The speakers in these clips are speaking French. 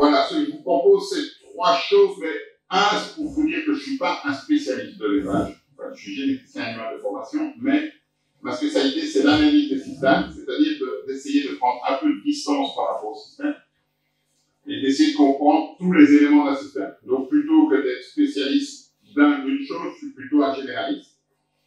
voilà, ce que je vous propose, c'est 3 choses, mais un, c'est pour vous dire que je ne suis pas un spécialiste de l'élevage. Enfin, je suis généticien animal de formation, mais ma spécialité, c'est l'analyse des systèmes, c'est-à-dire d'essayer de prendre un peu de distance par rapport au système et d'essayer de comprendre tous les éléments d'un système. Donc, plutôt que d'être spécialiste d'une chose, je suis plutôt un généraliste.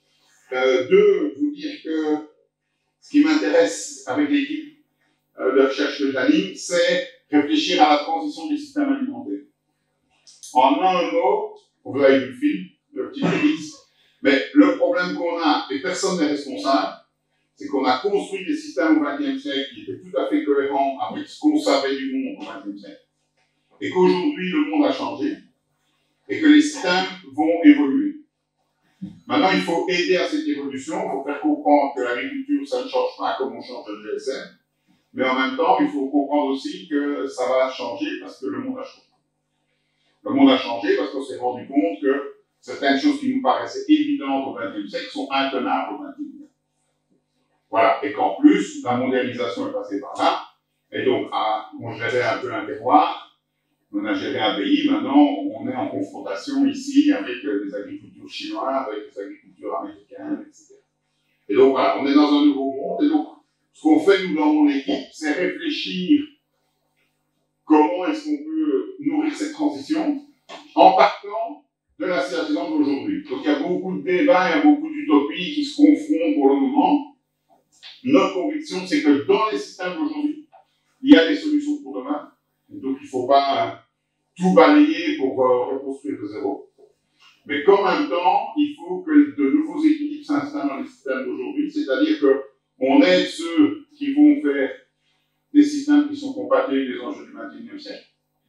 2, vous dire que ce qui m'intéresse avec l'équipe de recherche que j'anime, c'est réfléchir à la transition du système alimentaire. En un mot, vous avez vu le film, le petit Félix, mais le problème qu'on a, et personne n'est responsable, c'est qu'on a construit des systèmes au XXe siècle qui étaient tout à fait cohérents avec ce qu'on savait du monde au XXe siècle, et qu'aujourd'hui le monde a changé, et que les systèmes vont évoluer. Maintenant, il faut aider à cette évolution, il faut faire comprendre que l'agriculture, ça ne change pas comme on change le GSM, mais en même temps, il faut comprendre aussi que ça va changer parce que le monde a changé. Le monde a changé parce qu'on s'est rendu compte que certaines choses qui nous paraissaient évidentes au XXe siècle sont intenables au XXIe. Voilà, et qu'en plus, la mondialisation est passée par là, et donc on gérait un peu un terroir, on a géré un pays, maintenant on est en confrontation ici avec les agricultures chinoises, avec les agricultures américaines, etc. Et donc voilà, on est dans un nouveau monde, et donc ce qu'on fait nous dans mon équipe, c'est réfléchir comment est-ce qu'on peut nourrir cette transition en partant de la situation d'aujourd'hui. Donc il y a beaucoup de débats, il y a beaucoup d'utopies qui se confrontent pour le moment. Notre conviction, c'est que dans les systèmes d'aujourd'hui, il y a des solutions pour demain. Et donc il ne faut pas tout balayer pour reconstruire de zéro. Mais qu'en même temps, il faut que de nouveaux équilibres s'installent dans les systèmes d'aujourd'hui, c'est-à-dire qu'on aide ceux qui vont faire des systèmes qui sont compatibles avec les enjeux du XXIe siècle.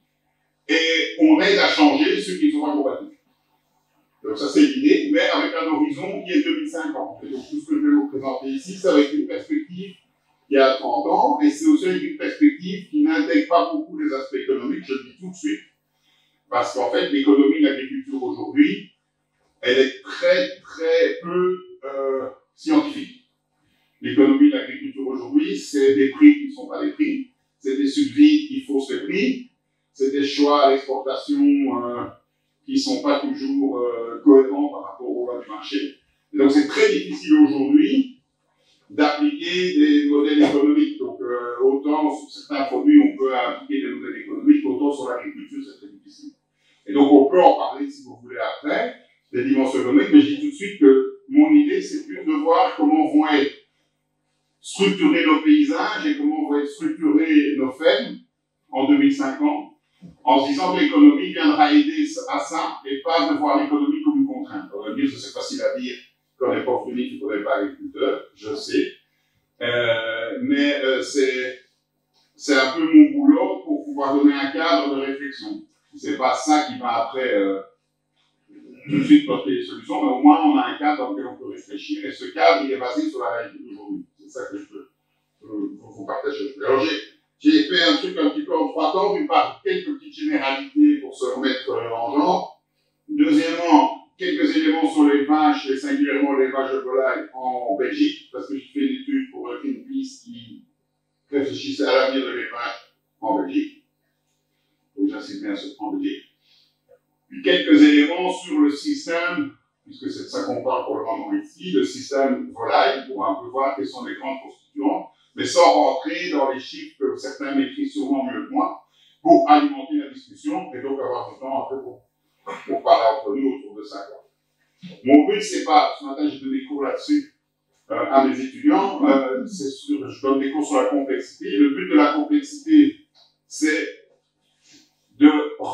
Et on aide à changer ceux qui ne sont pas compatibles. Donc ça c'est l'idée, mais avec un horizon qui est 2050. Et donc tout ce que je vais vous présenter ici, c'est avec une perspective qui a 30 ans, et c'est aussi avec une perspective qui n'intègre pas beaucoup les aspects économiques, je le dis tout de suite, parce qu'en fait l'économie de l'agriculture aujourd'hui, elle est très peu scientifique. L'économie de l'agriculture aujourd'hui, c'est des prix qui ne sont pas des prix, c'est des subsides qui faussent les prix, c'est des choix à l'exportation qui ne sont pas toujours cohérents par rapport aux lois du marché. Et donc c'est très difficile aujourd'hui d'appliquer des modèles économiques. Donc autant sur certains produits on peut appliquer des modèles économiques, autant sur l'agriculture c'est très difficile. Et donc on peut en parler si vous voulez après, des dimensions économiques, mais je dis tout de suite que mon idée c'est plus de voir comment vont être structurer nos paysages et comment vont être structurées nos fermes en 2050, en se disant que l'économie viendra aider à ça et pas de voir l'économie comme une contrainte. On va dire que c'est facile à dire qu'on n'est pas unique et qu'on n'est pas agriculteur, je sais, mais c'est un peu mon boulot pour pouvoir donner un cadre de réflexion. C'est pas ça qui va après tout de suite porter les solutions, mais au moins on a un cadre dans lequel on peut réfléchir et ce cadre il est basé sur la réalité d'aujourd'hui. C'est ça que je peux vous partager. Alors j'ai fait un truc un petit peu en 3 temps, d'une part quelques petites généralités pour se remettre en genre. Deuxièmement, quelques éléments sur l'élevage et singulièrement l'élevage de volailles en Belgique, parce que j'ai fait une étude pour Greenpeace qui réfléchissait à l'avenir de l'élevage en Belgique. Donc j'insiste bien sur en Belgique. Puis quelques éléments sur le système, puisque c'est de ça qu'on parle pour le moment ici, le système volaille, pour un peu voir quels sont les grands constituants, mais sans rentrer dans les chiffres que certains maîtrisent sûrement mieux que moi, pour alimenter la discussion et donc avoir du temps après pour parler entre nous autour de ça. Mon but, c'est pas, ce matin j'ai donné des cours là-dessus à mes étudiants, je donne des cours sur la complexité. Le but de la complexité, c'est de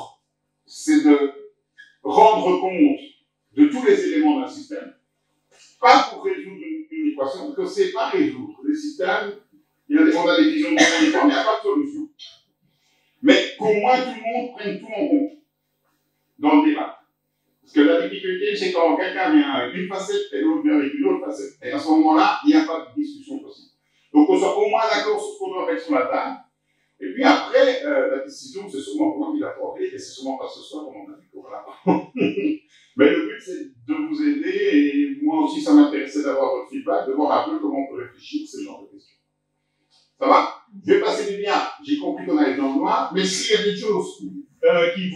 rendre compte de tous les éléments d'un système, pas pour résoudre une équation, parce que c'est pas résoudre. Les systèmes, on a des visions de monde uniformes, il n'y a pas de solution. Mais qu'au moins tout le monde prenne tout en compte dans le débat. Parce que la difficulté, c'est quand quelqu'un vient avec une facette et l'autre vient avec une autre facette. Et à ce moment-là, il n'y a pas de discussion possible. Donc on soit au moins d'accord sur ce qu'on doit mettre sur la table. Et puis après, la décision, c'est sûrement moi qui l'a portée, et c'est sûrement pas ce soir qu'on en a dit qu'on l'a. Mais le but, c'est de vous aider, et moi aussi, ça m'intéressait d'avoir votre feedback, de voir un peu comment on peut réfléchir à ce genre de questions. Ça va? Je vais passer du bien. J'ai compris qu'on allait dans le noir, mais s'il y a des choses qui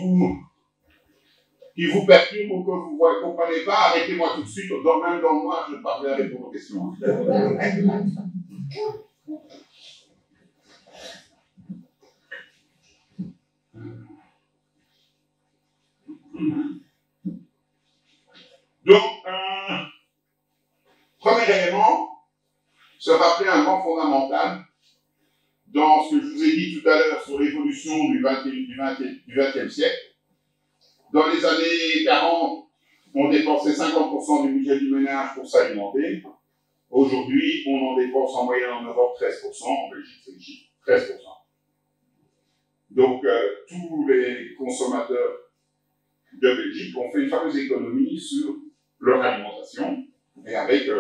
vous perturbent ou que vous ne comprenez pas, arrêtez-moi tout de suite. Même dans le noir, je parlerai avec vos questions. Donc, premier élément, se rappeler un grand fondamental dans ce que je vous ai dit tout à l'heure sur l'évolution du XXe siècle. Dans les années 40, on dépensait 50% du budget du ménage pour s'alimenter. Aujourd'hui, on en dépense en moyenne en Europe 13%, en Belgique c'est le chiffre, 13%. Donc, tous les consommateurs de Belgique ont fait une fameuse économie sur leur alimentation, et avec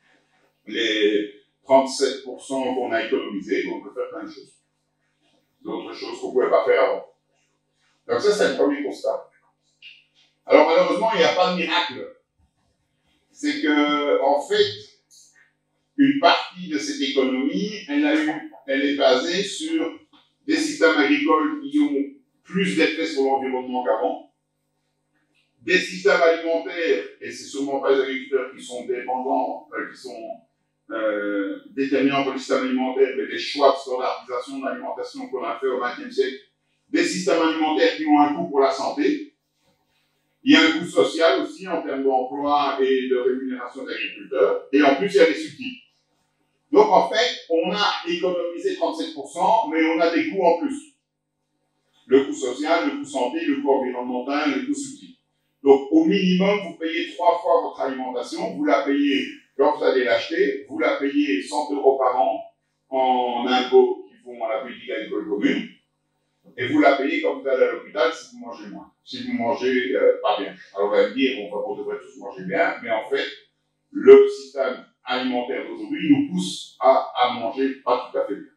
les 37% qu'on a économisés, on peut faire plein de choses. D'autres choses qu'on ne pouvait pas faire avant. Donc ça, c'est le premier constat. Alors malheureusement, il n'y a pas de miracle. C'est que, en fait, une partie de cette économie, elle est basée sur des systèmes agricoles qui ont plus d'effet sur l'environnement qu'avant, des systèmes alimentaires, et c'est sûrement pas les agriculteurs qui sont dépendants, qui sont déterminants pour le système alimentaire, mais des choix de standardisation de l'alimentation qu'on a fait au XXe siècle, des systèmes alimentaires qui ont un coût pour la santé. Il y a un coût social aussi en termes d'emploi et de rémunération des agriculteurs, et en plus il y a des subsides. Donc en fait, on a économisé 37%, mais on a des coûts en plus. Le coût social, le coût santé, le coût environnemental, le coût subside. Donc au minimum, vous payez 3 fois votre alimentation, vous la payez quand vous allez l'acheter, vous la payez 100 € par an en impôts qui font la politique agricole commune, et vous la payez quand vous allez à l'hôpital si vous mangez moins, si vous mangez pas bien. Alors on va me dire, on devrait tous manger bien, mais en fait, le système alimentaire d'aujourd'hui nous pousse à manger pas tout à fait bien.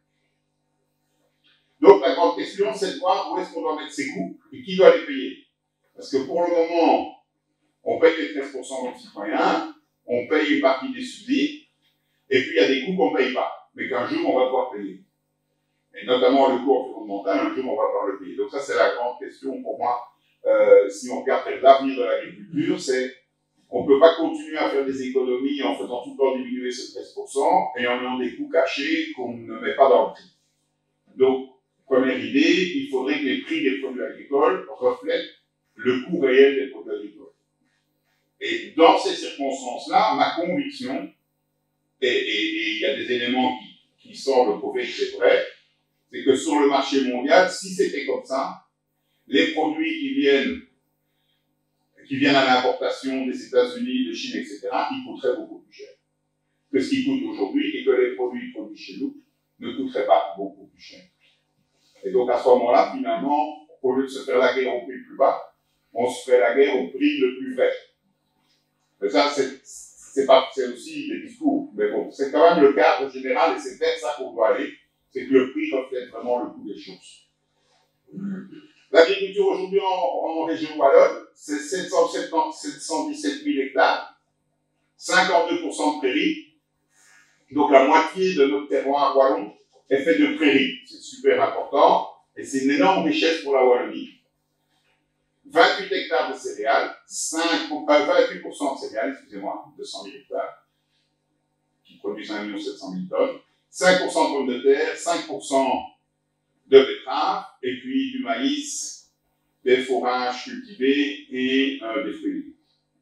Donc la grande question, c'est de voir où est-ce qu'on doit mettre ses coûts et qui doit les payer. Parce que pour le moment, on paye les 13% de nos citoyens, on paye une partie des subsides, et puis il y a des coûts qu'on ne paye pas, mais qu'un jour on va devoir payer. Et notamment le coût environnemental, un jour on va devoir le payer. Donc ça c'est la grande question pour moi, si on regarde l'avenir de l'agriculture, c'est on ne peut pas continuer à faire des économies en faisant tout le temps diminuer ce 13% et en ayant des coûts cachés qu'on ne met pas dans le prix. Donc, première idée, il faudrait que les prix des produits agricoles reflètent le coût réel des produits agricoles. Et dans ces circonstances-là, ma conviction, et il y a des éléments qui semblent prouver que c'est vrai, c'est que sur le marché mondial, si c'était comme ça, les produits qui viennent à l'importation des États-Unis, de Chine, etc., ils coûteraient beaucoup plus cher que ce qu'ils coûtent aujourd'hui, et que les produits produits chez nous ne coûteraient pas beaucoup plus cher. Et donc à ce moment-là, finalement, au lieu de se faire la guerre au prix le plus bas, on se fait la guerre au prix le plus vrai. Mais ça, c'est aussi des discours, mais bon, c'est quand même le cadre général, et c'est vers ça qu'on doit aller, c'est que le prix reflète vraiment le coût des choses. L'agriculture aujourd'hui en région wallonne, c'est 717 000 hectares, 52% de prairies, donc la moitié de notre terroir wallon est fait de prairies. C'est super important, et c'est une énorme richesse pour la Wallonie. 28 hectares de céréales, 28% de céréales, excusez-moi, 200 000 hectares, qui produisent 1 700 000 tonnes, 5% de pommes de terre, 5% de betteraves, et puis du maïs, des fourrages cultivés et des fruits.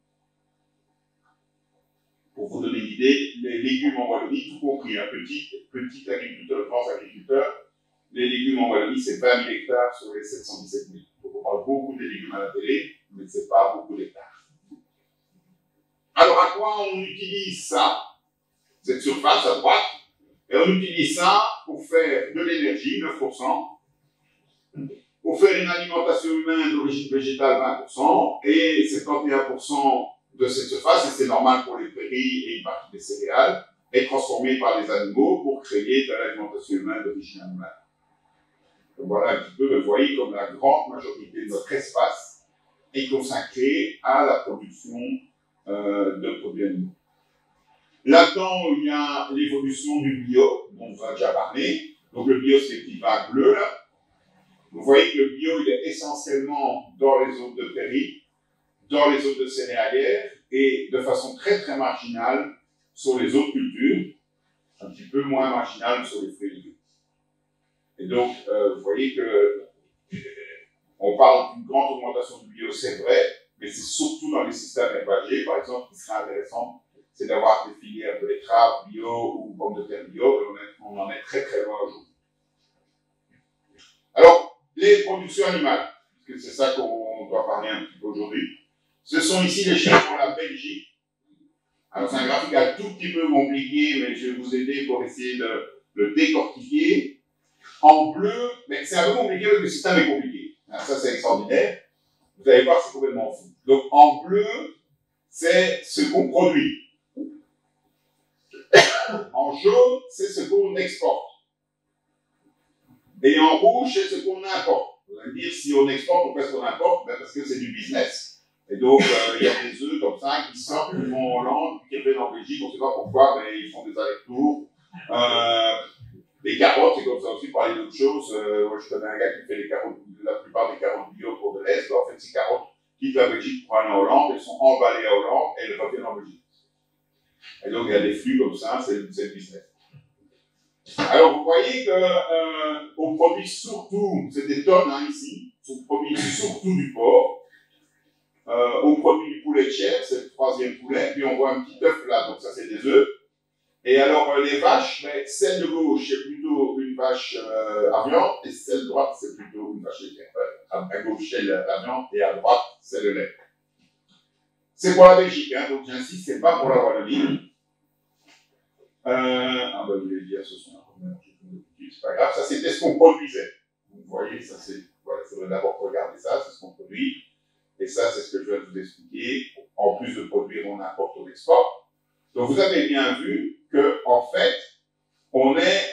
Pour vous donner une idée, les légumes en Wallonie, tout compris, un petit agriculteur, grand agriculteur, les légumes en Wallonie, c'est 20 000 hectares sur les 717 000. Donc on parle beaucoup des légumes à la télé, mais ce n'est pas beaucoup d'hectares. Alors à quoi on utilise ça, cette surface à droite? Et on utilise ça pour faire de l'énergie, 9%, pour faire une alimentation humaine d'origine végétale, 20%, et 51% de cette surface, et c'est normal pour les prairies et une partie des céréales, est transformée par les animaux pour créer de l'alimentation humaine d'origine animale. Donc voilà un petit peu, vous voyez comme la grande majorité de notre espace est consacrée à la production de produits animaux. Là-dedans, il y a l'évolution du bio, dont on a déjà parlé. Donc le bio, c'est qui va bleu là. Vous voyez que le bio, il est essentiellement dans les zones de prairie, dans les zones de céréalières et de façon très très marginale sur les autres cultures, un petit peu moins marginale sur les fruits et légumes. Et donc, vous voyez que on parle d'une grande augmentation du bio, c'est vrai, mais c'est surtout dans les systèmes herbagers, par exemple, ce qui serait intéressant, c'est d'avoir des filières de betteraves bio ou pommes de terre bio, et on en est très très loin aujourd'hui. Alors, les productions animales, parce que c'est ça qu'on doit parler un petit peu aujourd'hui, ce sont ici les chiffres pour la Belgique. Alors, c'est un graphique un tout petit peu compliqué, mais je vais vous aider pour essayer de le décortiquer. En bleu, mais c'est un peu compliqué parce que le système est compliqué. Ça, c'est extraordinaire. Vous allez voir, c'est complètement fou. Donc, en bleu, c'est ce qu'on produit. En jaune, c'est ce qu'on exporte. Et en rouge, c'est ce qu'on importe. Vous allez me dire, si on exporte, pourquoi est-ce qu'on importe? Ben parce que c'est du business. Et donc, il y a des œufs comme ça qui sortent, qui vont en Hollande, qui reviennent en Belgique, on ne sait pas pourquoi, mais ils font des allers-retours. Les carottes, c'est comme ça aussi, pour parler d'autres choses. Moi, je connais un gars qui fait les carottes, la plupart des carottes bio pour de l'Est. En fait, ces carottes quittent la Belgique pour aller en Hollande, elles sont emballées en Hollande et elles reviennent en Belgique. Et donc, il y a des flux comme ça, c'est le business. Alors, vous voyez qu'on produit surtout, c'est des tonnes hein, ici, on produit surtout du porc. On produit du poulet de chair, c'est le troisième poulet, puis on voit un petit œuf là, donc ça c'est des œufs. Et alors les vaches, mais celle de gauche c'est plutôt une vache à viande, et celle de droite c'est plutôt une vache laitière. À gauche c'est la viande, et à droite c'est le lait. C'est pour la Belgique, hein, donc j'insiste, c'est pas pour la Wallonie. Ah ben je vais dire, ce sont c'est pas grave, ça c'était ce qu'on produisait. Vous voyez, ça c'est, voilà, il faudrait d'abord regarder ça, c'est ce qu'on produit. Et ça, c'est ce que je vais vous expliquer. En plus de produire, on importe, on exporte. Donc, vous avez bien vu que, en fait, on est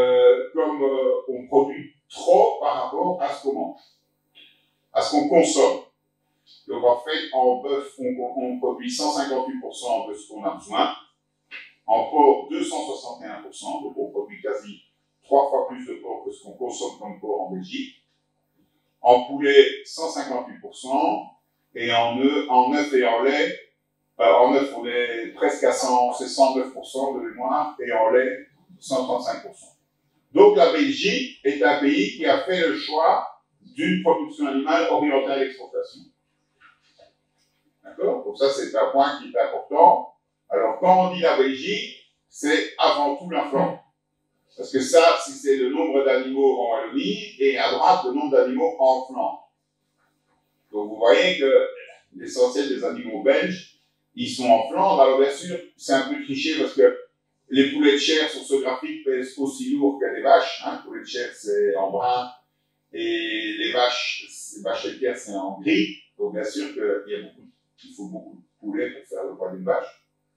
on produit trop par rapport à ce qu'on mange, à ce qu'on consomme. Donc, en fait, en bœuf, on produit 158% de ce qu'on a besoin. En porc, 261%. Donc, on produit quasi 3 fois plus de porc que ce qu'on consomme comme porc en Belgique. En poulet, 158%, et en œuf et en lait, en œuf, on est presque à 109% de mémoire, et en lait, 135%. Donc la Belgique est un pays qui a fait le choix d'une production animale orientée à l'exportation. D'accord? Donc ça, c'est un point qui est important. Alors, quand on dit la Belgique, c'est avant tout la Flandre. Parce que ça, si c'est le nombre d'animaux en Wallonie, et à droite, le nombre d'animaux en Flandre. Donc, vous voyez que l'essentiel des animaux belges, ils sont en Flandre. Alors, bien sûr, c'est un peu triché parce que les poulets de chair sur ce graphique pèsent aussi lourd que les vaches. Hein. Les poulets de chair, c'est en brun. Et les vaches laitières, c'est en gris. Donc, bien sûr qu'il faut beaucoup de poulets pour faire le poids d'une vache.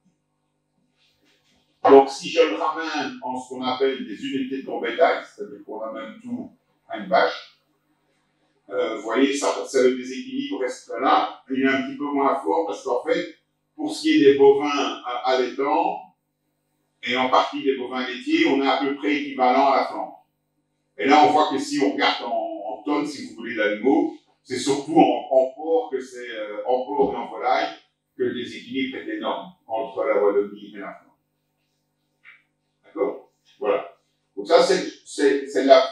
Donc, si je le ramène en ce qu'on appelle des unités de ton bétail, c'est-à-dire qu'on ramène tout à une vache, vous voyez, ça, le déséquilibre reste là. Il est un petit peu moins fort parce qu'en fait, pour ce qui est des bovins allaitants, et en partie des bovins laitiers, on est à peu près équivalent à la Flandre. Et là, on voit que si on regarde en tonnes, si vous voulez, d'animaux, c'est surtout en porc en porc et en volaille que le déséquilibre est énorme entre la Wallonie et la Flandre. D'accord? Voilà. Donc ça, c'est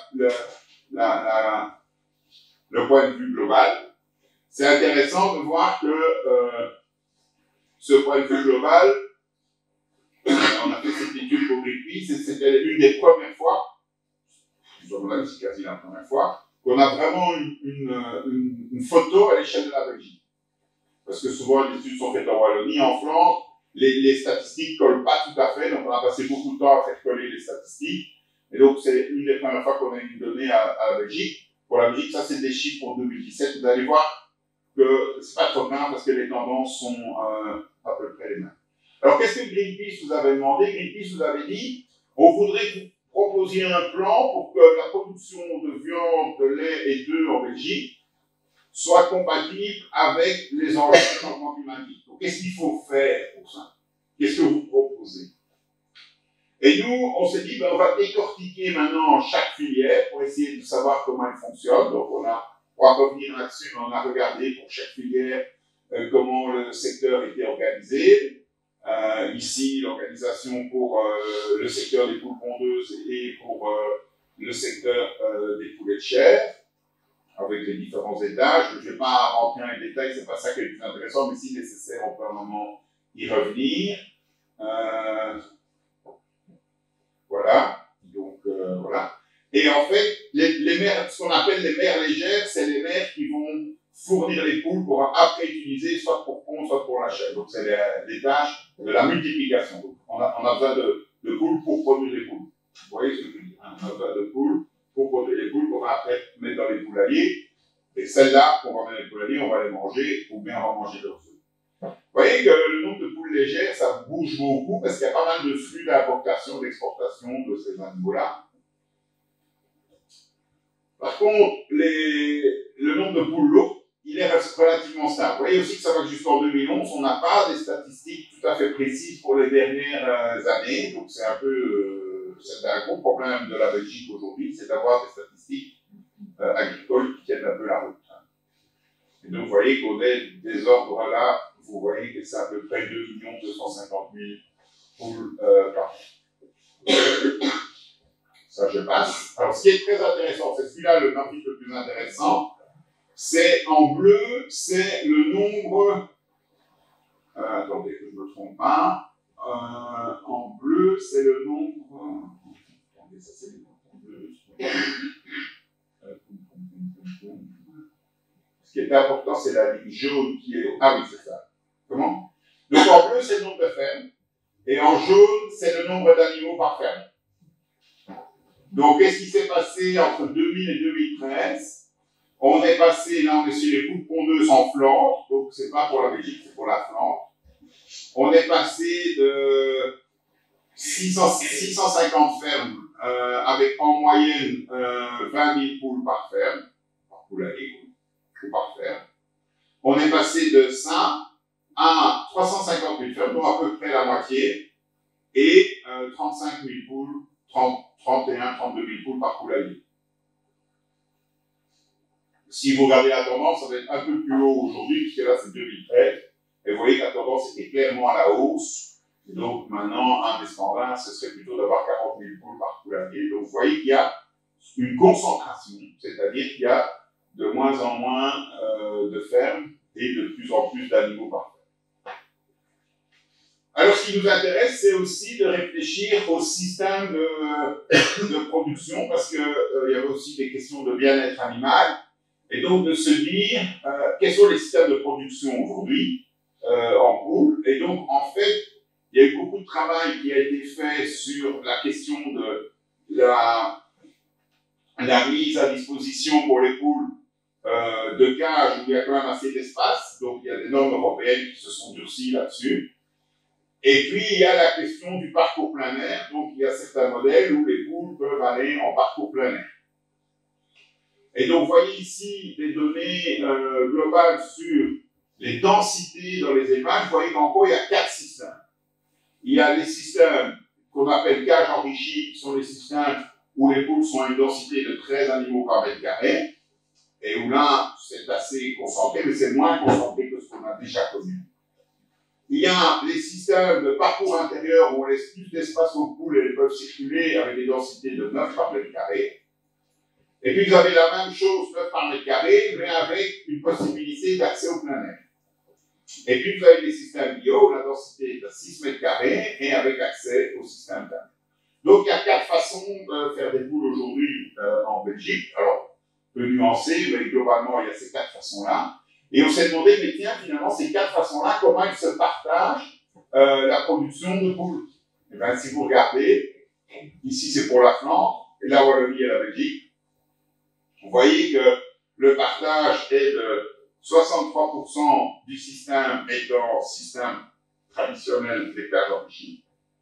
le point de vue global. C'est intéressant de voir que ce point de vue global, on a fait cette étude pour Greenpeace, c'était une des premières fois, c'est quasi la première fois, qu'on a vraiment une photo à l'échelle de la Belgique. Parce que souvent, les études sont faites en Wallonie, en Flandre, les statistiques ne collent pas tout à fait, donc on a passé beaucoup de temps à faire coller les statistiques. Et donc, c'est une des premières fois qu'on a une donnée à la Belgique. Pour la Belgique, ça, c'est des chiffres pour 2017. Vous allez voir que c'est pas trop grave parce que les tendances sont à peu près les mêmes. Alors, qu'est-ce que Greenpeace vous avait demandé? Greenpeace vous avait dit, on voudrait que vous proposiez un plan pour que la production de viande, de lait et d'œufs en Belgique soit compatible avec les enjeux du changement climatique. Donc, qu'est-ce qu'il faut faire pour ça? Qu'est-ce que vous proposez? Et nous, on s'est dit, ben, on va décortiquer maintenant chaque filière pour essayer de savoir comment elle fonctionne. Donc, on va revenir là-dessus, on a regardé pour chaque filière comment le secteur était organisé. Ici, l'organisation pour le secteur des poules pondeuses et pour le secteur des poulets de chair, avec les différents étages. Je ne vais pas rentrer dans les détails, c'est pas ça qui est le plus intéressant, mais si nécessaire, on peut à un moment y revenir. Voilà. Donc, voilà. Et en fait, les mères, ce qu'on appelle les mères légères, c'est les mères qui vont fournir les poules pour après utiliser soit pour pondre, soit pour la chair. Donc, c'est les tâches de la multiplication. Donc, on a besoin de poules pour produire les poules. Vous voyez ce que je veux dire, hein? On a besoin de poules pour produire les poules qu'on va après mettre dans les poulaillers. Et celles-là, qu'on va mettre dans les poulaillers, on va les manger ou bien on va manger leurs œufs. Vous voyez que le nombre de poules légères, ça bouge beaucoup parce qu'il y a pas mal de flux d'importation, d'exportation de ces animaux-là. Par contre, le nombre de poules lourdes, il est relativement stable. Vous voyez aussi que ça va jusqu'en 2011. On n'a pas des statistiques tout à fait précises pour les dernières années. Donc c'est un peu, c'est un gros problème de la Belgique aujourd'hui, c'est d'avoir des statistiques agricoles qui tiennent un peu la route. Et donc vous voyez qu'on est des ordres là, vous voyez que c'est à peu près 2 250 000 poules par an. Ça, je passe. Alors, ce qui est très intéressant, c'est celui-là, le chapitre le plus intéressant, c'est en bleu, c'est le nombre. Attendez, que je ne me trompe pas. En bleu, c'est le nombre. Attendez, ça, c'est le nombre bleu. Ce qui est important, c'est la ligne jaune qui est. Ah oui, c'est ça. Comment? Donc, en bleu, c'est le nombre de fermes. Et en jaune, c'est le nombre d'animaux par ferme. Donc, qu'est-ce qui s'est passé entre 2000 et 2013? On est passé, là, on est sur les poules pondeuses en Flandre, donc c'est pas pour la Belgique, c'est pour la Flandre. On est passé de 650 fermes avec en moyenne 20 000 poules par ferme, par poulailler ou par ferme. On est passé de ça à 350 000 fermes, donc à peu près la moitié, et 35 000 poules, 31, 32 000 poules par poulailler. Si vous regardez la tendance, ça va être un peu plus haut aujourd'hui, puisque là c'est 2013, et vous voyez que la tendance était clairement à la hausse. Et donc maintenant, un des standards, ce serait plutôt d'avoir 40 000 poules par poulailler. Donc vous voyez qu'il y a une concentration, c'est-à-dire qu'il y a de moins en moins de fermes et de plus en plus d'animaux par ferme. Alors, ce qui nous intéresse, c'est aussi de réfléchir au système de production, parce qu'il y avait aussi des questions de bien-être animal, et donc de se dire quels sont les systèmes de production aujourd'hui en poule. Et donc, en fait, il y a eu beaucoup de travail qui a été fait sur la question de la mise à disposition pour les poules de cages où il y a quand même assez d'espace. Donc, il y a des normes européennes qui se sont durcies là-dessus. Et puis, il y a la question du parcours plein air. Donc, il y a certains modèles où les poules peuvent aller en parcours plein air. Et donc, vous voyez ici des données globales sur les densités dans les élevages. Vous voyez qu'en gros, il y a 4 systèmes. Il y a les systèmes qu'on appelle cages enrichies, qui sont les systèmes où les poules sont à une densité de 13 animaux par mètre carré, et où là, c'est assez concentré, mais c'est moins concentré que ce qu'on a déjà connu. Il y a les systèmes de parcours intérieur où on laisse plus d'espace aux poules et elles peuvent circuler avec des densités de 9 par mètre carré. Et puis vous avez la même chose, 9 par mètre carré, mais avec une possibilité d'accès au plein air. Et puis vous avez les systèmes bio où la densité est à 6 mètres carrés et avec accès au système plein air. Donc il y a 4 façons de faire des poules aujourd'hui en Belgique. Alors, peu nuancé, mais globalement il y a ces 4 façons-là. Et on s'est demandé, mais tiens, finalement, ces 4 façons-là, comment ils se partagent la production de poules? Et bien, si vous regardez, ici c'est pour la Flandre, et la Wallonie et la Belgique, vous voyez que le partage est de 63% du système étant système traditionnel des cages enrichies,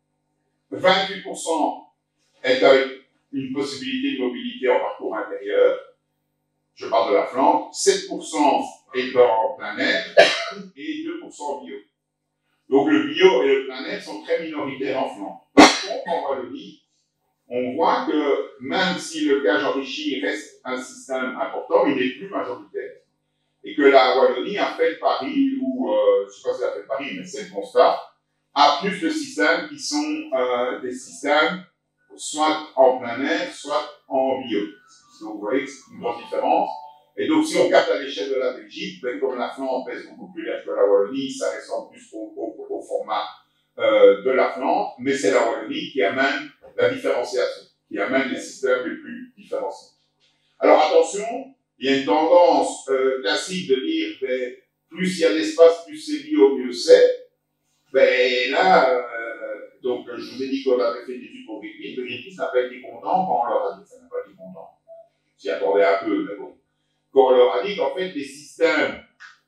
28% est avec une possibilité de mobilité en parcours intérieur, je parle de la Flandre, 7% est en plein air et 2% bio. Donc le bio et le plein air sont très minoritaires en Flandre. contre, en Wallonie, on voit que même si le gaz enrichi reste un système important, il n'est plus majoritaire. Et que la Wallonie a fait le pari, ou je ne sais pas si elle a fait le pari, mais c'est le constat, a plus de systèmes qui sont des systèmes soit en plein air, soit en bio. Donc vous voyez que c'est une grosse différence. Et donc si on regarde à l'échelle de la Belgique, ben, comme la Flandre pèse beaucoup plus l'air que la Wallonie, ça ressemble plus au format de la Flandre, mais c'est la Wallonie qui amène la différenciation, qui amène les systèmes les plus différenciés. Alors attention, il y a une tendance classique de dire ben, plus il y a d'espace, plus c'est bio, mieux c'est. Ben là, donc je vous ai dit qu'on avait fait des études pour Greenpeace, mais Greenpeace n'a pas été content quand on leur a dit, ça n'a pas été content. S'y attendait un peu, mais bon. Quand on leur a dit qu'en fait les systèmes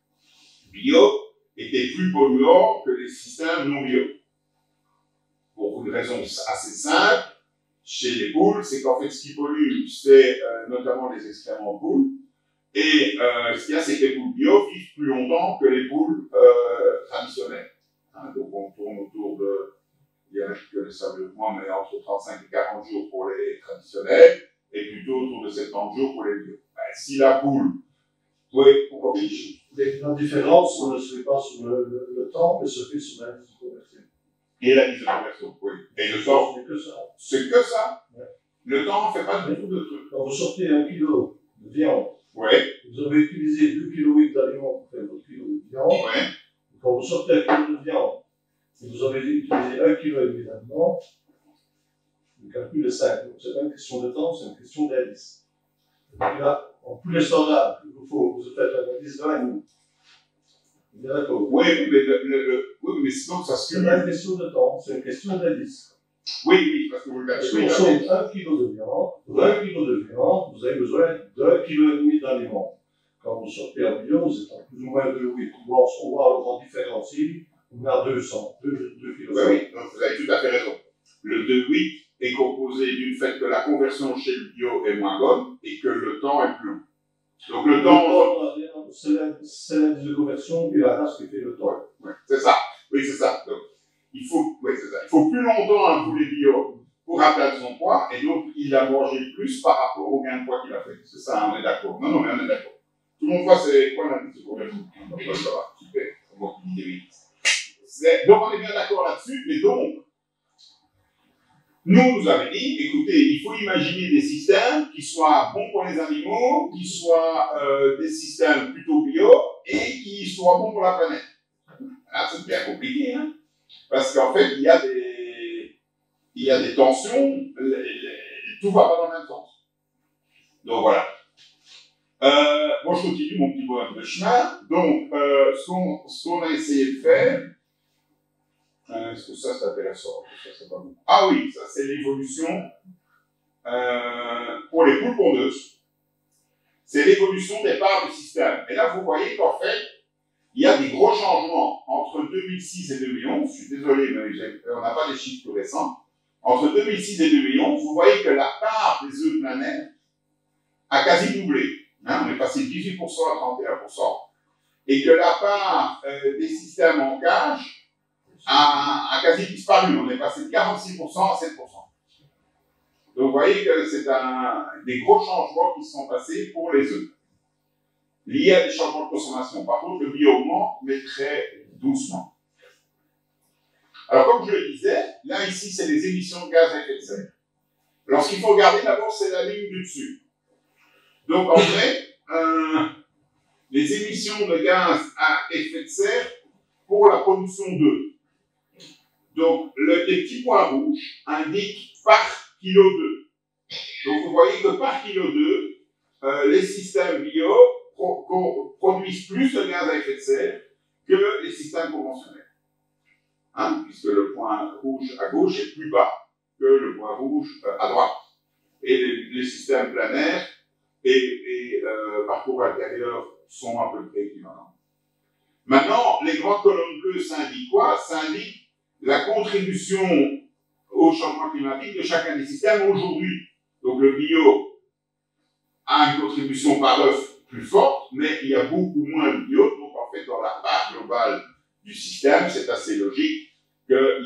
bio étaient plus polluants que les systèmes non bio. Pour une raison assez simple, chez les poules, c'est qu'en fait ce qui pollue, c'est notamment les excréments de poules. Et ce qu'il y a, c'est que les poules bio vivent plus longtemps que les poules traditionnelles. Hein, donc on tourne autour de, il y en a qui connaissent ça mieux que moi, mais entre 35 et 40 jours pour les traditionnels, et plutôt autour de 70 jours pour les bio. Ben, si la poule, oui, on corrige. La différence ne se fait pas sur le temps, mais se fait sur l'indice de conversion. Et l'indice de conversion, oui. Et le temps, c'est que ça. C'est que ça. Ouais. Le temps ne fait pas du tout de trucs. Quand vous sortez 1 kilo de viande, ouais. Vous avez utilisé 2,8 kg d'aliments pour faire votre kilo de viande. Ouais. Quand vous sortez 1 kg de viande, et vous avez utilisé 1,5 kg d'aliments, le calcul est simple. Ce n'est pas une question de temps, c'est une question d'indice. Donc là, en tous les standards, vous faites un indice de 1,5. Bien d'accord. Oui, mais sinon ça se Ce n'est pas une question de temps, c'est une question d'indice. Oui, parce que vous le calculez. Parce qu'on consomme 1 kg de viande, pour 1 kg de viande, vous avez besoin d'1,5 kg d'aliments. Quand vous sortez en bio, vous êtes à plus ou moins 2,8. On va le différencier, on est à 200, 2 kg. Oui, donc vous avez tout à fait raison. Le 2,8 est composé du fait que la conversion chez le bio est moins bonne et que le temps est plus long. Donc le temps, c'est l'indice de conversion et la race qui fait le temps. Ouais, c'est ça. Oui, c'est ça. Donc, il faut plus longtemps un poulet bio pour atteindre son poids, et donc il a mangé plus par rapport au gain de poids qu'il a fait. C'est ça, on est d'accord. Non, mais on est d'accord. Tout le monde voit c'est quoi l'indice de conversion. Donc ça va, super. Donc on est bien d'accord là-dessus, et donc, nous avait dit, écoutez, il faut imaginer des systèmes qui soient bons pour les animaux, qui soient des systèmes plutôt bio, et qui soient bons pour la planète. Là, c'est bien compliqué, hein, parce qu'en fait, il y a des tensions, tout va pas dans le même sens. Donc voilà. Moi, je continue mon petit bonhomme de chemin. Donc, ce qu'on a essayé de faire, est-ce que ça s'appelle la sorte? Ça, pas bon. Ah oui, ça c'est l'évolution pour les poules pondeuses. C'est l'évolution des parts du système. Et là, vous voyez qu'en fait, il y a des gros changements entre 2006 et 2011. Je suis désolé, mais on n'a pas des chiffres plus récents. Entre 2006 et 2011, vous voyez que la part des œufs de plein air a quasi doublé. Hein, on est passé de 18% à 31%. Et que la part des systèmes en cage a quasi disparu. On est passé de 46% à 7%. Donc vous voyez que c'est des gros changements qui sont passés pour les œufs, liés à des changements de consommation. Par contre, le bio augmente, mais très doucement. Alors, comme je le disais, là, ici, c'est les émissions de gaz à effet de serre. Alors, ce qu'il faut regarder d'abord, c'est la ligne du dessus. Donc, en fait, les émissions de gaz à effet de serre pour la production d'œufs. Donc, les petits points rouges indiquent par kilo d'œufs. Donc, vous voyez que par kilo d'œufs, les systèmes bio produisent plus de gaz à effet de serre que les systèmes conventionnels. Hein, puisque le point rouge à gauche est plus bas que le point rouge à droite. Et les systèmes planaires et parcours intérieur sont à peu près équivalents. Maintenant, les grandes colonnes bleues, ça indique quoi? Ça indique la contribution au changement climatique de chacun des systèmes aujourd'hui. Donc le bio a une contribution par œuf plus forte, mais il y a beaucoup moins de bio. Donc en fait, dans la part globale du système, c'est assez logique qu'il ait une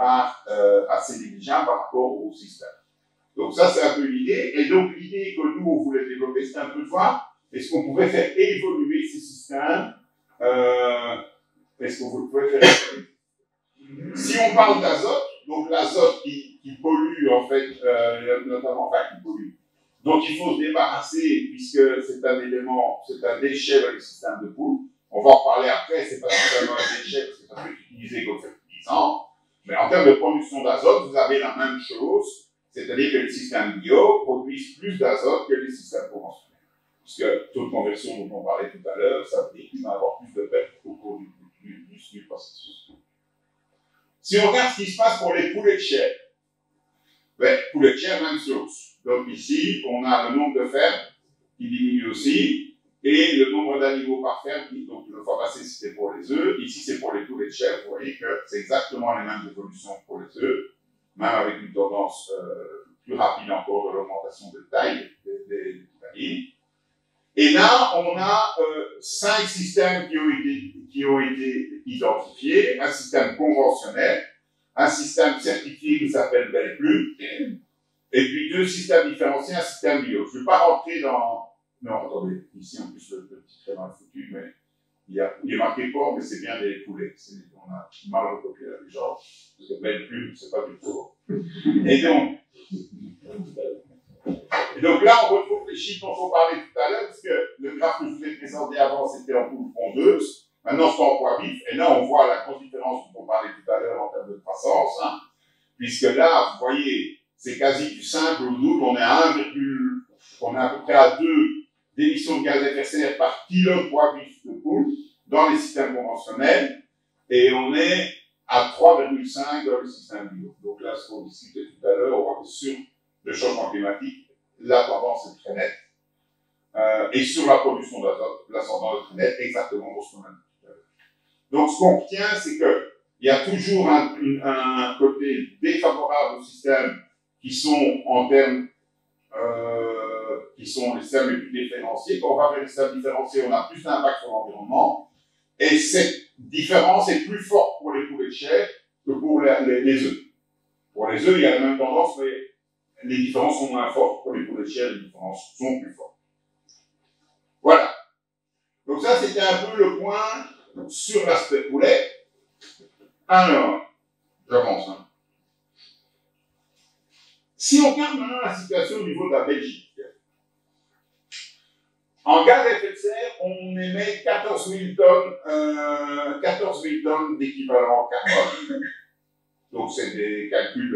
part assez négligeable par rapport au système. Donc ça, c'est un peu l'idée. Et donc l'idée que nous, on voulait développer, c'était un peu de voir est-ce qu'on pouvait faire évoluer ces systèmes. Est-ce qu'on pouvait faire évoluer. Si on parle d'azote, donc l'azote qui pollue, en fait, notamment, enfin, qui pollue, dont il faut se débarrasser, puisque c'est un élément, c'est un déchet dans le système de poules. On va en parler après, c'est pas seulement un déchet, parce que ça peut être utilisé comme fertilisant. Mais en termes de production d'azote, vous avez la même chose, c'est-à-dire que les systèmes bio produisent plus d'azote que les systèmes conventionnels. Puisque taux de conversion dont on parlait tout à l'heure, ça veut dire qu'il va y avoir plus de pertes au cours du processus. Si on regarde ce qui se passe pour les poulets de chair, ben, poulets de chair, même chose. Donc ici, on a le nombre de fermes qui diminue aussi, et le nombre d'animaux par ferme, donc le fois passé c'était pour les œufs, ici c'est pour les poulets de chair, vous voyez que c'est exactement les mêmes évolutions pour les œufs, même avec une tendance plus rapide encore de l'augmentation de taille des familles. Et là, on a 5 systèmes qui ont été identifiés, un système conventionnel, un système certifié qui s'appelle Belle Plume, et puis 2 systèmes différenciés, un système bio. Je ne vais pas rentrer dans... Non, attendez, ici en plus le petit trait mal foutu, mais il est marqué porc, mais c'est bien des poulets. On a mal recopié la légende, parce que Belle Plume, c'est pas du porc. Et donc là, on retrouve les chiffres dont on parlait tout à l'heure, parce que le graphe que je vous ai présenté avant, c'était en poule pondeuse. Maintenant, c'est en poids vif. Et là, on voit la grosse différence dont on parlait tout à l'heure en termes de croissance. Hein, puisque là, vous voyez, c'est quasi du simple au double. On est à on est à peu près à 2 d'émissions de gaz à effet de serre par kilo de poids vif de poule dans les systèmes conventionnels. Et on est à 3,5 dans le système bio. Donc là, ce qu'on discutait tout à l'heure, on voit que sur le changement climatique, la tendance est très nette. Et sur la production d'azote, l'ascendant est très net, exactement pour ce qu'on a dit tout à l'heure. Donc, ce qu'on retient, c'est qu'il y a toujours un côté défavorable au système qui sont en termes, qui sont les systèmes les plus différenciés. Quand on va vers les systèmes différenciés, on a plus d'impact sur l'environnement. Et cette différence est plus forte pour les poulets de chair que pour les œufs. Pour les œufs, il y a la même tendance, mais les différences sont moins fortes. Pour les poulets de chair, les différences sont plus fortes. Voilà. Donc ça, c'était un peu le point sur l'aspect poulet. Alors, j'avance. Hein. Si on regarde maintenant la situation au niveau de la Belgique, en gaz à effet de serre, on émet 14 000 tonnes d'équivalent carbone. Donc c'est des calculs,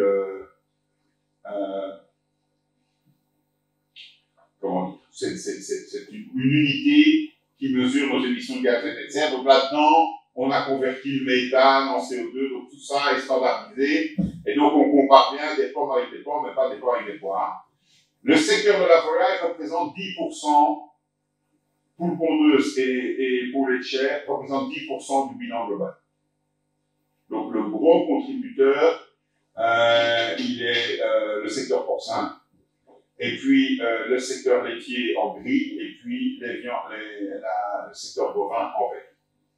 comment dire, c'est une unité qui mesure nos émissions de gaz à effet de serre. Donc là-dedans, on a converti le méthane en CO2, donc tout ça est standardisé. Et donc on compare bien des pommes avec des pommes, mais pas des pommes avec des poires. Le secteur de la volaille représente 10%, poules pondeuses et poulets de chair représente 10% du bilan global. Donc le gros contributeur, il est le secteur porcin, et puis le secteur laitier en gris, et puis le secteur bovin en vert.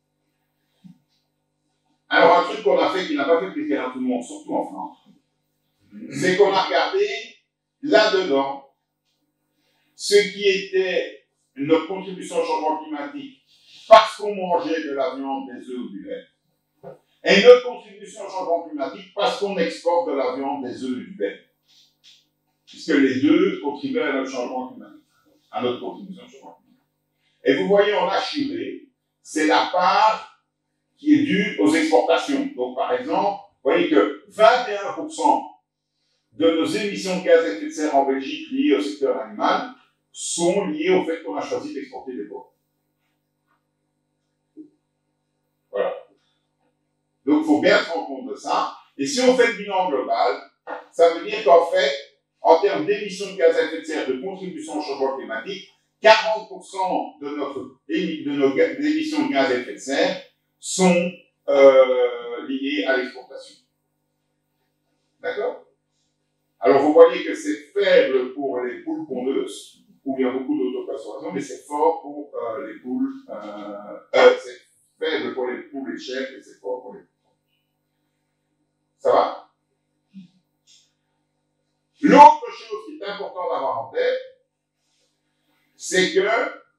Alors un truc qu'on a fait qui n'a pas fait plaisir à tout le monde, surtout en France, c'est qu'on a regardé là-dedans ce qui était notre contribution au changement climatique parce qu'on mangeait de la viande, des œufs ou du lait, et notre contribution au changement climatique parce qu'on exporte de la viande, des œufs et du lait. Puisque les deux contribuent à notre changement climatique, à notre contribution au changement climatique. Et vous voyez en assuré, c'est la part qui est due aux exportations. Donc par exemple, vous voyez que 21% de nos émissions de gaz à effet de serre en Belgique liées au secteur animal sont liées au fait qu'on a choisi d'exporter des porcs. Voilà. Donc il faut bien se rendre compte de ça. Et si on fait le bilan global, ça veut dire qu'en fait, en termes d'émissions de gaz à effet de serre, de contribution au changement climatique, 40% de nos émissions de gaz à effet de serre sont liées à l'exportation. D'accord? Alors vous voyez que c'est faible pour les poules pondeuses, où il y a beaucoup d'autopersuasion, mais c'est fort pour les poules, c'est faible pour les poules et chair, et c'est fort pour les poules. Ça va? avoir en tête, c'est que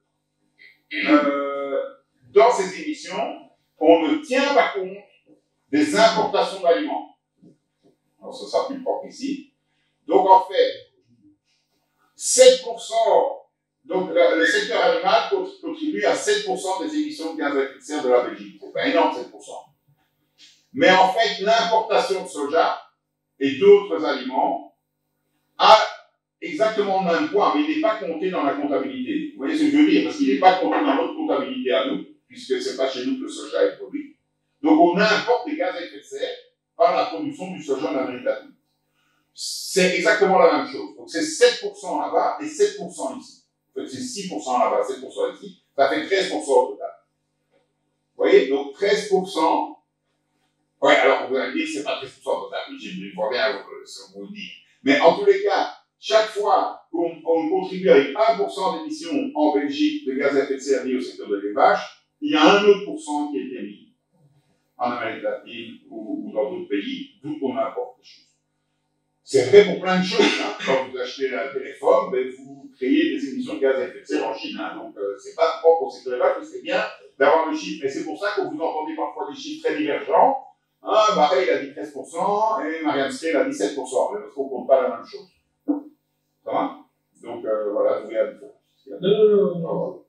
dans ces émissions, on ne tient pas compte des importations d'aliments. Alors, ça sera plus propre ici. Donc, en fait, 7%, donc le secteur animal contribue à 7% des émissions de gaz à effet de serre de la Belgique. C'est pas énorme, 7%. Mais en fait, l'importation de soja et d'autres aliments a exactement le même poids, mais il n'est pas compté dans la comptabilité. Vous voyez ce que je veux dire? Parce qu'il n'est pas compté dans notre comptabilité à nous, puisque c'est pas chez nous que le soja est produit. Donc, on importe des gaz à effet de serre par la production du soja en Amérique latine. C'est exactement la même chose. Donc, c'est 7% là-bas et 7% ici. En fait, c'est 6% là-bas, 7% ici. Ça fait 13% au total. Vous voyez? Donc, 13%. Ouais, alors, vous allez me dire que c'est pas 13% au total. Je vois bien ce que vous dites. Mais en tous les cas, chaque fois qu'on contribue avec 1% d'émissions en Belgique de gaz à effet de serre liés au secteur de l'élevage, il y a un autre pourcent qui est émis en Amérique latine ou dans d'autres pays, d'où on importe des choses. C'est vrai pour plein de choses. Hein. Quand vous achetez un téléphone, ben, vous créez des émissions de gaz à effet de serre en Chine. Hein. Donc, c'est pas propre au secteur élevage, mais c'est bien d'avoir le chiffre. Et c'est pour ça que vous entendez parfois des chiffres très divergents. Ah, Barret, il a dit 13% et Marianne Stey, il a dit 7%. Parce qu'on ne compte pas la même chose. Ça va? Donc, voilà, vous voyez la différence. Non.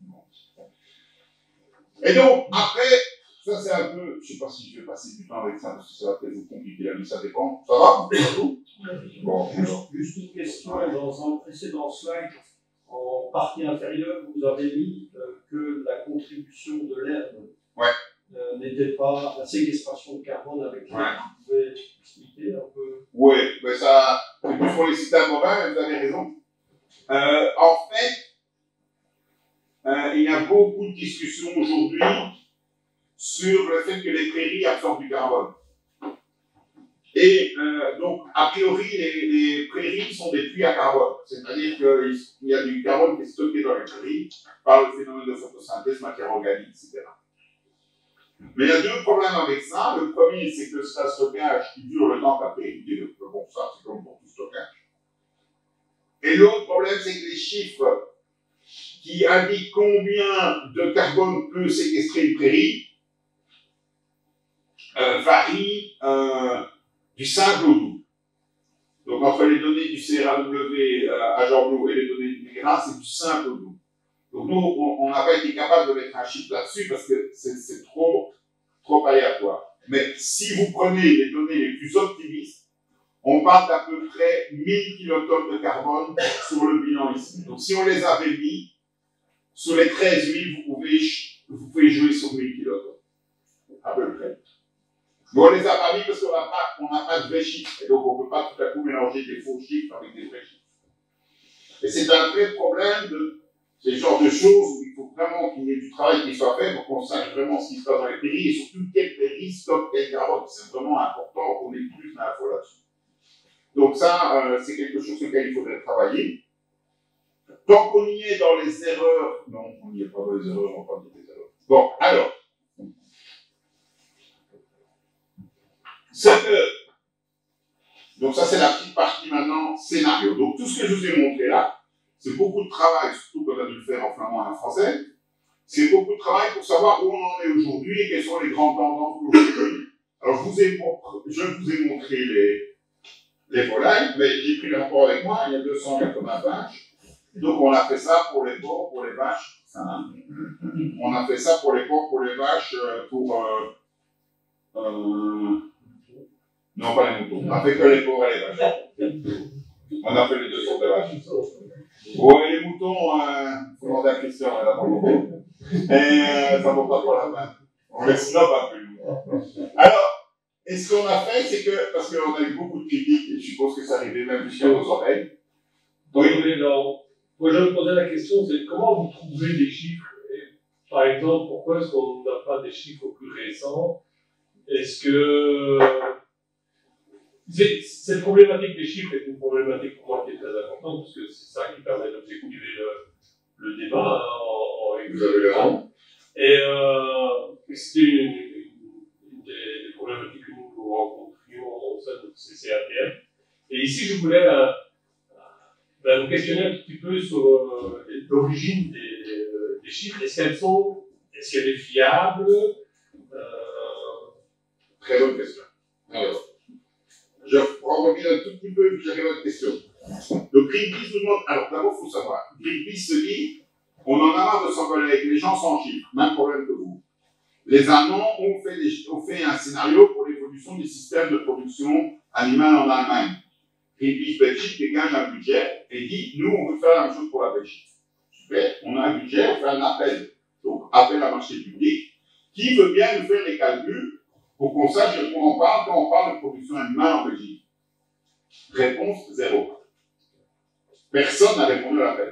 Et donc, après, ça c'est un peu, je ne sais pas si je vais passer du temps avec ça, parce que ça va peut-être vous compliquer la vie, ça dépend. Ça va? Bon, juste une question, dans un précédent slide, en partie inférieure, vous avez mis que la contribution de l'herbe n'était pas la séquestration de carbone avec l'herbe. Vous pouvez expliquer un peu? Oui, mais ça, c'est plus pour les sites bovins, mais vous avez raison. En fait, il y a beaucoup de discussions aujourd'hui sur le fait que les prairies absorbent du carbone. Et donc, a priori, les prairies sont des puits à carbone. C'est-à-dire qu'il y a du carbone qui est stocké dans les prairies par le phénomène de photosynthèse, matière organique, etc. Mais il y a deux problèmes avec ça. Le premier, c'est que c'est un stockage qui dure le temps que la prairie dure. Bon, ça, c'est comme pour tout stockage. Et l'autre problème, c'est que les chiffres qui indiquent combien de carbone peut séquestrer une prairie varient du simple au double. Donc, entre les données du CRAW à Jean-Blou et les données du MIGRA, c'est du simple au double. Donc, nous, on n'a pas été capable de mettre un chiffre là-dessus parce que c'est trop aléatoire. Mais si vous prenez les données les plus optimistes, on parle d'à peu près 1000 kilotonnes de carbone sur le bilan ici. Donc, si on les avait mis, sur les 13 000, vous pouvez jouer sur 1000 kilotonnes. À peu près. Mais on les a pas mis parce qu'on n'a pas de vrais chiffres. Et donc, on ne peut pas tout à coup mélanger des faux chiffres avec des vrais chiffres. Et c'est un vrai problème de ces genres de choses où il faut vraiment qu'il y ait du travail qui soit fait pour qu'on sache vraiment ce qui se passe dans les prairies et surtout quel prairie stocke quel carbone. C'est vraiment important qu'on ait plus d'infos là-dessus. Donc ça, c'est quelque chose sur lequel il faudrait travailler. Tant qu'on y est dans les erreurs, non, on n'y est pas dans les erreurs, on va pas dire des erreurs. Bon, alors, donc ça c'est la petite partie maintenant scénario. Donc tout ce que je vous ai montré là, c'est beaucoup de travail, surtout qu'on a dû le faire en flamand et en français. C'est beaucoup de travail pour savoir où on en est aujourd'hui et quelles sont les grandes tendances d'aujourd'hui. Alors je vous ai montré les volailles, mais j'ai pris le rapport avec moi, il y a 280 vaches. Donc on a fait ça pour les porcs, pour les vaches. On a fait ça pour les porcs, pour les vaches, non, pas les moutons. On a fait que les porcs et les vaches. On a fait les deux sortes de vaches. Ouais, les moutons, faut demander à Christian, elle a pas compris. Et ça vaut pas pour la peine. On les snob un peu. Alors, et ce qu'on a fait, c'est que, parce qu'on a eu beaucoup de critiques, et je suppose que ça arrivait même jusqu'à nos oreilles. Oui, non. Moi, je me posais la question, c'est comment vous trouvez des chiffres? Et, par exemple, pourquoi est-ce qu'on n'a pas des chiffres plus récents? Est-ce que cette problématique des chiffres est une problématique pour moi qui est très importante, parce que c'est ça qui permet d'objectiver le débat en règle. Et c'était une des problématiques que nous rencontrions au sein de CCAPM. Et ici, je voulais Ben, vous questionnez un petit peu sur l'origine des chiffres. Est-ce qu'elle est fiable? Très bonne question. Alors, je rebondis un tout petit peu et puis j'arrive à votre question. Donc Greenpeace nous demande, alors d'abord il faut savoir, Greenpeace se dit, on en a marre de s'engueuler avec les gens sans chiffres, même problème que vous. Les Allemands ont fait un scénario pour l'évolution des systèmes de production animale en Allemagne. Greenpeace Belgique dégage un budget et dit, nous on veut faire la même chose pour la Belgique. Super, on a un budget, on fait un appel, donc appel à marché public, qui veut bien nous faire les calculs pour qu'on sache de quoi on parle quand on parle de production animale en Belgique. Réponse 0. Personne n'a répondu à l'appel.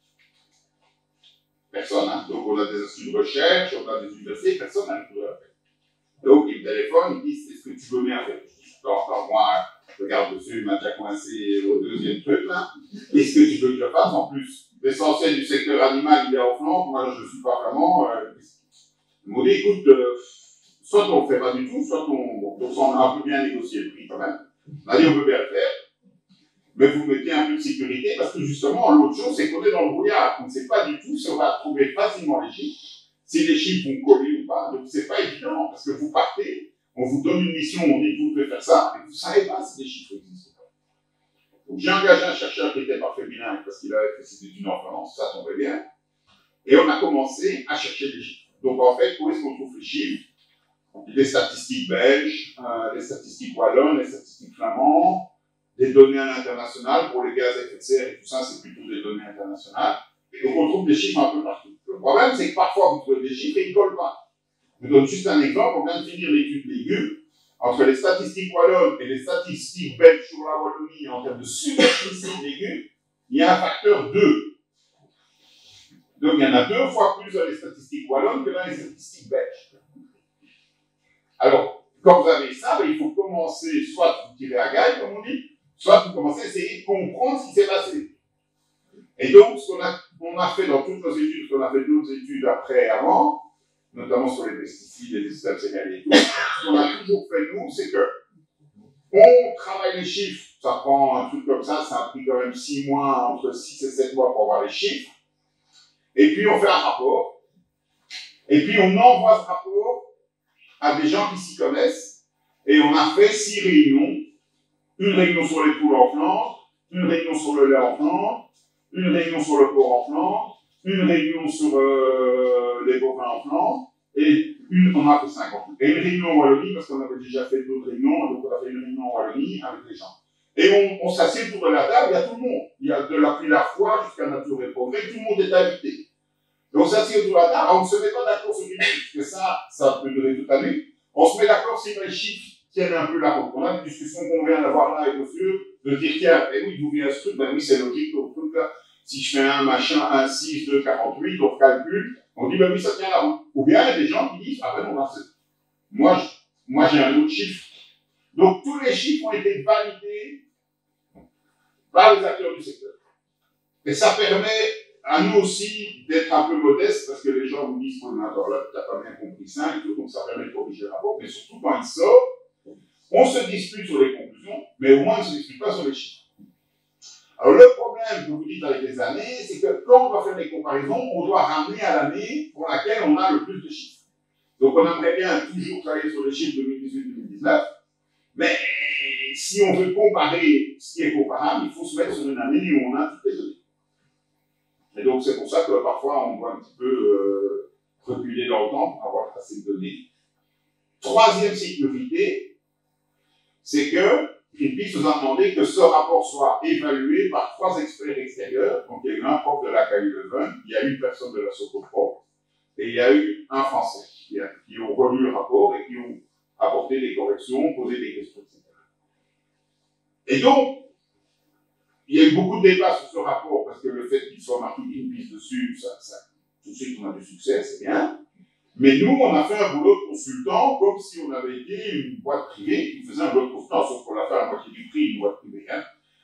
Personne, hein. Donc on a des instituts de recherche, on a des universités, personne n'a répondu à l'appel. Donc ils me téléphonent, ils disent, est-ce que tu veux bien faire? Je dis, attends, moi, je regarde dessus, il m'a déjà coincé au deuxième truc, là. Est-ce que tu veux que je fasse? En plus, l'essentiel du secteur animal, il est en Flandre, moi je ne suis pas vraiment. Ils m'ont dit, écoute, soit on ne le fait pas du tout, soit on a un peu bien négocié le prix quand même. On a dit, on peut bien le faire. Mais vous mettez un peu de sécurité parce que justement, l'autre chose, c'est qu'on est dans le brouillard. On ne sait pas du tout si on va trouver facilement les chiffres, si les chiffres vont coller ou pas. Donc, c'est pas évident parce que vous partez, on vous donne une mission, on dit que vous devez faire ça, et vous ne savez pas si les chiffres existent ou pas. Donc, j'ai engagé un chercheur qui était parfait bilingue parce qu'il avait fait ses études en France, ça tombait bien. Et on a commencé à chercher les chiffres. Donc, en fait, où est-ce qu'on trouve les chiffres? Les statistiques belges, les statistiques wallonnes, les statistiques flamandes, des données à l'international pour les gaz à effet de serre et tout ça, c'est plutôt des données internationales. Donc on trouve des chiffres un peu partout. Le problème, c'est que parfois vous trouvez des chiffres et ils ne collent pas. Je vous donne juste un exemple. On vient de finir l'étude légumes. Entre les statistiques wallonnes et les statistiques belges sur la Wallonie en termes de superficie de légumes, il y a un facteur 2. Donc il y en a 2 fois plus dans les statistiques wallonnes que dans les statistiques belges. Alors, quand vous avez ça, il faut commencer, soit vous tirez à gaille, comme on dit, soit vous commencez à essayer de comprendre ce qui s'est passé. Et donc, ce qu'on a fait dans toutes nos études, qu'on a fait d'autres études après et avant, notamment sur les pesticides et les systèmes céréaliers et tout, ce qu'on a toujours fait, nous, c'est que on travaille les chiffres, ça prend un truc comme ça a pris quand même 6 mois, entre 6 et 7 mois pour avoir les chiffres, et puis on fait un rapport, et puis on envoie ce rapport à des gens qui s'y connaissent, et on a fait 6 réunions, une réunion sur les poules en Flandre, une réunion sur le lait en Flandre, une réunion sur le porc en Flandre, une réunion sur les bovins en Flandre, et on a fait 50. Et une réunion en Wallonie, parce qu'on avait déjà fait d'autres réunions, donc on a fait une réunion en Wallonie avec les gens. Et on s'assied autour de la table, il y a tout le monde. Il y a de l'appui la foi jusqu'à Nature et Progrès, tout le monde est invité. Donc on s'assied autour de la table, on ne se met pas d'accord sur les chiffres, parce que ça peut durer toute la nuit. On se met d'accord sur les chiffres tiennent un peu la route. On a des discussions qu'on vient d'avoir là avec monsieur, de dire, tiens, eh oui, d'où vient ce truc? Ben oui, c'est logique, donc truc là. Si je fais un machin, 1, 6, 2, 48, on calcule, on dit, ben oui, ça tient la route. Ou bien, il y a des gens qui disent, ah ben non, moi j'ai un autre chiffre. Donc, tous les chiffres ont été validés par les acteurs du secteur. Et ça permet à nous aussi d'être un peu modestes, parce que les gens vous disent, bon, alors là, tu n'as pas bien compris ça, et tout, donc ça permet de corriger le rapport, mais surtout quand il sort, on se dispute sur les conclusions, mais au moins on ne se dispute pas sur les chiffres. Alors le problème que vous dites avec les années, c'est que quand on doit faire des comparaisons, on doit ramener à l'année pour laquelle on a le plus de chiffres. Donc on aimerait bien toujours travailler sur les chiffres 2018-2019, mais si on veut comparer ce qui est comparable, il faut se mettre sur une année où on a toutes les données. Et donc c'est pour ça que parfois on doit un petit peu reculer dans le temps pour avoir assez de données. Troisième sécurité, c'est que Greenpeace nous a demandé que ce rapport soit évalué par 3 experts extérieurs. Donc il y a eu un prof de la KU Leuven, il y a eu une personne de la Socopro, et il y a eu un Français qui ont relu le rapport et qui ont apporté des corrections, posé des questions, etc. Et donc, il y a eu beaucoup de débats sur ce rapport, parce que le fait qu'il soit marqué Greenpeace dessus, tout de suite on a du succès, c'est bien. Mais nous, on a fait un boulot de consultant comme si on avait été une boîte privée qui faisait un boulot de consultant, sauf qu'on l'a fait à la moitié du prix, une boîte privée. Hein.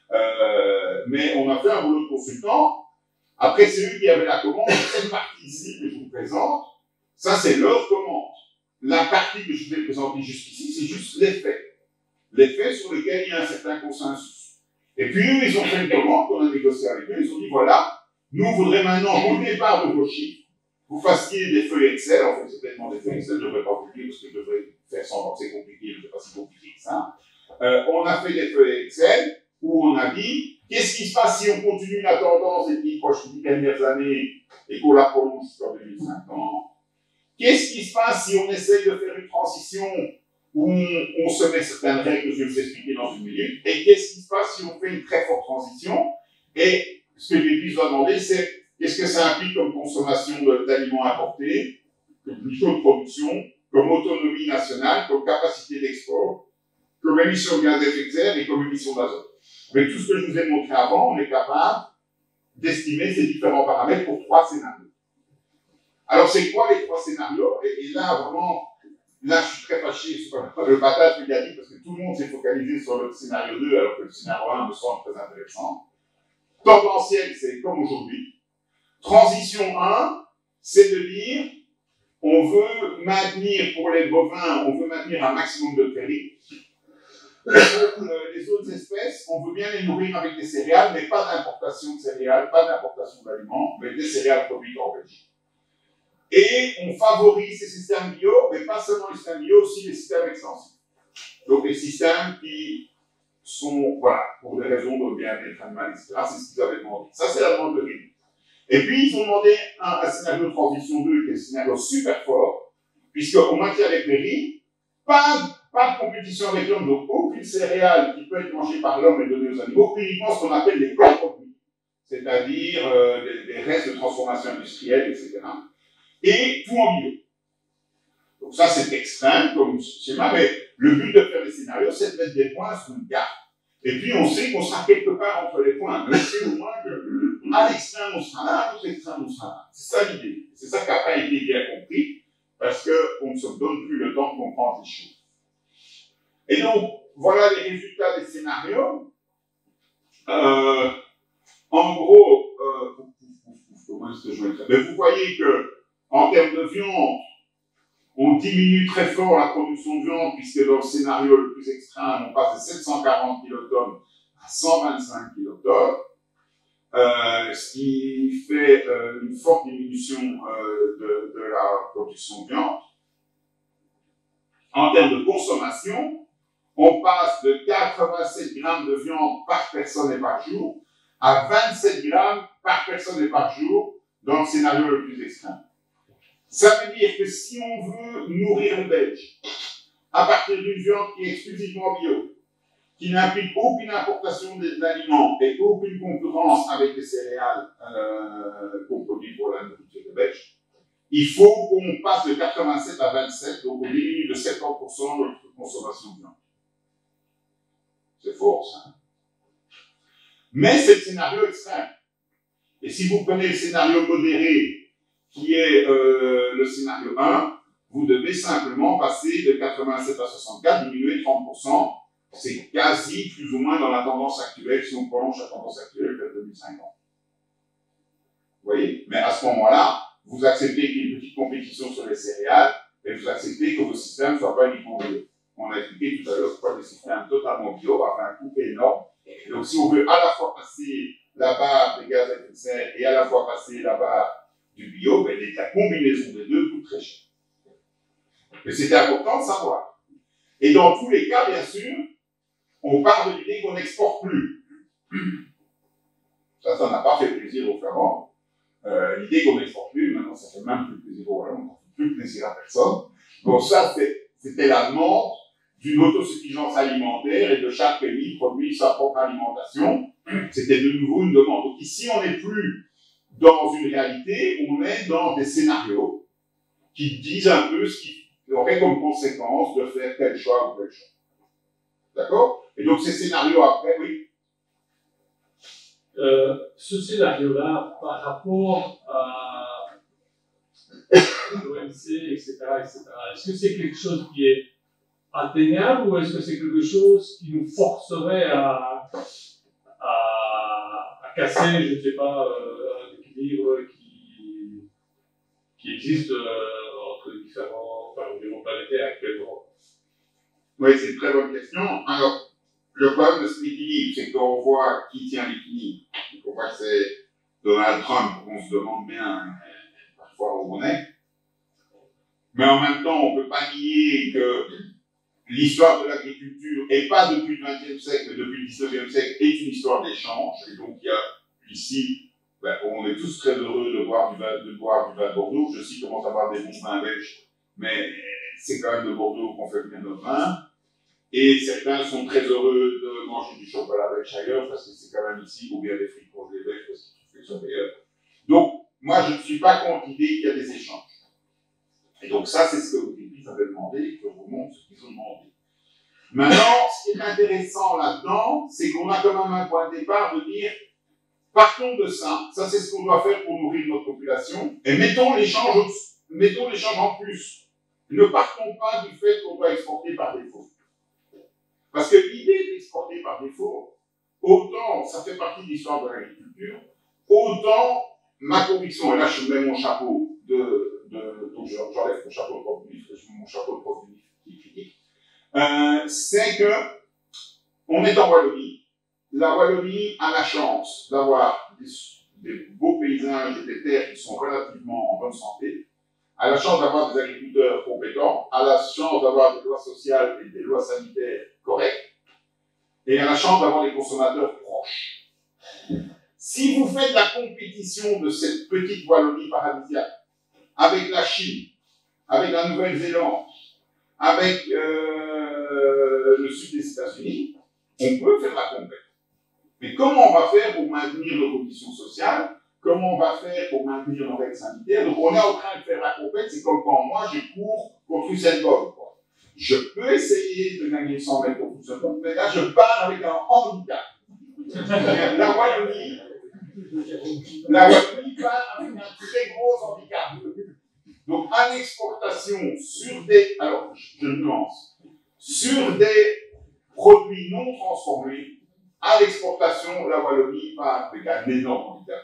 Mais on a fait un boulot de consultant. Après, c'est eux qui avaient la commande. Cette partie ici que je vous présente, ça c'est leur commande. La partie que je vous ai présentée jusqu'ici, c'est juste les faits. Les faits sur lesquels il y a un certain consensus. Et puis eux, ils ont fait une commande qu'on a négocié avec eux, ils ont dit voilà, nous voudrions maintenant, au départ de vos chiffres, vous fassiez des feuilles Excel, en fait c'est complètement des feuilles Excel, je ne devrais pas publier parce que je devrais faire semblant que c'est compliqué, mais c'est pas si compliqué que ça. On a fait des feuilles Excel où on a dit qu'est-ce qui se passe si on continue la tendance des 10 dernières années et qu'on la prolonge jusqu'en 2050. Qu'est-ce qui se passe si on essaye de faire une transition où on se met certaines règles que je vais vous expliquer dans une minute, et qu'est-ce qui se passe si on fait une très forte transition? Et ce que l'Église doit demander, c'est qu'est-ce que ça implique comme consommation d'aliments importés, comme niveau de production, comme autonomie nationale, comme capacité d'export, comme émission de gaz à effet de serre et comme émission d'azote. Avec tout ce que je vous ai montré avant, on est capable d'estimer ces différents paramètres pour 3 scénarios. Alors, c'est quoi les 3 scénarios? Et là, vraiment, là, je suis très fâché sur le battage médiatique parce que tout le monde s'est focalisé sur le scénario 2 alors que le scénario 1 me semble très intéressant. Tendanciel, c'est comme aujourd'hui. Transition 1, c'est de dire on veut maintenir pour les bovins, on veut maintenir un maximum de prairies. Les autres espèces, on veut bien les nourrir avec des céréales, mais pas d'importation de céréales, pas d'importation d'aliments, mais des céréales produites en Belgique. Et on favorise ces systèmes bio, mais pas seulement les systèmes bio, aussi les systèmes extensifs. Donc les systèmes qui sont, voilà, pour des raisons de bien-être animal, etc. C'est ce qu'ils avaient demandé. Ça, c'est la demande de Rémi. Et puis, ils ont demandé un scénario de transition 2, qui est un scénario super fort, puisqu'on maintient les prairies, pas de compétition avec l'homme, donc aucune céréale qui peut être mangée par l'homme et donnée aux animaux, uniquement ce qu'on appelle les co-produits, c'est-à-dire les restes de transformation industrielle, etc. Et tout en bio. Donc ça, c'est extrême comme schéma, mais le but de faire des scénarios, c'est de mettre des points sur une carte. Et puis, on sait qu'on sera quelque part entre les points. Mais c'est au moins que, à l'extrême, on sera là, à l'autre extrême, on sera là. C'est ça l'idée. C'est ça qui n'a pas été bien compris, parce qu'on ne se donne plus le temps de comprendre les choses. Et donc, voilà les résultats des scénarios. En gros, comment est-ce que je vais le faire? Mais vous voyez que, en termes de viande, on diminue très fort la production de viande, puisque dans le scénario le plus extrême, on passe de 740 kilotonnes à 125 kilotonnes, ce qui fait une forte diminution de la production de viande. En termes de consommation, on passe de 87 grammes de viande par personne et par jour à 27 grammes par personne et par jour dans le scénario le plus extrême. Ça veut dire que si on veut nourrir les Belges à partir d'une viande qui est exclusivement bio, qui n'implique aucune importation d'aliments et aucune concurrence avec les céréales qu'on produit pour la nourriture des Belges, il faut qu'on passe de 87 à 27, donc on diminue de 70% notre consommation de viande. C'est fort, ça. Mais c'est le scénario extrême. Et si vous prenez le scénario modéré, qui est le scénario 1, vous devez simplement passer de 87 à 64, diminuer 30%. C'est quasi plus ou moins dans la tendance actuelle, si on prolonge la tendance actuelle vers 2050. Vous voyez? Mais à ce moment-là, vous acceptez qu'il y ait une petite compétition sur les céréales, et vous acceptez que vos systèmes ne soient pas uniquement bio. On a expliqué tout à l'heure pourquoi des systèmes totalement bio avaient un coût énorme. Et donc si on veut à la fois passer la barre des gaz à effet de serre et à la fois passer la barre du bio, ben, la combinaison des deux coûte très cher. Mais c'était important de savoir. Et dans tous les cas, bien sûr, on part de l'idée qu'on n'exporte plus. Ça n'a pas fait plaisir aux Flamands. L'idée qu'on n'exporte plus, maintenant ça fait même plus plaisir aux Wallons, on ne fait plus plaisir à personne. Donc ça, c'était la demande d'une autosuffisance alimentaire et de chaque pays produire sa propre alimentation. C'était de nouveau une demande. Donc ici, on n'est plus dans une réalité, on est dans des scénarios qui disent un peu ce qui aurait comme conséquence de faire tel choix ou tel choix. D'accord? Et donc ces scénarios après, oui. Ce scénario-là, par rapport à l'OMC, etc., est-ce que c'est quelque chose qui est atteignable ou est-ce que c'est quelque chose qui nous forcerait à casser, je ne sais pas, un équilibre qui existe entre les différents environnements planétaires actuellement? Oui, c'est une très bonne question. Alors, le problème de cet équilibre, c'est qu'on voit qui tient l'équilibre. On voit que c'est Donald Trump, on se demande bien parfois où on est. Mais en même temps, on ne peut pas nier que l'histoire de l'agriculture, et pas depuis le XXe siècle, mais depuis le XIXe siècle, est une histoire d'échange. Et donc, il y a ici, on est tous très heureux de boire du vin de Bordeaux. Je sais comment avoir des bons vins belges, mais c'est quand même de Bordeaux qu'on fait bien notre vin. Et certains sont très heureux de manger du chocolat belge ailleurs, parce que c'est quand même ici, ou bien des frites congelées belges, parce qu'ils sont meilleurs. Donc, moi, je ne suis pas contre l'idée qu'il y a des échanges. Et donc, ça, c'est ce que Greenpeace avait demandé, et que je vous montre ce qu'ils ont demandé. Maintenant, ce qui est intéressant là-dedans, c'est qu'on a quand même un point de départ de dire, partons de ça, ça c'est ce qu'on doit faire pour nourrir notre population, et mettons l'échange en plus. Ne partons pas du fait qu'on doit exporter par défaut. Parce que l'idée d'exporter par défaut, autant ça fait partie de l'histoire de l'agriculture, autant ma conviction, et là je mets mon chapeau donc j'enlève mon chapeau de prof de livre, je mets mon chapeau de prof de livre qui critique, c'est que on est en Wallonie. La Wallonie a la chance d'avoir des beaux paysages et des terres qui sont relativement en bonne santé, a la chance d'avoir des agriculteurs compétents, a la chance d'avoir des lois sociales et des lois sanitaires correctes, et a la chance d'avoir des consommateurs proches. Si vous faites la compétition de cette petite Wallonie paradisiaque avec la Chine, avec la Nouvelle-Zélande, avec le sud des États-Unis, on peut faire la compète. Mais comment on va faire pour maintenir nos conditions sociales? Comment on va faire pour maintenir nos règles sanitaires? Donc on est en train de faire la compète, c'est comme quand moi je cours contre Usain Bolt. Je peux essayer de gagner 100 mètres contre Usain Bolt, mais là je pars avec un handicap. La Wallonie part avec un très gros handicap. Donc en exportation sur des, alors je nuance, sur des produits non transformés, à l'exportation, la Wallonie part avec un énorme handicap.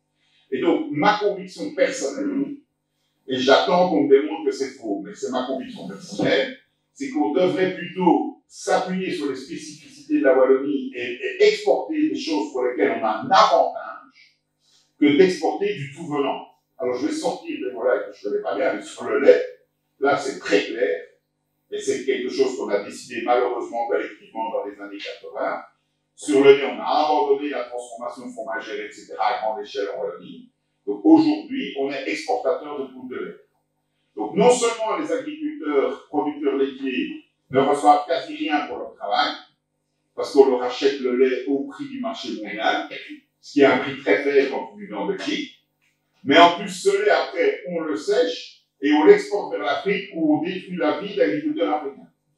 Et donc, ma conviction personnelle, et j'attends qu'on me démontre que c'est faux, mais c'est ma conviction personnelle, c'est qu'on devrait plutôt s'appuyer sur les spécificités de la Wallonie et exporter des choses pour lesquelles on a un avantage que d'exporter du tout venant. Alors, je vais sortir des volailles que je ne connais pas bien, mais sur le lait, là, c'est très clair, et c'est quelque chose qu'on a décidé malheureusement collectivement dans les années 80. Sur le lait, on a abandonné la transformation fromagère, etc., à grande échelle en Wallonie. Donc aujourd'hui, on est exportateur de poudre de lait. Donc non seulement les agriculteurs, producteurs laitiers ne reçoivent quasi rien pour leur travail, parce qu'on leur achète le lait au prix du marché mondial, ce qui est un prix très faible quand vous vivez en Belgique, mais en plus ce lait, après, on le sèche et on l'exporte vers l'Afrique où on détruit la vie d'agriculteurs africains.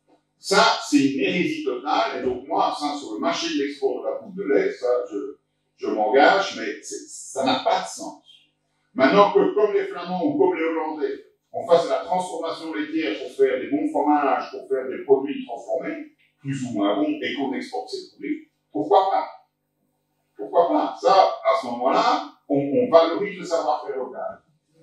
Ça, c'est une hérésie totale, et donc moi, ça, sur le marché de l'export de la poudre de lait, ça, je m'engage, mais ça n'a pas de sens. Maintenant que, comme les Flamands ou comme les Hollandais, on fasse la transformation laitière pour faire des bons fromages, pour faire des produits transformés, plus ou moins bons, et qu'on exporte ces produits, pourquoi pas? Pourquoi pas? Ça, à ce moment-là, on valorise le savoir-faire local.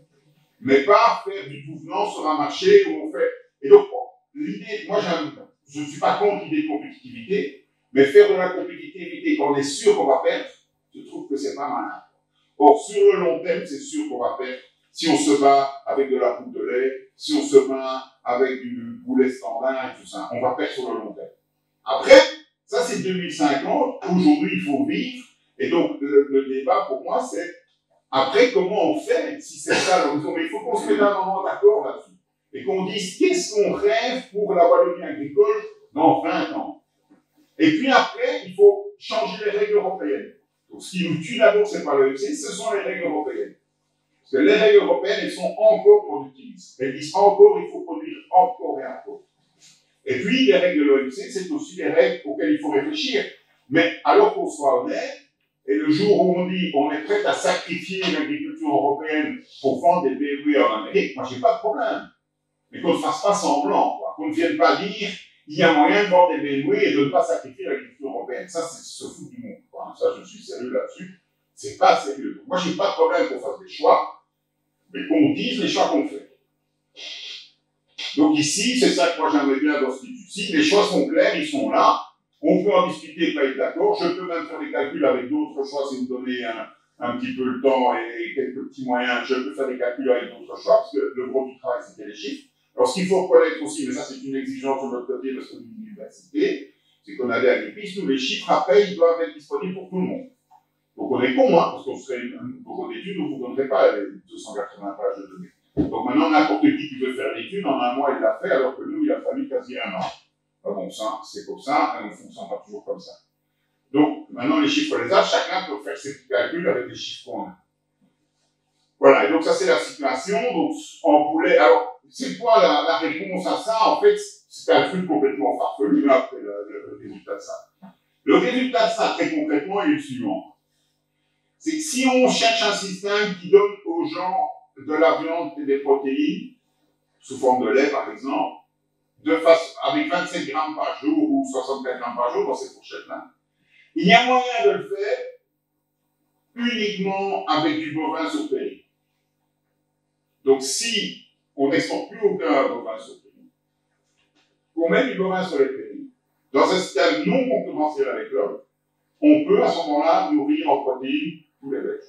Mais pas faire du tout venant sur un marché où on fait... Et donc, l'idée, moi, je ne suis pas contre l'idée de compétitivité, mais faire de la compétitivité quand on est sûr qu'on va perdre, je trouve que c'est pas malin. Or, sur le long terme, c'est sûr qu'on va perdre. Si on se bat avec de la poudre de lait, si on se bat avec du poulet standard et tout ça, on va perdre sur le long terme. Après, ça c'est 2050, aujourd'hui il faut vivre, et donc le débat pour moi c'est, après comment on fait, si c'est ça l'horizon, mais il faut qu'on se mette un moment d'accord là-dessus, et qu'on dise qu'est-ce qu'on rêve pour la Wallonie agricole dans 20 ans. Et puis après, il faut changer les règles européennes. Donc, ce qui nous tue d'abord, c'est pas l'OMC, ce sont les règles européennes. Parce que les règles européennes, elles sont encore productivistes. Elles disent encore, il faut produire encore et encore. Et puis, les règles de l'OMC, c'est aussi les règles auxquelles il faut réfléchir. Mais alors qu'on soit honnête, et le jour où on dit on est prêt à sacrifier l'agriculture européenne pour vendre des BMW en Amérique, moi, j'ai pas de problème. Mais qu'on ne fasse pas semblant, quoi. Qu'on ne vienne pas dire il y a moyen de vendre des BMW et de ne pas sacrifier l'agriculture européenne. Ça, c'est se foutre du monde, quoi. Ça, je suis sérieux là-dessus. C'est pas sérieux. Donc, moi, j'ai pas de problème qu'on fasse des choix, mais qu'on dise les choix qu'on fait. Donc ici, c'est ça que moi j'aimerais bien dans ce institut-ci. Les choix sont clairs, ils sont là. On peut en discuter, pas être d'accord. Je peux même faire des calculs avec d'autres choix si vous donnez un petit peu le temps et quelques petits moyens. Je peux faire des calculs avec d'autres choix parce que le gros du travail, c'était les chiffres. Alors, ce qu'il faut reconnaître aussi, mais ça, c'est une exigence de notre côté parce qu'on est une université, c'est qu'on a des agripistes, nous, les chiffres, après, ils doivent être disponibles pour tout le monde. Donc, on est con, hein, parce qu'on serait un bureau d'études, on ne vous donnerait pas les 280 pages de données. Donc, maintenant, n'importe qui veut faire l'étude, en un mois, il l'a fait, alors que nous, il a fallu quasi un an. Bon, ça, c'est comme ça, et on ne fonctionne pas toujours comme ça. Donc, maintenant, les chiffres, on les a, chacun peut faire ses petits calculs avec les chiffres qu'on a. Voilà, et donc ça, c'est la situation. Donc, en poulet, alors, c'est quoi la réponse à ça? En fait, c'est un truc complètement farfelu, après le résultat de ça. Le résultat de ça, très concrètement, est le suivant. C'est que si on cherche un système qui donne aux gens de la viande et des protéines, sous forme de lait, par exemple, avec 27 grammes par jour ou 64 grammes par jour dans ces fourchettes-là, il y a moyen de le faire uniquement avec du bovin sur prairie. Donc, si on n'exporte plus aucun bovin sur prairie, qu'on met du bovin sur les prairies, dans un système non concurrentiel avec l'homme, on peut à ce moment-là nourrir en protéines tous les bêtes.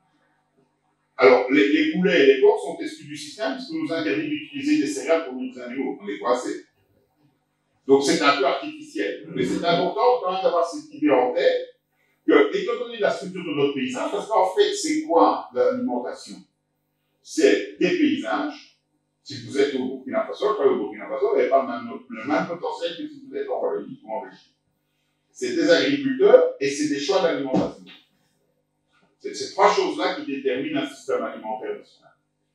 Alors, les poulets et les porcs sont exclus du système parce qu'on nous interdit d'utiliser des céréales pour nos animaux. On est coincés. Donc, c'est un peu artificiel. Mais c'est important quand même d'avoir cette idée en tête que, étant donné la structure de notre paysage, parce qu'en fait, c'est quoi l'alimentation? C'est des paysages. Si vous êtes au Burkina Faso, au Burkina Faso, vous n'avez pas le même potentiel que si vous êtes en Wallonie ou en Belgique. C'est des agriculteurs et c'est des choix d'alimentation. C'est ces trois choses-là qui déterminent un système alimentaire national.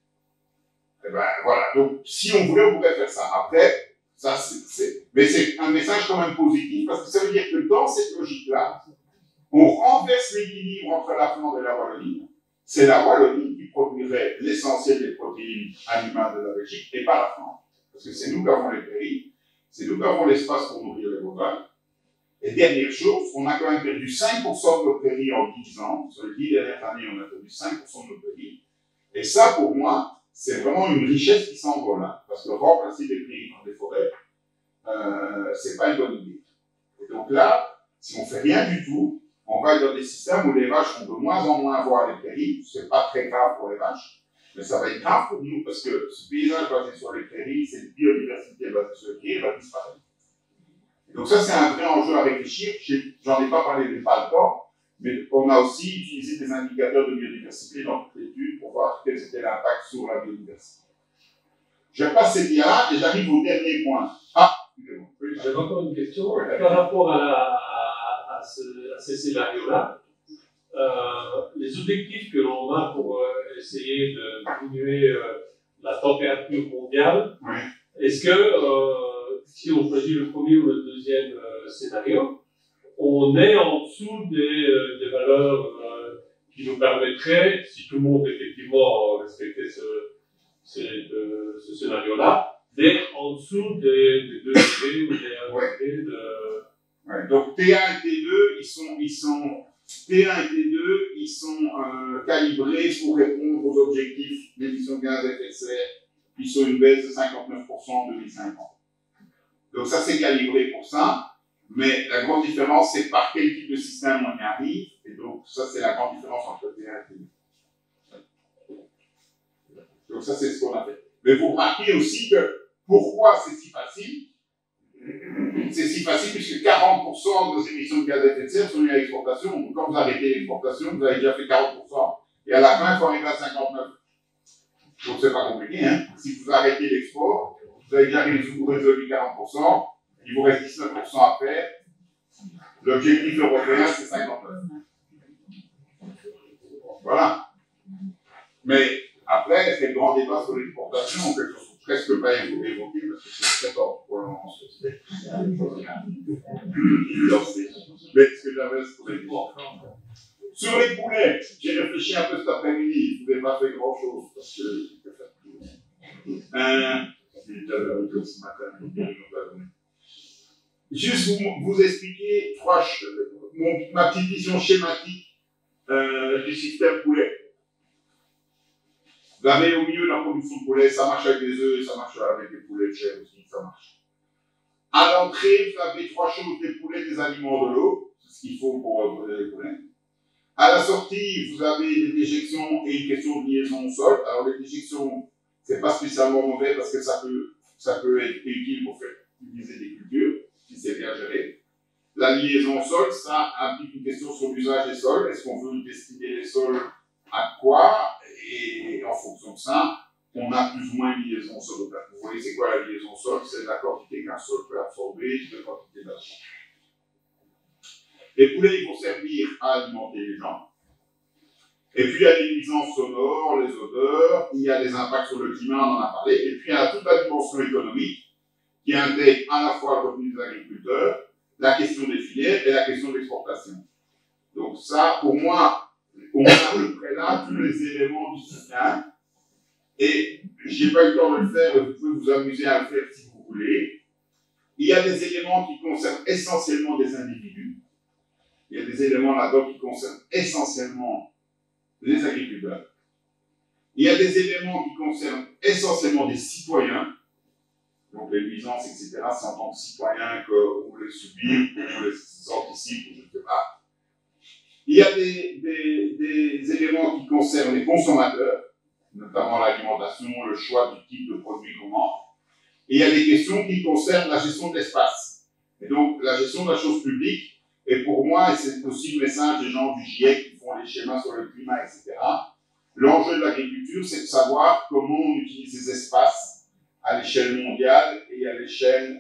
Et ben voilà. Donc, si on voulait, on pourrait faire ça. Après, ça, mais c'est un message quand même positif parce que ça veut dire que dans cette logique-là, on renverse l'équilibre entre la Flandre et la Wallonie. C'est la Wallonie qui produirait l'essentiel des protéines animales de la Belgique et pas la France. Parce que c'est nous qui avons les prairies, c'est nous qui avons l'espace pour nourrir les bovins. Et dernière chose, on a quand même perdu 5% de nos prairies en 10 ans. Sur les 10 dernières années, on a perdu 5% de nos prairies. Et ça, pour moi, c'est vraiment une richesse qui s'envole. Hein, parce que remplacer des prairies par des forêts, c'est pas une bonne idée. Et donc là, si on fait rien du tout, on va être dans des systèmes où les vaches vont de moins en moins voir les prairies. C'est pas très grave pour les vaches, mais ça va être grave pour nous parce que ce paysage basé sur les prairies, cette biodiversité basée sur les prairies, va disparaître. Et donc ça, c'est un vrai enjeu à réfléchir. J'en ai pas parlé, mais pas le temps, mais on a aussi utilisé des indicateurs de biodiversité dans toute l'étude pour voir quel était l'impact sur la biodiversité. Je passe ces dias et j'arrive au dernier point. Ah, excusez-moi. J'avais encore une question par rapport à ces scénarios-là. Les objectifs que l'on a pour essayer de diminuer la température mondiale, oui. Est-ce que si on choisit le premier ou le deuxième scénario, on est en dessous des valeurs qui nous permettraient, si tout le monde effectivement respectait ce scénario-là, d'être en dessous des 2 degrés ou des 1 degré de... Ouais, donc T1 et T2, T1 et T2, ils sont calibrés pour répondre aux objectifs d'émissions de gaz à effet de serre qui sont une baisse de 59% en 2050. Donc ça, c'est calibré pour ça, mais la grande différence, c'est par quel type de système on y arrive, et donc ça, c'est la grande différence entre T1 et T2. Donc ça, c'est ce qu'on a fait. Mais vous remarquez aussi que pourquoi c'est si facile? C'est si facile puisque 40% de nos émissions de gaz à effet de serre sont liées à l'exportation. Donc quand vous arrêtez l'exportation, vous avez déjà fait 40%. Et à la fin, il faut arriver à 59%. Donc c'est pas compliqué, hein. Si vous arrêtez l'export, vous avez déjà résolu 40%, il vous reste 19% à faire. L'objectif européen, c'est 59%. Voilà. Mais après, est-ce qu'il y a le grand débat sur l'exportation, quelque chose presque pas évoqué, parce que c'est très fort pour le moment. Mais ce que j'avais, c'est pour les poulets. Sur les poulets, j'ai réfléchi un peu cet après-midi. Je ne vous ai pas fait grand-chose, parce que ce matin, juste vous expliquer ma petite vision schématique du système poulet. Vous avez au milieu de la production de poulet, ça marche avec des œufs, ça marche avec des poulets de chèvre aussi, ça marche. À l'entrée, vous avez trois choses, des poulets, des aliments, de l'eau. C'est ce qu'il faut pour brûler les poulets. À la sortie, vous avez des déjections et une question de liaison au sol. Alors, les déjections, c'est pas spécialement mauvais parce que ça peut être utile pour faire utiliser des cultures, si c'est bien géré. La liaison au sol, ça implique une question sur l'usage des sols. Est-ce qu'on veut destiner les sols à quoi? Et en fonction de ça, on a plus ou moins une liaison au sol. Vous voyez, c'est quoi la liaison au sol? C'est la quantité qu'un sol peut absorber de la quantité d'argent. Les poulets, ils vont servir à alimenter les gens. Et puis, il y a les nuisances sonores, les odeurs, il y a les impacts sur le climat, on en a parlé. Et puis, il y a toute la dimension économique qui intègre à la fois le revenu des agriculteurs, la question des filières et la question de l'exportation. Donc ça, pour moi, on a à peu près là tous les éléments du système. Et j'ai pas eu le temps de le faire, vous pouvez vous amuser à le faire si vous voulez. Il y a des éléments qui concernent essentiellement des individus. Il y a des éléments là-dedans qui concernent essentiellement les agriculteurs. Il y a des éléments qui concernent essentiellement des citoyens. Donc les nuisances, etc., c'est en tant que citoyen qu'on les subit, qu'on les anticipe, ou je ne sais pas. Il y a des éléments qui concernent les consommateurs, notamment l'alimentation, le choix du type de produit qu'on mange. Et il y a des questions qui concernent la gestion de l'espace. Et donc, la gestion de la chose publique, et pour moi, et c'est aussi le message des gens du GIEC qui font les schémas sur le climat, etc., l'enjeu de l'agriculture, c'est de savoir comment on utilise ces espaces à l'échelle mondiale et à l'échelle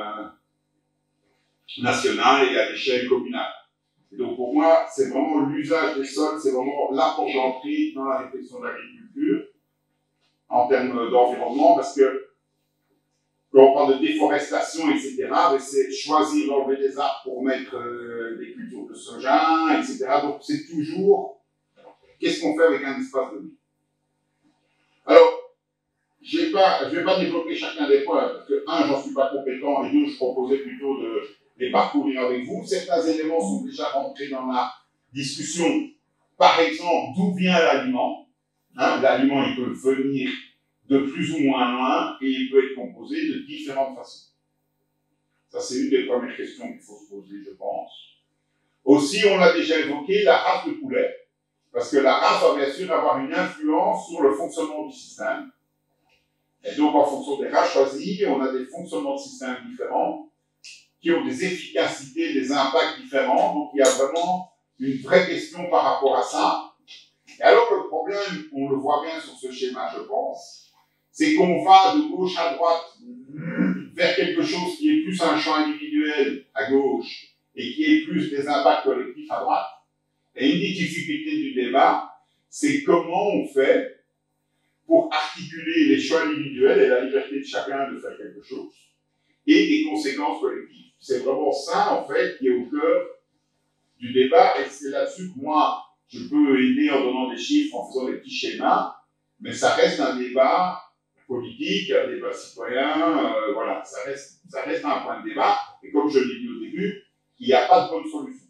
nationale et à l'échelle communale. Et donc, pour moi, c'est vraiment l'usage des sols, c'est vraiment la porte d'entrée dans la réflexion de l'agriculture en termes d'environnement, parce que quand on parle de déforestation, etc., c'est choisir d'enlever des arbres pour mettre des cultures de soja, etc. Donc, c'est toujours qu'est-ce qu'on fait avec un espace de vie. Alors, je vais pas développer chacun des points, parce que, un, j'en suis pas compétent, et deux, je proposais plutôt de les parcourir avec vous. Certains éléments sont déjà rentrés dans la discussion. Par exemple, d'où vient l'aliment? L'aliment, il peut venir de plus ou moins loin, et il peut être composé de différentes façons. Ça, c'est une des premières questions qu'il faut se poser, je pense. Aussi, on l'a déjà évoqué, la race de poulet, parce que la race va bien sûr avoir une influence sur le fonctionnement du système. Et donc, en fonction des races choisies, on a des fonctionnements de système différents, qui ont des efficacités, des impacts différents. Donc, il y a vraiment une vraie question par rapport à ça. Et alors, le problème, on le voit bien sur ce schéma, je pense, c'est qu'on va de gauche à droite vers quelque chose qui est plus un champ individuel à gauche et qui est plus des impacts collectifs à droite. Et une des difficultés du débat, c'est comment on fait pour articuler les choix individuels et la liberté de chacun de faire quelque chose et des conséquences collectives. C'est vraiment ça, en fait, qui est au cœur du débat, et c'est là-dessus que moi, je peux aider en donnant des chiffres, en faisant des petits schémas, mais ça reste un débat politique, un débat citoyen, voilà, ça reste un point de débat, et comme je l'ai dit au début, il n'y a pas de bonne solution.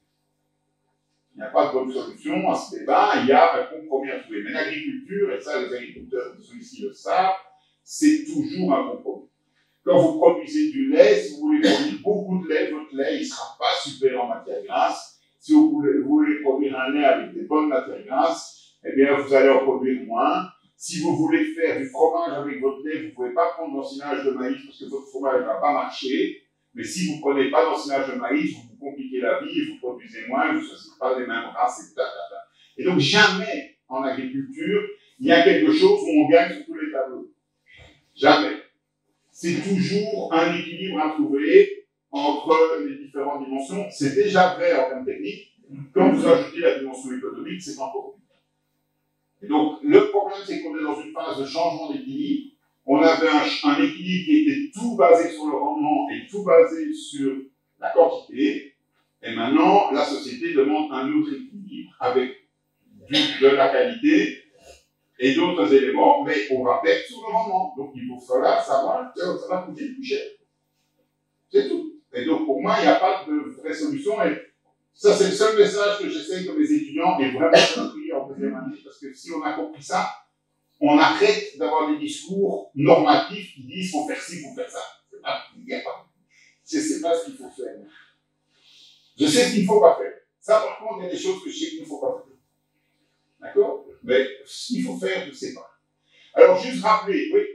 Il n'y a pas de bonne solution à ce débat, il y a un compromis à trouver. Mais l'agriculture, et ça les agriculteurs qui sont ici le savent, c'est toujours un compromis. Quand vous produisez du lait, si vous voulez produire beaucoup de lait, votre lait il ne sera pas super en matière grasse. Si vous voulez produire un lait avec des bonnes matières grasses, eh bien vous allez en produire moins. Si vous voulez faire du fromage avec votre lait, vous ne pouvez pas prendre d'ensilage de maïs parce que votre fromage ne va pas marcher. Mais si vous ne prenez pas d'ensilage de maïs, vous vous compliquez la vie et vous produisez moins, vous ne choisissez pas les mêmes races, etc. Et donc jamais en agriculture, il y a quelque chose où on gagne sur tous les tableaux. Jamais. C'est toujours un équilibre à trouver entre les différentes dimensions. C'est déjà vrai en termes techniques. Quand vous ajoutez la dimension économique, c'est encore plus. Et donc, le problème, c'est qu'on est dans une phase de changement d'équilibre. On avait un équilibre qui était tout basé sur le rendement et tout basé sur la quantité. Et maintenant, la société demande un autre équilibre avec de la qualité et d'autres éléments, mais on va perdre sur le rendement. Donc, il faut falloir savoir que ça va coûter plus cher. C'est tout. Et donc, pour moi, il n'y a pas de vraie solution. Et ça, c'est le seul message que j'essaye que mes étudiants aient vraiment compris en deuxième année, parce que si on a compris ça, on arrête d'avoir des discours normatifs qui disent faut faire ci, faut faire ça. Il n'y a pas. je ne sais pas ce qu'il faut faire. Je sais ce qu'il ne faut pas faire. Ça, par contre, il y a des choses que je sais qu'il ne faut pas faire. D'accord? Mais ce qu'il faut faire, je ne sais pas. Alors, juste rappeler, oui.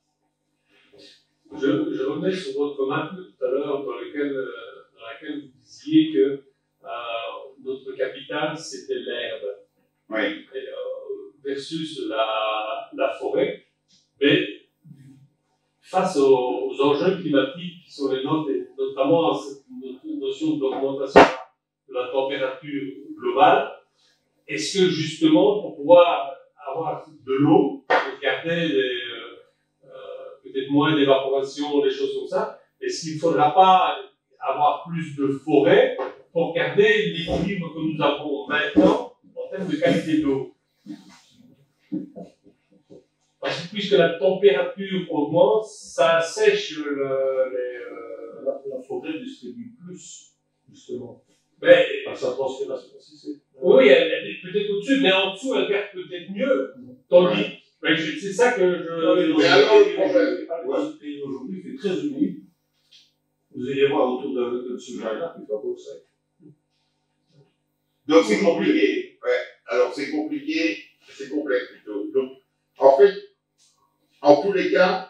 Je revenais sur votre remarque tout à l'heure dans laquelle vous disiez que notre capital, c'était l'herbe. Oui. Versus la forêt. Mais face aux enjeux climatiques qui sont les nôtres, et notamment cette notion d'augmentation de la température globale, est-ce que justement, pour pouvoir avoir de l'eau, pour garder peut-être moins d'évaporation, des choses comme ça, est-ce qu'il ne faudra pas avoir plus de forêt pour garder l'équilibre que nous avons maintenant en termes de qualité d'eau? Parce que puisque la température augmente, ça assèche la forêt distribue plus, justement. Mais, par sa transpiration. Oui, elle est peut-être au-dessus, mais en dessous, elle garde peut-être mieux. Tandis, c'est ça que je. Mais alors, le problème. Aujourd'hui, il fait très humide. Vous allez voir autour de ce jardin, il fait beau sec. Donc, c'est compliqué. Ouais. Alors, c'est compliqué, c'est complexe plutôt. Donc, en fait, en tous les cas,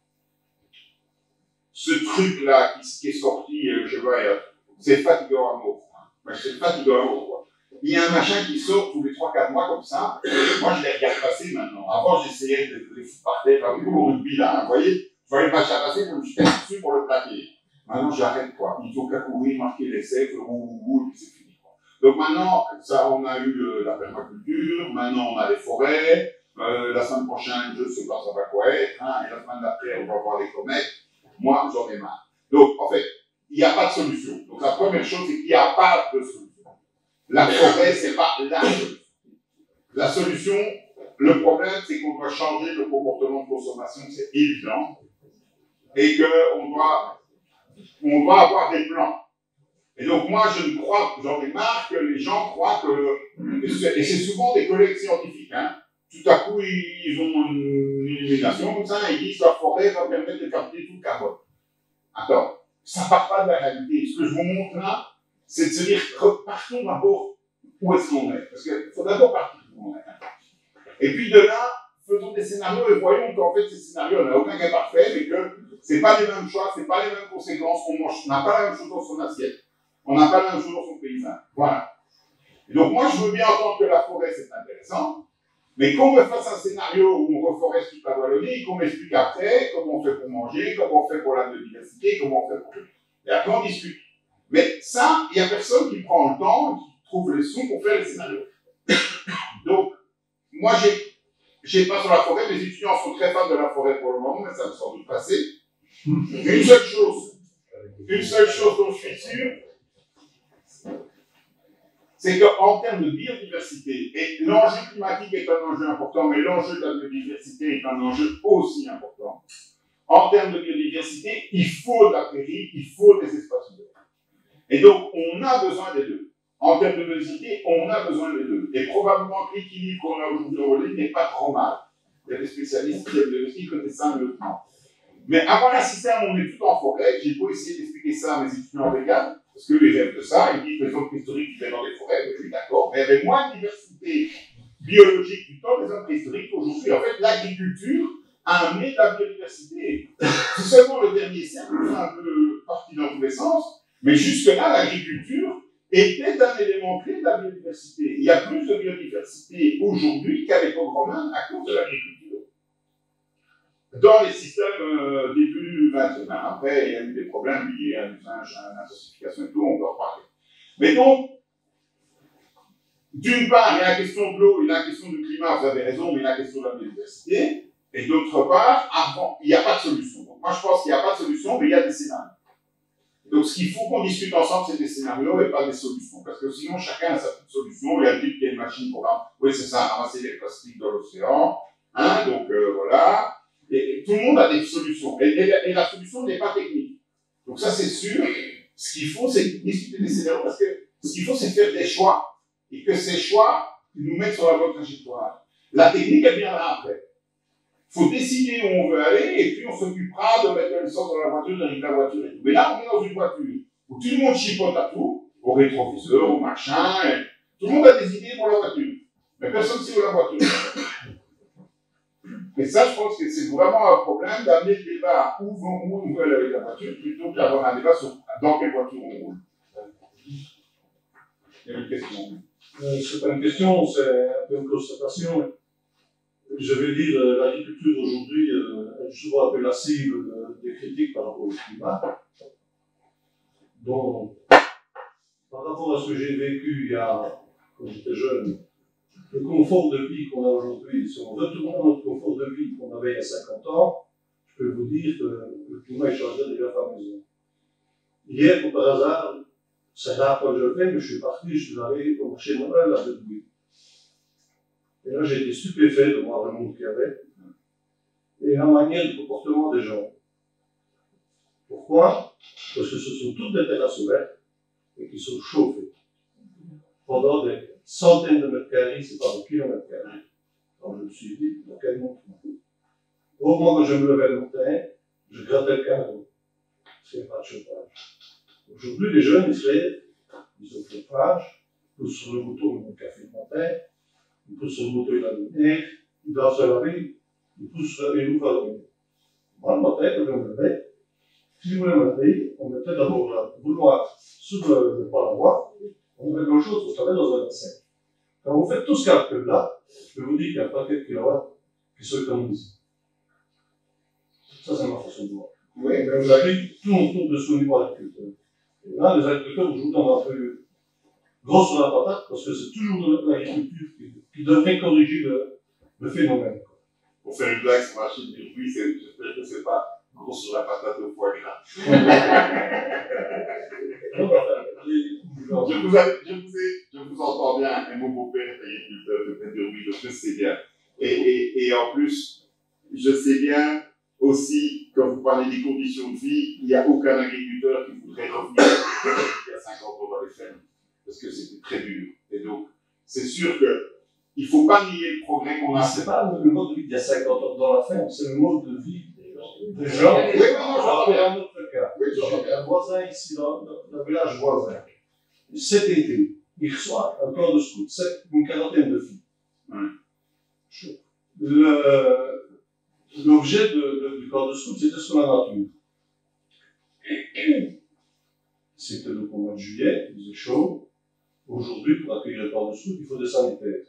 ce truc-là qui est sorti, je sais pas, c'est fatigant à mort. C'est fatigant à mort, quoi. Il y a un machin qui sort tous les 3-4 mois comme ça. Moi, je les regarde passer maintenant. Avant, j'essayais de les foutre par terre, comme au rugby, là. Vous voyez, je voyais le machin passer, je me jetais dessus pour le plaquer. Maintenant, j'arrête, quoi. Il faut qu'à courir, marquer l'essai, faire roux, et puis c'est fini, quoi. Donc maintenant, ça, on a eu la permaculture, maintenant on a les forêts. La semaine prochaine, je ne sais pas ça va quoi être, hein, et la semaine d'après, on va voir les comètes. Moi, j'en ai marre. Donc, en fait, il n'y a pas de solution. Donc, la première chose, c'est qu'il n'y a pas de solution. La forêt, c'est pas la solution. La solution, le problème, c'est qu'on doit changer le comportement de consommation, c'est évident, et qu'on doit avoir des plans. Et donc, moi, j'en ai marre que les gens croient que, et c'est souvent des collègues scientifiques, hein, tout à coup, ils ont une illumination comme ça, et ils disent que la forêt va permettre de capter tout le carbone. Attends, ça ne part pas de la réalité. Ce que je vous montre là, c'est de se dire, partons d'abord où est-ce qu'on est. Parce qu'il faut d'abord partir où on est. Et puis de là, faisons des scénarios et voyons qu'en fait, ces scénarios, on n'a aucun cas parfait, mais que ce n'est pas les mêmes choix, ce n'est pas les mêmes conséquences. On n'a pas la même chose dans son assiette. On n'a pas la même chose dans son paysage. Voilà. Et donc, moi, je veux bien entendre que la forêt, c'est intéressant. Mais qu'on me fasse un scénario où on reforeste toute la Wallonie, qu'on m'explique après comment on fait pour manger, comment on fait pour la biodiversité, comment on fait pour... Et après, on discute. Mais ça, il n'y a personne qui prend le temps, qui trouve les sous pour faire les scénarios. Donc, moi, j'ai pas sur la forêt, mes étudiants sont très fans de la forêt pour le moment, mais ça me semble passer. Une seule chose dont je suis sûr, c'est qu'en termes de biodiversité, et l'enjeu climatique est un enjeu important, mais l'enjeu de la biodiversité est un enjeu aussi important. En termes de biodiversité, il faut de la prairie, il faut des espaces ouverts. Et donc, on a besoin des deux. En termes de biodiversité, on a besoin des deux. Et probablement que l'équilibre qu'on a aujourd'hui au Wallonie n'est pas trop mal. Il y a des spécialistes qui connaissent ça mieux que moi. Mais avoir un système où on est tout en forêt, j'ai beau essayer d'expliquer ça à mes étudiants véganes, parce qu'eux, ils rêvent de ça, ils disent que les hommes préhistoriques vivaient dans les forêts, mais je suis d'accord, mais il y avait moins de diversité biologique du temps des hommes préhistoriques qu'aujourd'hui. En fait, l'agriculture a amené de la biodiversité. C'est seulement le dernier siècle qui est un peu parti dans tous les sens, mais jusque-là, l'agriculture était un élément clé de la biodiversité. Il y a plus de biodiversité aujourd'hui qu'à l'époque romaine à cause de l'agriculture. Dans les systèmes début 20e, après, il y a eu des problèmes liés à l'usage, à l'intensification et tout, on peut en parler. Mais donc, d'une part, il y a la question de l'eau, il y a la question du climat, vous avez raison, mais il y a la question de la biodiversité. Et d'autre part, il n'y a pas de solution. Donc, moi, je pense qu'il n'y a pas de solution, mais il y a des scénarios. Donc, ce qu'il faut qu'on discute ensemble, c'est des scénarios et pas des solutions. Parce que sinon, chacun a sa petite solution. Il y a dit qu'il y a une machine pour oui, c'est ça, ramasser les plastiques dans l'océan. Hein, donc, voilà. Et tout le monde a des solutions. Et la solution n'est pas technique. Donc, ça, c'est sûr. Ce qu'il faut, c'est discuter des scénarios parce que ce qu'il faut, c'est faire des choix. Et que ces choix nous mettent sur la bonne trajectoire. La technique, elle viendra après. faut décider où on veut aller, et puis on s'occupera de mettre l'essence dans la voiture, de régler la voiture et tout. Mais là, on est dans une voiture où tout le monde chipote à tout, au rétroviseur, au machin, et tout le monde a des idées pour la voiture. Mais personne ne sait où la voiture. Et ça, je pense que c'est vraiment un problème d'amener le débat à où on veut aller avec la voiture, plutôt que d'avoir un débat sur dans quelle voiture on roule. Il y a une question. C'est pas une question, c'est un peu une constatation. Je vais dire, l'agriculture aujourd'hui est souvent un peu la cible des critiques par rapport au climat. Donc, par rapport à ce que j'ai vécu il y a, quand j'étais jeune, le confort de vie qu'on a aujourd'hui, si on retourne à notre confort de vie qu'on avait il y a 50 ans, je peux vous dire que le climat changerait déjà par maison. Hier, pour par hasard, c'est rare quand je le fais, mais je suis parti, je suis allé au marché de Noël à Bedouin. Et là, j'ai été stupéfait de voir le monde qu'il y avait et la manière du comportement des gens. Pourquoi? Parce que ce sont toutes des terrasses ouvertes et qui sont chauffées pendant des centaines de mètres carrés, c'est pas des kilomètres carrés. Alors je me suis dit, dans quel monde? Au moment que je me levais le matin, je grattais le carreau, parce qu'il n'y a pas de chauffage. Aujourd'hui, les jeunes, ils se lèvent, ils ont le chauffage, ils poussent sur le bouton du café le matin, ils poussent sur le bouton de la lumière, ils doivent se laver, ils poussent sur les loups à l'eau. Moi, le matin, quand je me levais, si je voulais me lever, on mettait d'abord la bouilloire sous le paravoie, on met de l'eau chaude, on se la met dans un bassin. Quand vous faites tout ce calcul-là, je vous dis qu'il y a pas quelques kilowatts qui sont économisés. Ça, c'est ma façon de voir. Oui, mais Vous avez tout autour de ce niveau agriculteur. Et là, les agriculteurs, aujourd'hui, on a un peu gros sur la patate, parce que c'est toujours l'agriculture qui devrait corriger le phénomène. pour faire une blague sur la Chine du bruit, j'espère que c'est pas gros sur la patate au foie gras. Je vous entends bien, et mon beau-père est agriculteur de Péterbouille, je sais bien. Et en plus, je sais bien aussi, quand vous parlez des conditions de vie, il n'y a aucun agriculteur qui voudrait revenir il y a 50 ans dans les fermes, parce que c'était très dur. Et donc, c'est sûr qu'il ne faut pas nier le progrès qu'on a. C'est pas le mode de vie d'il y a 50 ans dans la ferme, c'est le mode de vie des gens. Oui, Dans notre cas, un voisin ici, dans le village voisin, cet été, il reçoit un corps de scout, c'est une quarantaine de filles. L'objet du corps de scout, c'était sur la nature. C'était donc au mois de juillet, il faisait chaud. Aujourd'hui, pour accueillir le corps de scout, il faut des sanitaires.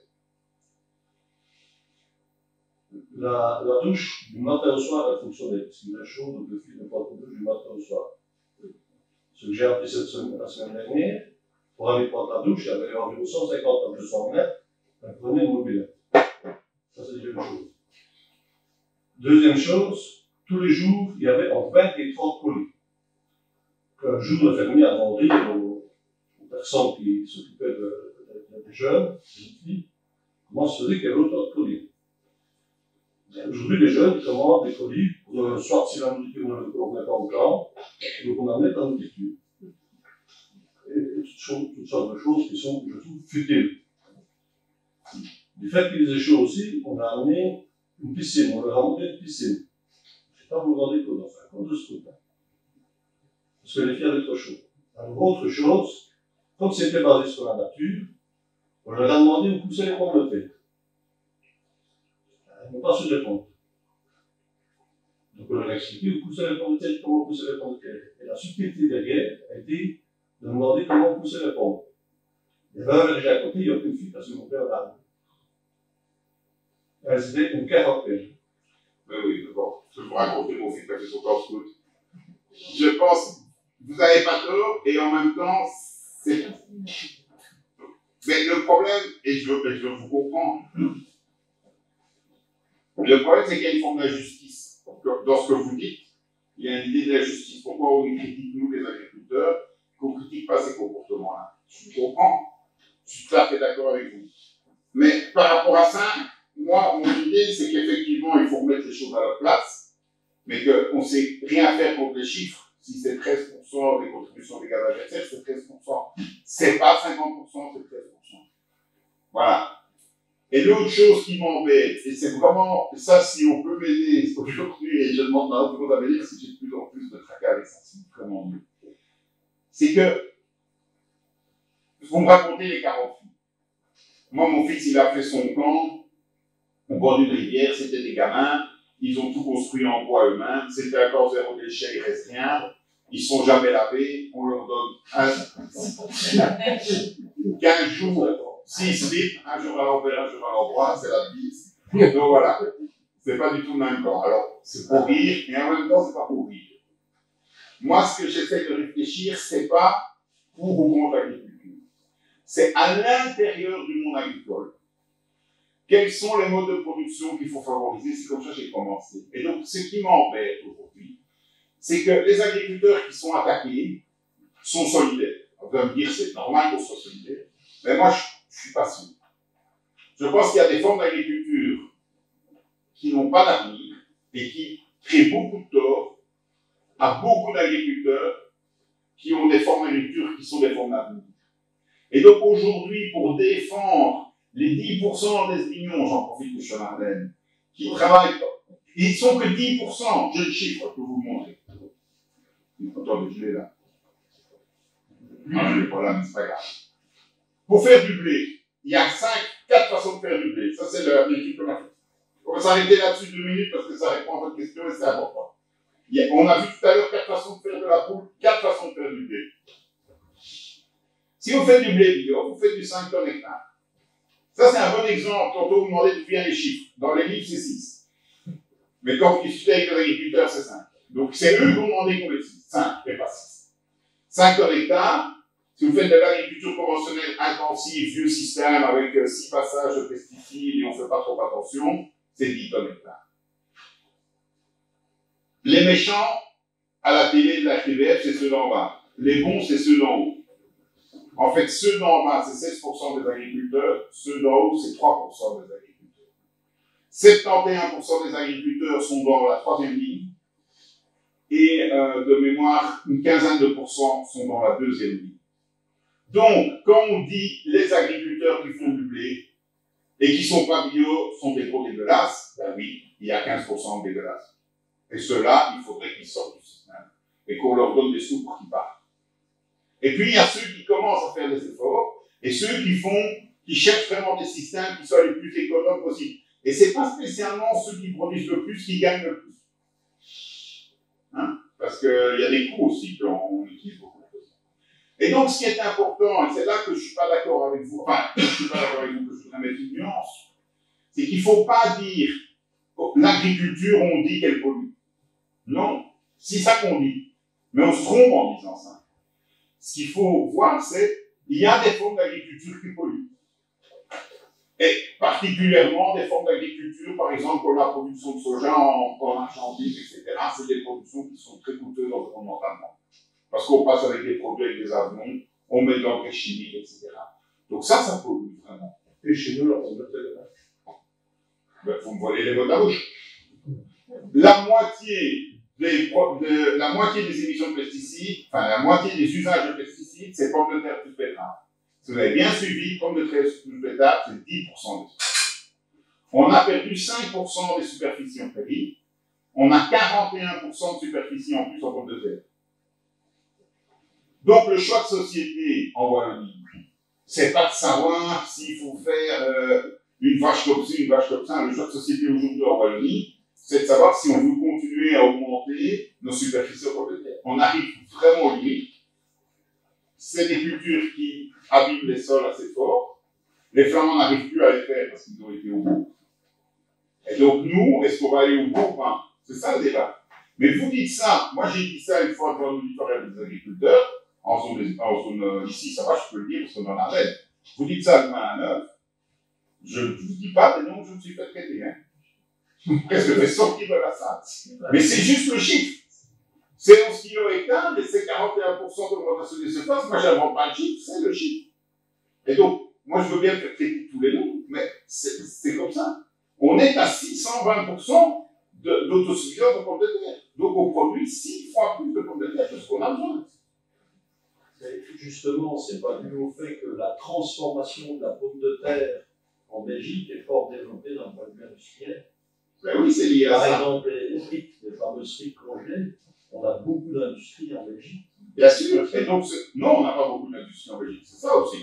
La douche, du matin au soir, elle fonctionnait, parce qu'il est chaud, donc le fil ne prend pas de douche du matin au soir. Ce que j'ai appris la semaine dernière, pour aller prendre la douche, il y avait environ 150 à 200 mètres, elle prenait une mobilette. Ça, c'est déjà une chose. Deuxième chose, tous les jours, il y avait entre 20 et 30 colis. Un jour, le fermier a demandé aux personnes qui s'occupaient des jeunes, des filles, comment se faisait qu'il y avait autant de colis. Aujourd'hui, les jeunes commandent des colis, soit si la nourriture ne venait pas au camp, donc on amène la nourriture. Et toutes sortes de choses qui sont, je trouve, futiles. Du fait qu'il faisait chaud aussi, on a amené une piscine, on leur a monté une piscine. Je ne sais pas vous rendez compte, enfin, compte de ce truc. Parce que les filles avaient trop chaud. Alors, autre chose, comme c'était basé sur la nature, on leur a demandé de pousser les pommes de terre. Elles n'ont pas su répondre. Donc on leur a expliqué, vous poussez les pommes de terre, comment pousser les pommes de terre. Et la subtilité derrière a été de demander comment pousser les pommes. Et là, déjà à côté, il n'y a aucune fille parce que mon père l'a. Elles étaient une quarantaine. Oui, bon, je vais vous raconter mon fils avec son corps scout. Je pense, vous n'avez pas tort, et en même temps, c'est. Mais le problème, et je vous comprends, le problème, c'est qu'il y a une forme d'injustice. Dans ce que vous dites, il y a une idée de la justice. Pourquoi on critique, nous, les agriculteurs, qu'on ne critique pas ces comportements-là? Je comprends. Je suis tout à fait d'accord avec vous. Mais par rapport à ça, moi, mon idée, c'est qu'effectivement, il faut remettre les choses à leur place, mais qu'on ne sait rien faire contre les chiffres. Si c'est 13% des contributions des gaz à effet de serre, c'est 13%. C'est pas 50%, c'est 13%. Voilà. Et l'autre chose qui m'embête, et c'est vraiment, ça, si on peut m'aider aujourd'hui, et je demande à tout le monde à m'aider, parce que j'ai de plus en plus de tracas avec ça, c'est vraiment mieux. C'est que, vous me racontez les 40 filles. Moi, mon fils, il a fait son camp au bord d'une rivière, c'était des gamins, ils ont tout construit en bois eux-mêmes, c'était un corps zéro déchet, il reste rien, ils sont jamais lavés, on leur donne 15 jours, 6 litres, un jour à l'envers, un jour à l'endroit, c'est la bise. Donc voilà, c'est pas du tout le même camp. Alors, c'est pour rire, et en même temps, c'est pas pour rire. Moi, ce que j'essaie de réfléchir, c'est pas pour ou contre l'agriculture. C'est à l'intérieur du monde agricole. Quels sont les modes de production qu'il faut favoriser? C'est comme ça que j'ai commencé. Et donc, ce qui m'embête aujourd'hui, c'est que les agriculteurs qui sont attaqués sont solidaires. On va me dire, c'est normal qu'on soit solidaire. Mais moi, je ne suis pas sûr. Je pense qu'il y a des formes d'agriculture qui n'ont pas d'avenir et qui créent beaucoup de tort à beaucoup d'agriculteurs qui ont des formes d'agriculture qui sont des formes d'avenir. Et donc, aujourd'hui, pour défendre les 10% des Esbignons, j'en profite que je suis en Ardennes, qui travaillent, ils ne sont que 10%, j'ai le chiffre que vous montrez. Attendez, je l'ai là. Non, je ne l'ai pas là, mais c'est pas grave. Pour faire du blé, il y a 4 façons de faire du blé. Ça, c'est l'équipe qu'on a fait. On va s'arrêter là-dessus 2 minutes parce que ça répond à votre question et c'est important. On a vu tout à l'heure 4 façons de faire de la poule, 4 façons de faire du blé. Si vous faites du blé bio, vous faites du 5 tonnes hectare. Ça, c'est un bon exemple. Tantôt, vous demandez d'où viennent les chiffres. Dans les livres, c'est 6. Mais quand vous discutez avec les agriculteurs, c'est 5. Donc, c'est eux qui ont demandé qu'on met 6. 5 et pas 6. 5 tonnes hectare. Si vous faites de l'agriculture conventionnelle intensive, vieux système avec 6 passages de pesticides et on ne fait pas trop attention, c'est 10 tonnes hectare. Les méchants, à la télé de la TVF, c'est ceux d'en bas. Les bons, c'est ceux d'en haut. En fait, ceux d'en bas, c'est 16% des agriculteurs, ceux d'en haut, c'est 3% des agriculteurs. 71% des agriculteurs sont dans la 3e ligne, et de mémoire, une quinzaine de pourcents sont dans la 2e ligne. Donc, quand on dit les agriculteurs qui font du blé et qui ne sont pas bio sont des gros dégueulasses, ben oui, il y a 15% de dégueulasses. Et ceux-là, il faudrait qu'ils sortent du système et qu'on leur donne des sous pour qu'ils partent. Et puis, il y a ceux qui commencent à faire des efforts et ceux qui cherchent vraiment des systèmes qui soient les plus économes possibles. Et ce n'est pas spécialement ceux qui produisent le plus qui gagnent le plus. Hein? Parce qu'il y a des coûts aussi qu'on utilise beaucoup. Et donc, ce qui est important, et c'est là que je ne suis pas d'accord avec vous, enfin, je ne suis pas d'accord avec vous, que je voudrais mettre une nuance, c'est qu'il ne faut pas dire l'agriculture, on dit qu'elle pollue. Non, c'est ça qu'on dit. Mais on se trompe en disant ça. Ce qu'il faut voir, c'est qu'il y a des formes d'agriculture qui polluent. Et particulièrement des formes d'agriculture, par exemple, comme la production de soja en Argentine, etc. C'est des productions qui sont très coûteuses environnementalement. Parce qu'on passe avec des produits, avec des avions, on met de l'engrais chimique, etc. Donc ça pollue vraiment. Et chez nous, on met de la ben, vous me volez les mots de la bouche. La moitié des émissions de pesticides, enfin la moitié des usages de pesticides, c'est pommes de terre plus betterave. Si vous avez bien suivi, pommes de terre plus betterave, c'est 10% des superficies. On a perdu 5% des superficies en prairie. On a 41% de superficie en plus en pommes de terre. Donc le choix de société en Wallonie, c'est pas de savoir s'il faut faire une vache comme ci, une vache comme ça. Le choix de société aujourd'hui en Wallonie, c'est de savoir si on veut continuer à augmenter nos superficies en pommes de terre. On arrive vraiment aux limites. C'est des cultures qui abîment les sols assez fort. Les Flamands n'arrivent plus à les faire parce qu'ils ont été au bout. Et donc nous, est-ce qu'on va aller au bout ou pas? C'est ça le débat. Mais vous dites ça, moi j'ai dit ça une fois devant l'auditorium des agriculteurs, en zone ici, ça va, je peux le dire parce qu'on en arrête. Vous dites ça demain à 9, je ne vous dis pas des noms que je me suis fait traiter. Hein. Presque fait sortir de la salle. Mais c'est juste le chiffre. C'est 11 kg hectare et c'est 41% d'augmentation des surfaces. Moi, je n'invente pas le chiffre, c'est le chiffre. Et donc, moi, je veux bien faire traiter tous les noms, mais c'est comme ça. On est à 620% d'autosuffisance de pommes de terre. Donc, on produit 6 fois plus de pommes de terre que ce qu'on a besoin. Justement, ce n'est pas dû au fait que la transformation de la pomme de terre en Belgique est fort développée d'un point de vue industriel. Ben oui, c'est lié à Par ça. exemple, les frites, les fameuses frites congelées, on a beaucoup d'industrie en Belgique. Bien sûr. Et donc, non, on n'a pas beaucoup d'industrie en Belgique. C'est ça aussi.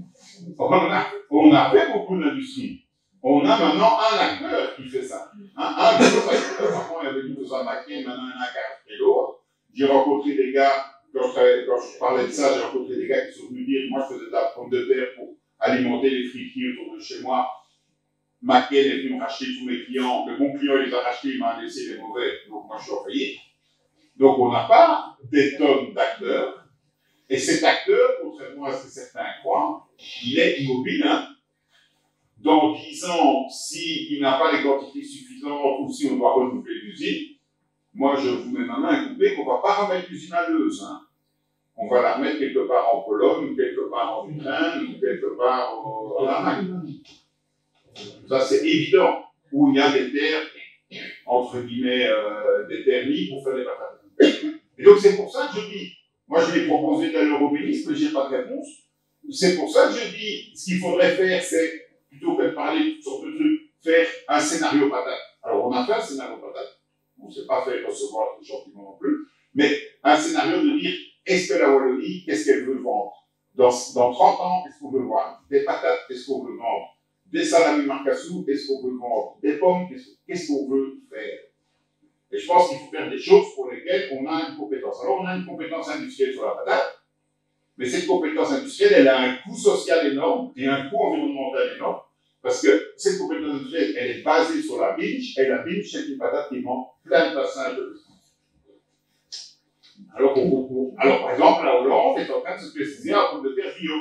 On a fait beaucoup d'industrie. On a maintenant un acteur qui fait ça. Un gros acteur. Avant, il y avait du Maquet, maintenant, il y en a un qui a l'autre. J'ai rencontré des gars, quand je parlais de ça, j'ai rencontré des gars qui sont venus dire, moi, je faisais de la pomme de terre pour alimenter les friteries autour de chez moi. Maquet est venu me racheter tous mes clients. Le bon client, il les a rachetés, il m'a laissé les mauvais. Donc, moi, je suis en faillite. Donc, on n'a pas des tonnes d'acteurs. Et cet acteur, contrairement à ce que certains croient, il est immobile. Hein. Dans 10 ans, s'il n'a pas les quantités suffisantes ou si on doit renouveler l'usine, moi, je vous mets ma main coupée qu'on ne va pas remettre l'usine à Leuze. Hein. On va la remettre quelque part en Pologne, ou quelque part en Ukraine, ou quelque part en Allemagne. Ça, c'est évident. Où il y a des terres, entre guillemets, des terres libres pour faire des patates. Et donc, c'est pour ça que je dis, moi, je l'ai proposé d'aller au ministre, mais je n'ai pas de réponse. C'est pour ça que je dis, ce qu'il faudrait faire, c'est, plutôt que de parler de toutes sortes de trucs, faire un scénario patate. Alors, on a fait un scénario patate. On ne s'est pas fait recevoir les gentiment non plus. Mais un scénario de dire, est-ce que la Wallonie, qu'est-ce qu'elle veut vendre? Dans 30 ans, qu'est-ce qu'on veut voir? Des patates, qu'est-ce qu'on veut vendre? Des salamis marcassou, qu'est-ce qu'on veut vendre? Des pommes, qu'est-ce qu'on veut faire? Et je pense qu'il faut faire des choses pour lesquelles on a une compétence. Alors, on a une compétence industrielle sur la patate, mais cette compétence industrielle, elle a un coût social énorme et un coût environnemental énorme, parce que cette compétence industrielle, elle est basée sur la binge, et la binge, c'est une patate qui vend plein de passages de pesticides. Alors, par exemple, la Hollande est en train de se spécialiser en pommes de terre bio.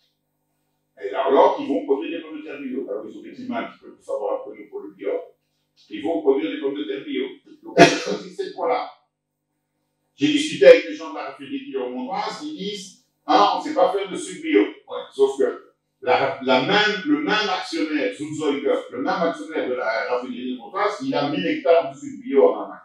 Et la Hollande, ils vont produire des pommes de terre bio. Alors, ils ont des climats un petit peu plus favorables que nous pour le bio. Ils vont produire des pommes de terre bio. Donc, on choisit cette voie-là. J'ai discuté avec les gens de la République Montoise qui disent, on ne sait pas faire de sucre bio. Ouais. Sauf que le même actionnaire, Zunzeuger, le même actionnaire de la raffinerie Montoise, il a 1000 hectares de sucre bio en Allemagne.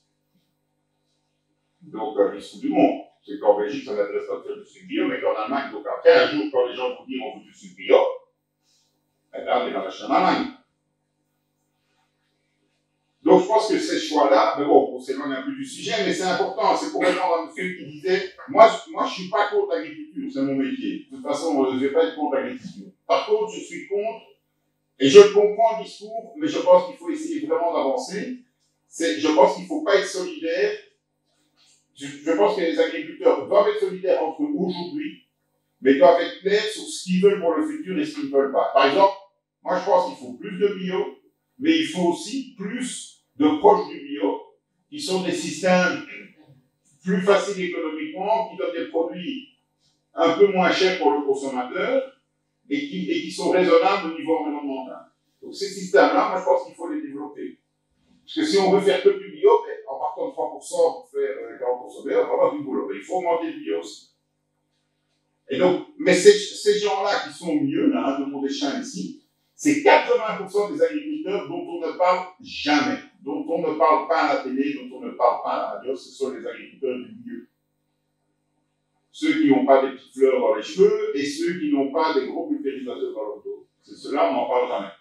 Donc, il se fout du monde. C'est qu'en Belgique, ça n'intéresse pas de faire du sucre bio, mais qu'en Allemagne, donc après, un jour, quand les gens vous disent on veut du sucre bio, eh bien, on est dans la chaîne en Allemagne. Donc, je pense que ces choix-là, mais bon, on s'éloigne un peu du sujet, mais c'est important. C'est pour répondre à monsieur qui disait, moi, je suis pas contre l'agriculture, c'est mon métier. De toute façon, je ne vais pas être contre l'agriculture. Par contre, je suis contre, et je comprends le discours, mais je pense qu'il faut essayer vraiment d'avancer. Je pense qu'il ne faut pas être solidaire. Je pense que les agriculteurs doivent être solidaires entre eux aujourd'hui, mais doivent être clairs sur ce qu'ils veulent pour le futur et ce qu'ils ne veulent pas. Par exemple, moi, je pense qu'il faut plus de bio, mais il faut aussi plus de proches du bio, qui sont des systèmes plus faciles économiquement, qui donnent des produits un peu moins chers pour le consommateur et qui sont raisonnables au niveau environnemental. Donc ces systèmes-là, moi je pense qu'il faut les développer. Parce que si on veut faire que du bio, en partant de 3% pour faire 40% bio, on va avoir du boulot. Mais il faut augmenter le bio aussi. Et donc, mais ces gens-là qui sont au milieu, là, de mon dessin ici, c'est 80% des agriculteurs dont on ne parle jamais, dont on ne parle pas à la télé, dont on ne parle pas à la radio, ce sont les agriculteurs du milieu. Ceux qui n'ont pas des petites fleurs dans les cheveux et ceux qui n'ont pas des gros pulvérisateurs dans leur dos. C'est ceux-là, on n'en parle jamais.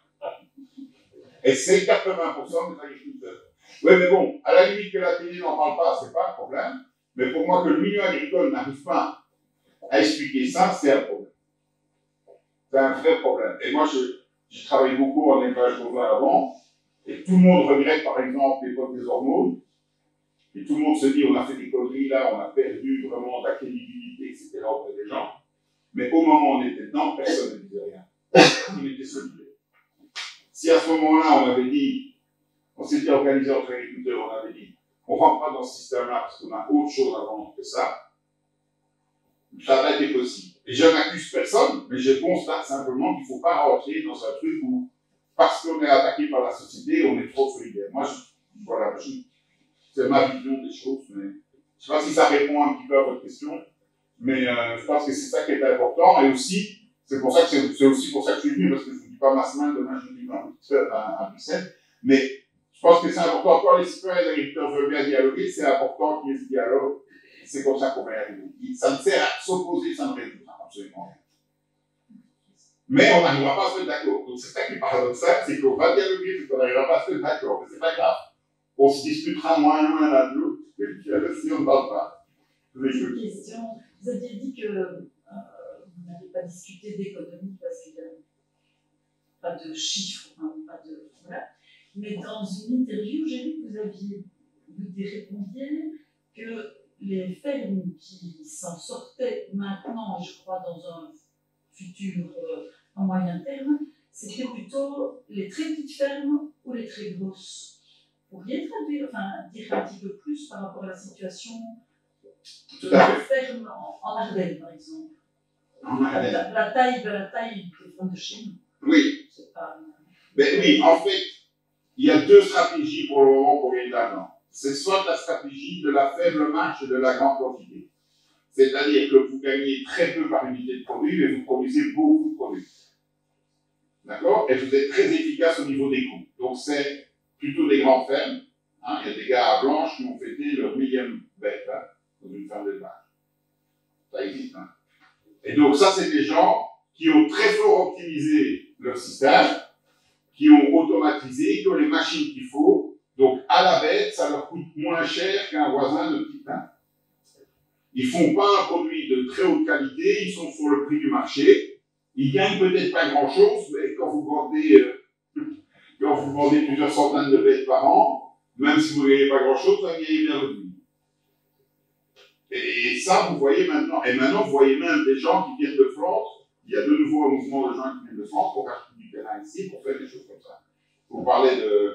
Et c'est 80% des agriculteurs. Oui, mais bon, à la limite que la télé n'en parle pas, c'est pas un problème. Mais pour moi, que le milieu agricole n'arrive pas à expliquer ça, c'est un problème. C'est un vrai problème. Et moi, j'ai travaillé beaucoup en élevage bovin avant, et tout le monde regrette, par exemple, l'époque des hormones, et tout le monde se dit, on a fait des conneries là, on a perdu vraiment la crédibilité, etc. auprès des gens. Mais au moment où on était dedans, personne ne disait rien. On était solidaires. Si à ce moment-là, on avait dit, on s'était organisé entre agriculteurs, on avait dit, on ne rentre pas dans ce système-là parce qu'on a autre chose à vendre que ça n'a pas été possible. Et je n'accuse personne, mais je constate simplement qu'il ne faut pas rentrer dans un truc où, parce qu'on est attaqué par la société, on est trop solidaire. Moi, c'est ma vision des choses, mais je ne sais pas si ça répond un petit peu à votre question, mais je pense que c'est ça qui est important, et aussi, c'est aussi pour ça que je suis venu, parce que je ne vous dis pas ma semaine, demain je dis à Bruxelles, mais je pense que c'est important, quand les citoyens et les agriculteurs veulent bien dialoguer, c'est important qu'il y ait ce dialogue. C'est comme ça qu'on va y arriver. Ça ne sert à s'opposer, ça ne résout absolument rien. Mais on n'arrivera pas à se mettre d'accord. Donc c'est ça qui est paradoxal, c'est qu'on va dialoguer, mais qu'on n'arrivera pas à se mettre d'accord. Mais c'est pas grave. On se disputera moins l'un à l'autre, si on ne parle pas. Une question. Vous aviez dit que vous n'avez pas discuté d'économie parce qu'il n'y a pas de chiffres, hein, pas de. Voilà. Mais dans une interview, j'ai vu que vous répondiez que les fermes qui s'en sortaient maintenant, et je crois dans un futur à moyen terme, c'était plutôt les très petites fermes ou les très grosses. Vous pourriez traduire, dire un petit peu plus par rapport à la situation de la ferme en Ardennes, par exemple. En Ardennes. La taille des fermes de chez nous. Oui. Mais oui, en fait, il y a deux stratégies pour le moment pour gagner de l'argent. C'est soit la stratégie de la faible marge et de la grande quantité. C'est-à-dire que vous gagnez très peu par unité de produit, mais vous produisez beaucoup de produits. D'accord? Et vous êtes très efficace au niveau des coûts. Donc c'est plutôt des grandes fermes. Hein. Il y a des gars à Blanche qui ont fêté leur millième bête dans une ferme d'élevage. Ça existe. Hein. Et donc ça, c'est des gens qui ont très fort optimisé leur système, qui ont automatisé, qui ont les machines qu'il faut. Donc, à la bête, ça leur coûte moins cher qu'un voisin de petit pain. Ils font pas un produit de très haute qualité, ils sont sur le prix du marché. Ils gagnent peut-être pas grand-chose, mais quand vous vendez plusieurs centaines de bêtes par an, même si vous ne gagnez pas grand-chose, vous gagnez bien votre vie. Et ça, vous voyez maintenant. Et maintenant, vous voyez même des gens qui viennent de Flandre. Il y a de nouveau un mouvement de gens qui viennent de Flandre pour acheter du terrain ici, pour faire des choses comme ça. Vous parlez de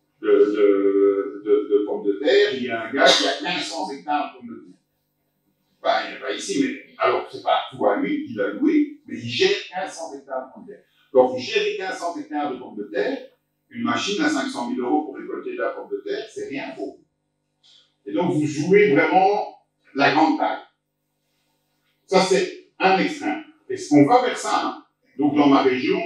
pommes de terre, il y a un gars qui a 1500 hectares de pommes de terre. Ben, il n'est pas ici, mais alors c'est pas tout à lui, il a loué, mais il gère 1500 hectares de pommes de terre. Quand vous gérez 1500 hectares de pommes de terre, une machine à 500 000 € pour récolter de la pomme de terre, c'est rien pour vous. Et donc vous jouez vraiment la grande taille. Ça, c'est un extrême. Est-ce qu'on va vers ça? Hein? Donc dans ma région,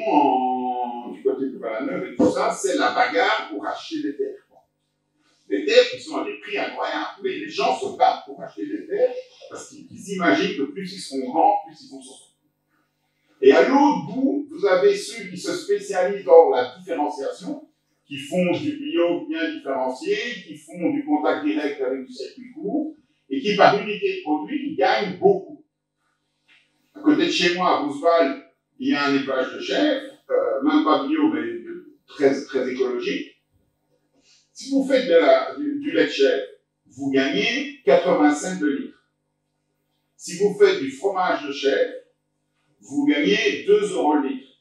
du côté de Valaneuve et tout ça, c'est la bagarre pour acheter des terres. Des terres qui sont à des prix incroyables. Mais les gens se battent pour acheter des terres parce qu'ils imaginent que plus ils seront grands, plus ils vont s'en sortir. Et à l'autre bout, vous avez ceux qui se spécialisent dans la différenciation, qui font du bio bien différencié, qui font du contact direct avec du circuit court, et qui, par unité de produit, gagnent beaucoup. À côté de chez moi, à Bousval, il y a un élevage de chèvres, même pas bio, mais très, très écologique. Si vous faites du lait de chèvre, vous gagnez 80 cents de litre. Si vous faites du fromage de chèvre, vous gagnez 2 € le litre.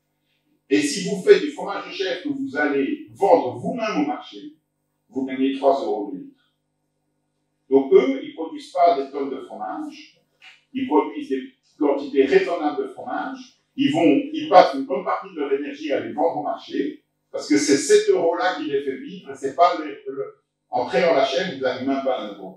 Et si vous faites du fromage de chèvre que vous allez vendre vous-même au marché, vous gagnez 3 € le litre. Donc eux, ils ne produisent pas des tonnes de fromage, ils produisent des quantités raisonnables de fromage, ils passent une bonne partie de leur énergie à les vendre au marché, parce que c'est 7 € là qui les fait vivre, et c'est pas en créant la chaîne, vous n'avez même pas 1 €.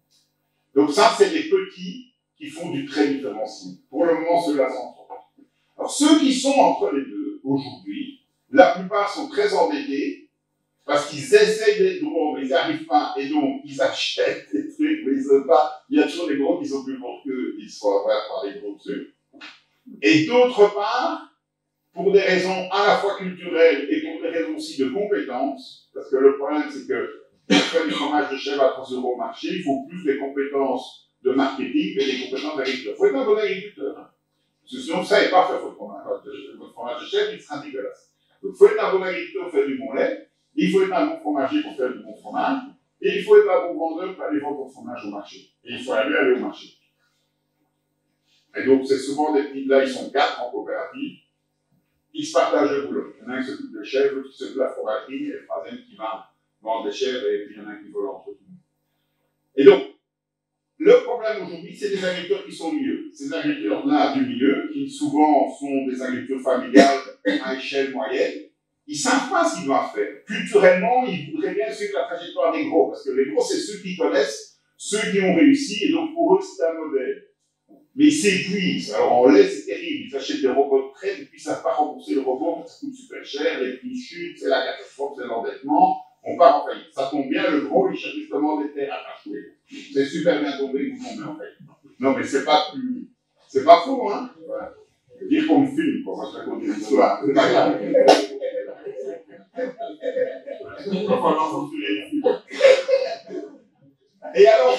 Donc ça, c'est les petits qui font du très différencié. Pour le moment, ceux-là sont trop. Alors ceux qui sont entre les deux, aujourd'hui, la plupart sont très endettés, parce qu'ils essayent d'être gros, mais ils n'y arrivent pas, et donc ils achètent des trucs, mais ils ne savent pas. Il y a toujours des gros qui sont plus forts qu'eux, ils se font avoir par les gros dessus. Et d'autre part, pour des raisons à la fois culturelles et pour des raisons aussi de compétences, parce que le problème c'est que pour faire du fromage de chèvre à 3 € au marché, il faut plus des compétences de marketing que des compétences d'agriculteur. Il faut être un bon agriculteur. Hein. Parce que sinon, vous ne savez pas faire votre fromage de chèvre, il sera dégueulasse. Donc il faut être un bon agriculteur pour faire du bon lait. Il faut être un bon fromager pour faire du bon fromage, et il faut être un bon vendeur pour aller vendre votre fromage au marché. Et il faut aller au marché. Et donc, c'est souvent des petits, là, ils sont 4 en coopérative, ils se partagent le boulot. Il y en a un qui s'occupe de chèvres, l'autre qui s'occupe de la fromagerie, et le troisième qui va vendre des chèvres, et puis il y en a un qui vole entre tout. Et donc, le problème aujourd'hui, c'est des agriculteurs qui sont au milieu. Ces agriculteurs-là du milieu, qui souvent sont des agricultures familiales à échelle moyenne, ils ne savent pas ce qu'ils doivent faire. Culturellement, ils voudraient bien suivre la trajectoire des gros, parce que les gros, c'est ceux qui connaissent, ceux qui ont réussi, et donc pour eux, c'est un modèle. Mais ils s'épuisent. Alors en lait, c'est terrible. Ils achètent des robots de traite, et puis ils ne savent pas rembourser le robot, parce que ça coûte super cher, les prix chutent, c'est la catastrophe, c'est l'endettement, on part en faillite. Ça tombe bien, le gros, il cherche justement des terres à racheter. C'est super bien tombé, vous tombez en faillite. Non, mais c'est pas faux, hein. Voilà. Dire qu'on me filme, quoi. Moi, je raconte des histoires. C'est pas grave. Et alors,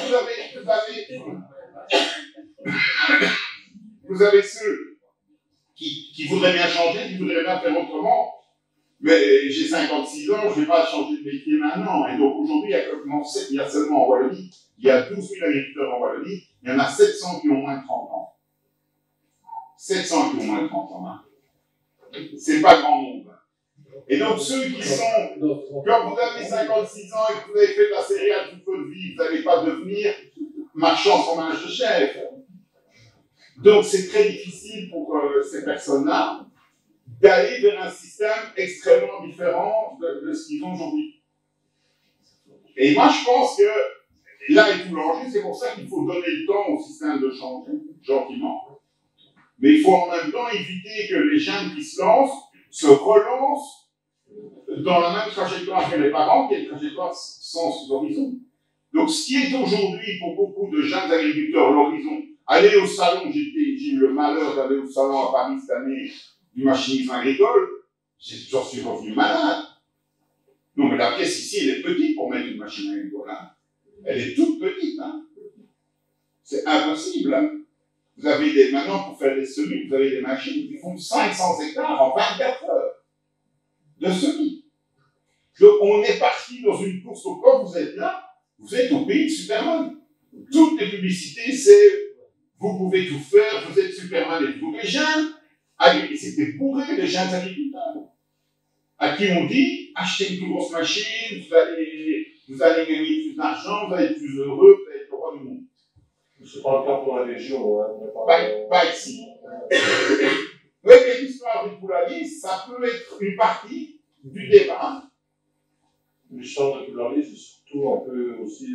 vous avez ceux qui voudraient bien changer, qui voudraient bien faire autrement. Mais j'ai 56 ans, je ne vais pas changer de métier maintenant. Et donc aujourd'hui, il y a seulement en Wallonie, il y a 12 000 agriculteurs en Wallonie, il y en a 700 qui ont moins de 30 ans. 700 qui ont moins de 30 ans. Hein. C'est pas grand nombre. Et donc ceux qui sont, quand vous avez 56 ans et que vous avez fait de la céréale toute votre vie, vous n'allez pas devenir marchand fromage de chèvre. Donc c'est très difficile pour ces personnes-là d'aller vers un système extrêmement différent de ce qu'ils ont aujourd'hui. Et moi, je pense que là est tout l'enjeu, c'est pour ça qu'il faut donner le temps au système de changer, gentiment. Mais il faut en même temps éviter que les jeunes qui se lancent se relancent dans la même trajectoire que les parents, qui est une trajectoire sans horizon. Donc, ce qui est aujourd'hui pour beaucoup de jeunes agriculteurs l'horizon, aller au salon, j'ai eu le malheur d'aller au salon à Paris cette année, du machinisme agricole, j'en suis revenu malade. Non, mais la pièce ici, elle est petite pour mettre une machine agricole. Hein. Elle est toute petite. Hein. C'est impossible. Hein. Vous avez maintenant, pour faire des semis, vous avez des machines qui font 500 hectares en 24 heures de semis. Donc, on est parti dans une course au corps, vous êtes là, vous êtes au pays de Superman. Toutes les publicités, c'est vous pouvez tout faire, vous êtes Superman et tout. Les jeunes, c'était bourré les jeunes agriculteurs, à qui on dit, achetez une plus grosse machine, vous allez gagner plus d'argent, vous allez être plus heureux, vous allez être le roi du monde. C'est pas le cas pour la région. Hein, pas ici. Oui, mais l'histoire du poulailler, ça peut être une partie du débat. L'histoire du poulailler, c'est surtout un peu aussi,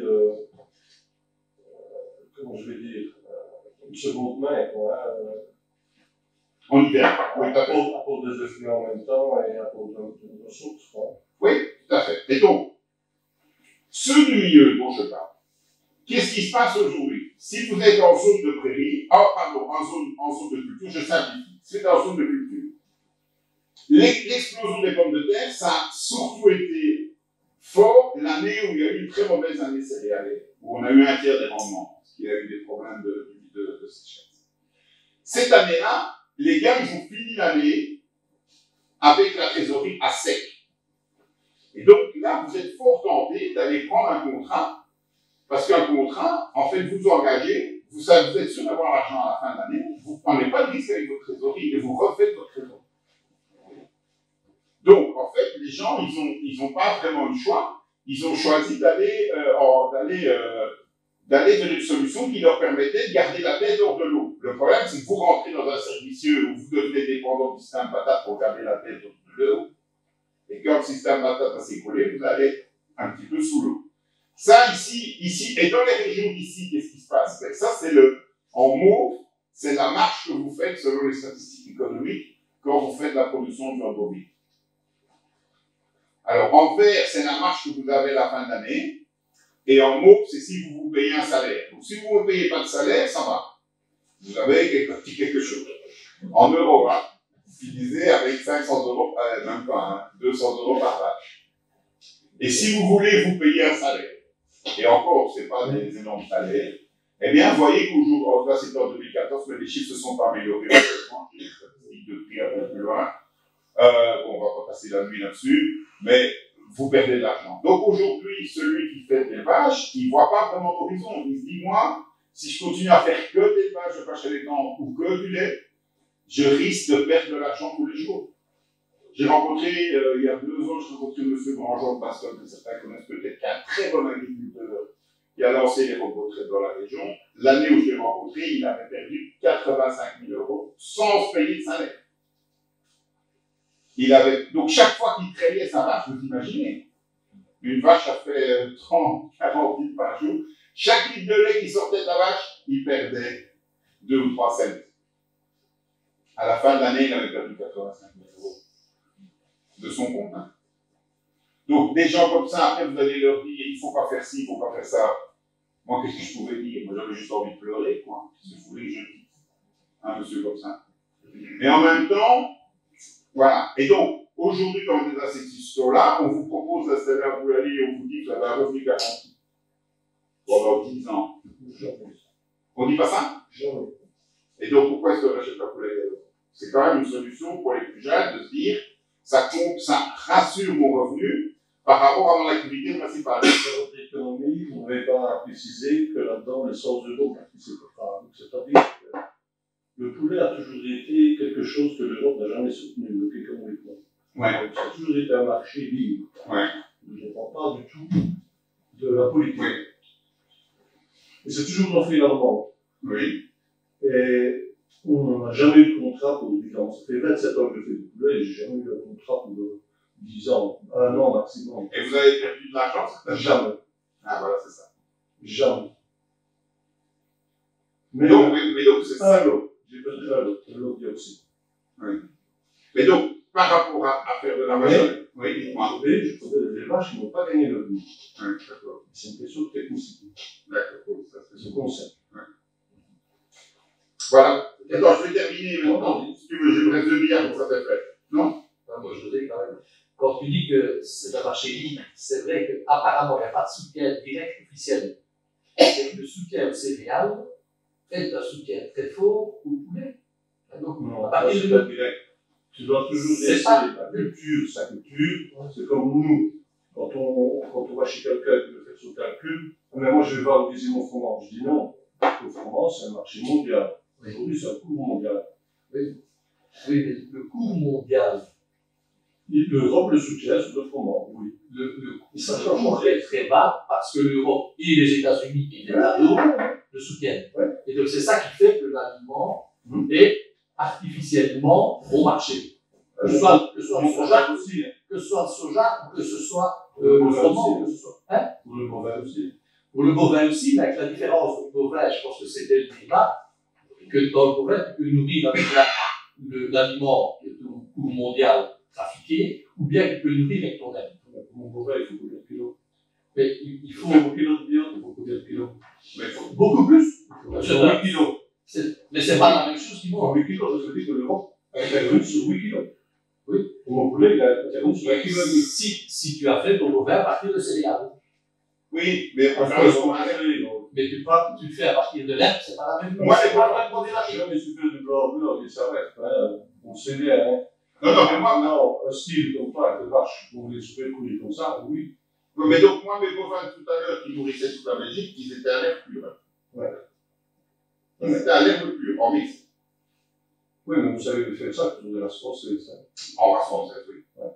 comment je vais dire, une seconde main, quoi. En hiver, oui, tout à fait. Pour des effets en même temps et pour de ressources, quoi. Oui, tout à fait. Et donc, ceux du milieu dont je parle, qu'est-ce qui se passe aujourd'hui? Si vous êtes en zone de prairie, en zone de culture, je simplifie, c'est en zone de culture. L'explosion des pommes de terre, ça a surtout été fort l'année où il y a eu une très mauvaise année céréalière, où on a eu un tiers des rendements, parce qu'il y a eu des problèmes de sécheresse. Cette année-là, les gars, ils ont fini l'année avec la trésorerie à sec. Et donc là, vous êtes fort tenté d'aller prendre un contrat, parce qu'un contrat, en fait, vous engagez, vous êtes sûr d'avoir l'argent à la fin de l'année, vous ne prenez pas de risque avec votre trésorerie et vous refaites votre trésorerie. Donc, en fait, les gens, ils ont pas vraiment le choix. Ils ont choisi d'aller vers une solution qui leur permettait de garder la tête hors de l'eau. Le problème, c'est que vous rentrez dans un cercle vicieux où vous devenez dépendant du système patate pour garder la tête hors de l'eau. Et quand le système patate va s'écouler, vous allez un petit peu sous l'eau. Ça, ici, et dans les régions d'ici, qu'est-ce qui se passe? Ben, ça, c'est en mots, c'est la marche que vous faites selon les statistiques économiques quand vous faites la production de viande bovine. Alors, en vert, c'est la marche que vous avez à la fin de l'année. Et en mauve, c'est si vous vous payez un salaire. Donc, si vous ne payez pas de salaire, ça va. Vous avez quelque chose. En euros, hein, divisé avec 500 euros, même pas, hein, 200 euros par vache. Et si vous voulez vous payer un salaire, et encore, ce n'est pas des énormes salaires, eh bien, vous voyez qu'aujourd'hui, là, c'était en 2014, mais les chiffres se sont pas améliorés. Depuis un peu plus loin. On va pas passer la nuit là-dessus, mais vous perdez de l'argent. Donc aujourd'hui, celui qui fait des vaches, il ne voit pas vraiment d'horizon. Il se dit, moi, si je continue à faire que des vaches de vaches à l'étang ou que du lait, je risque de perdre de l'argent tous les jours. J'ai rencontré, il y a 2 ans, j'ai rencontré M. Grandjean de Baston, que certains connaissent peut-être, qui est un très bon agriculteur, qui a lancé les robots de traite dans la région. L'année où je l'ai rencontré, il avait perdu 85 000 € sans se payer de salaire. Donc chaque fois qu'il trayait sa vache, vous imaginez, une vache a fait 30, 40 litres par jour. Chaque litre de lait qui sortait de la vache, il perdait 2 ou 3 cents. À la fin de l'année, il avait perdu 85 000 € de son compte. Hein. Donc des gens comme ça, après vous allez leur dire, il ne faut pas faire ci, il ne faut pas faire ça. Moi, qu'est-ce que je pouvais dire? Moi, j'avais juste envie de pleurer, quoi. Qu'est-ce que je voulais que je dise? Un monsieur comme ça. Mais en même temps, voilà. Et donc, aujourd'hui, quand on est dans cette situation-là, on vous propose d'installer un poulailler et on vous dit que vous avez un revenu garanti pendant 10 ans. On dit pas ça? Et donc, pourquoi est-ce qu'on n'achète pas poulailler? C'est quand même une solution pour les plus jeunes de se dire, ça rassure mon revenu par rapport à mon activité principale. Dans votre économie, vous n'avez pas précisé que là-dedans, l'essence de l'eau participe pas. C'est-à-dire que le poulet a toujours été quelque chose que l'Europe n'a jamais soutenu, donc économiquement. Ouais. Donc, ça a toujours été un marché libre. Ouais. Je ne dépend pas du tout de la politique. Oui. Et c'est toujours dans fait la demande. Oui. Et on n'a jamais eu de contrat pour 10 ans. Ça fait 27 ans que je fais du poulet et j'ai jamais eu un contrat pour 10 ans, 1 an maximum. Et vous avez perdu de l'argent? Jamais. Ah, voilà, c'est ça. Jamais. Mais donc c'est ça. un lot. J'ai perdu un lot qui aussi. Oui. Mais donc, par rapport à faire de la vache, oui, dites-moi. Je connais des vaches qui n'ont pas gagné le vie. Oui, d'accord. C'est une question de technicité. D'accord, ça c'est Ce concept. Ouais. Voilà. Attends, je vais terminer maintenant. Si tu veux, j'ai presque 2 milliards pour ça t'est fait. Non? Moi, je voudrais quand même. Quand tu dis que c'est un marché libre, c'est vrai qu'apparemment, il n'y a pas de soutien direct officiel. Mais le soutien aux céréales est un soutien très fort au poulet. Donc, Non, à partir c'est de pas direct. Tu dois toujours C'est laisser pas- la culture, sa culture. C'est comme nous, quand on va chez quelqu'un qui veut faire son calcul, mais moi je vais valoriser mon fromage. Je dis non, le fromage c'est un marché mondial. Aujourd'hui c'est un cours mondial. Oui, mais le cours mondial, L'Europe le soutient sur le fromage, oui. le cours est très bas parce que l'Europe et les États-Unis et les États-Unis le soutiennent. Ouais. Et donc c'est ça qui fait que l'aliment est artificiellement bon marché. Que ce soit le soja, aussi, hein. que ce soit le soja ou que ce soit Le le bovin froment, aussi. que ce soit. Hein? Pour le bovin aussi. Pour le bovin aussi, mais avec la différence du bovin, je pense que c'était le débat, que dans le bovin, tu peux nourrir avec l'aliment qui est au cours mondial trafiqué, ou bien tu peux le nourrir avec ton aide. Pour mon bovin, il faut combien de kilos? Mais il faut Pour un kilo de viande, il faut combien de kilos? Mais faut... beaucoup plus. Sur 8 kilos. Mais c'est pas la même chose qu'ils Pour vont. 8 kilos, ça veut dire que l'Europe a intervenu sur 8 kilos. Oui. Pour mon poulet, il a intervenu sur 1 kilo et demi. Si tu as fait ton bovin à partir de céréales, Oui, mais Enfin, enfin, ils ont arrêté, donc. mais tu le fais à partir de l'herbe, c'est pas la même chose. Moi, c'est c'est pas pas la même modération. Jamais souffert du blanc, il s'arrête. On sait bien, hein. non, mais moi, Non, un style comme ça, avec des vaches, on les souffrait couler comme ça, oui. mais donc, moi, mes bovins tout à l'heure qui nourrissaient toute la Belgique, ils étaient à l'herbe pure. Ouais. Ils étaient à l'herbe pure, en mix. Oui, mais vous savez faire ça, vous avez la sauce, c'est ça. En race française, oui. Ouais.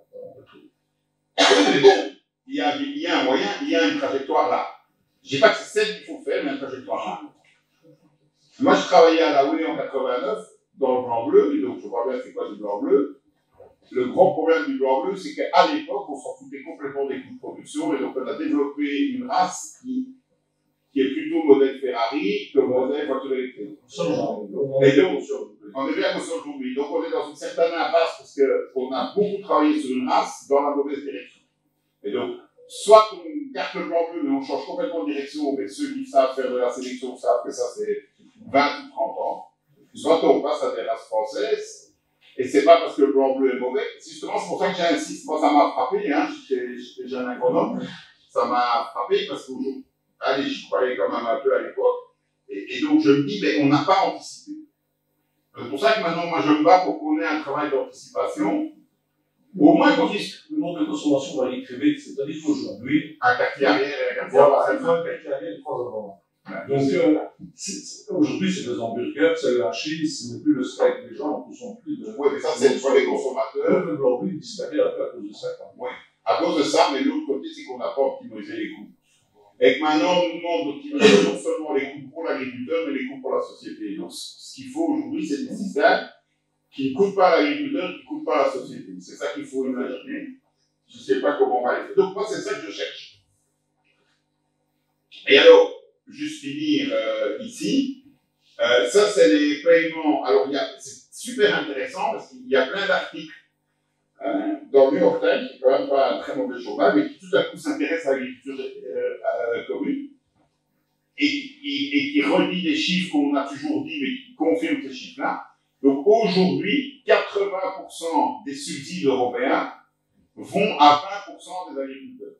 Mais bon, il y a un moyen, il y a une trajectoire là. Je dis pas que c'est celle qu'il faut faire, mais une trajectoire là. Moi, je travaillais à la Houille en 89, dans le blanc-bleu, et donc je vois bien c'est quoi du blanc-bleu. Le grand problème du blanc-bleu, c'est qu'à l'époque, on s'en foutait complètement des coûts de production, et donc on a développé une race qui est plutôt modèle Ferrari que modèle voiture électrique. Et donc, on est bien conscient aujourd'hui. Donc, on est dans une certaine impasse parce qu'on a beaucoup travaillé sur une race dans la mauvaise direction. Et donc, soit on carte le blanc-bleu, mais on change complètement de direction, mais ceux qui savent faire de la sélection savent que ça c'est 20 ou 30 ans. Soit on passe à des races françaises, et c'est pas parce que le blanc-bleu est mauvais. Justement, c'est pour ça que j'insiste. Moi, ça m'a frappé, hein. J'étais jeune agronome. Ça m'a frappé parce qu'aujourd'hui, allez, j'y croyais quand même un peu à l'époque. Et donc, je me dis, mais on n'a pas anticipé. C'est pour ça que maintenant, moi, je me bats pour qu'on ait un travail d'anticipation. Au moins qu'on dise. Le mode de consommation va aller très vite, c'est-à-dire qu'aujourd'hui, Un quartier arrière et un quartier voilà, avant. il faut un quartier arrière et 3 avant. Donc, aujourd'hui, c'est des hamburgers, c'est le hachis, ce n'est plus le steak. Les gens ne sont plus de. Oui, mais ça, c'est pour les consommateurs. Le blanc-bleu disparaît un peu à cause de ça. À cause de ça, mais l'autre côté, c'est qu'on n'a pas optimisé les coûts. Et que maintenant, on nous demande d'optimiser non seulement les coûts pour l'agriculteur, mais les coûts pour la société. Donc, ce qu'il faut aujourd'hui, c'est des systèmes qui ne coûtent pas à l'agriculteur, qui ne coûtent pas à la société. C'est ça qu'il faut imaginer. Je ne sais pas comment on va les faire. Donc, moi, c'est ça que je cherche. Et alors, juste finir ici, ça, c'est les paiements. Alors, c'est super intéressant parce qu'il y a plein d'articles dans le New York Times, qui n'est quand même pas un très mauvais journal, mais qui tout à coup s'intéresse à l'agriculture commune et qui redit des chiffres qu'on a toujours dit, mais qui confirment ces chiffres-là. Donc aujourd'hui, 80% des subsides européens vont à 20% des agriculteurs.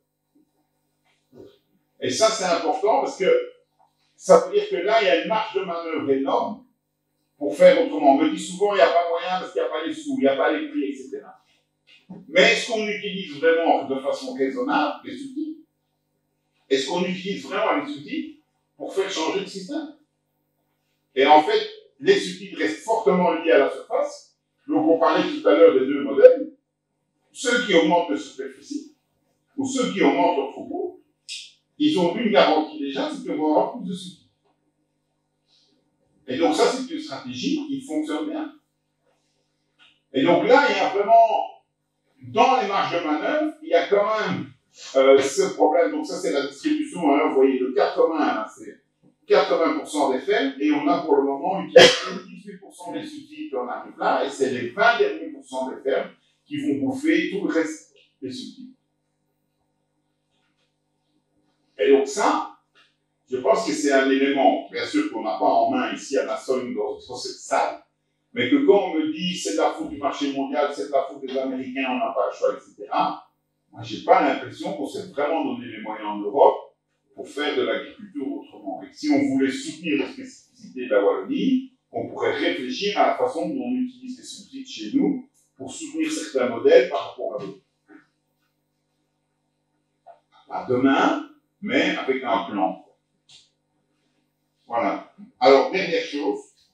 Et ça, c'est important parce que ça veut dire que là, il y a une marge de manœuvre énorme pour faire autrement. On me dit souvent, il n'y a pas moyen parce qu'il n'y a pas les sous, il n'y a pas les prix, etc. Mais est-ce qu'on utilise vraiment de façon raisonnable les outils? Est-ce qu'on utilise vraiment les outils pour faire changer le système? Et en fait, les outils restent fortement liés à la surface. Donc, on parlait tout à l'heure des deux modèles. Ceux qui augmentent de superficie, ou ceux qui augmentent leur troupeau, ils ont une garantie déjà, c'est qu'ils vont avoir plus de subsides. Et donc, ça, c'est une stratégie qui fonctionne bien. Et donc là, il y a vraiment, dans les marges de manœuvre, il y a quand même ce problème. Donc, ça, c'est la distribution. Hein, vous voyez, le 80, hein, c'est 80% des fermes, et on a pour le moment utilisé 18% des subsides qu'on arrive là, et c'est les 20 derniers pourcents des fermes qui vont bouffer tout le reste des subsides. Et donc ça, je pense que c'est un élément, bien sûr qu'on n'a pas en main ici à la Somme dans cette salle, mais que quand on me dit c'est de la faute du marché mondial, c'est de la faute des Américains, on n'a pas le choix, etc., moi j'ai pas l'impression qu'on s'est vraiment donné les moyens en Europe pour faire de l'agriculture autrement. Et si on voulait soutenir les spécificités de la Wallonie, on pourrait réfléchir à la façon dont on utilise les subsides chez nous pour soutenir certains modèles par rapport à d'autres. Pas demain, mais avec un plan. Voilà. Alors, dernière chose,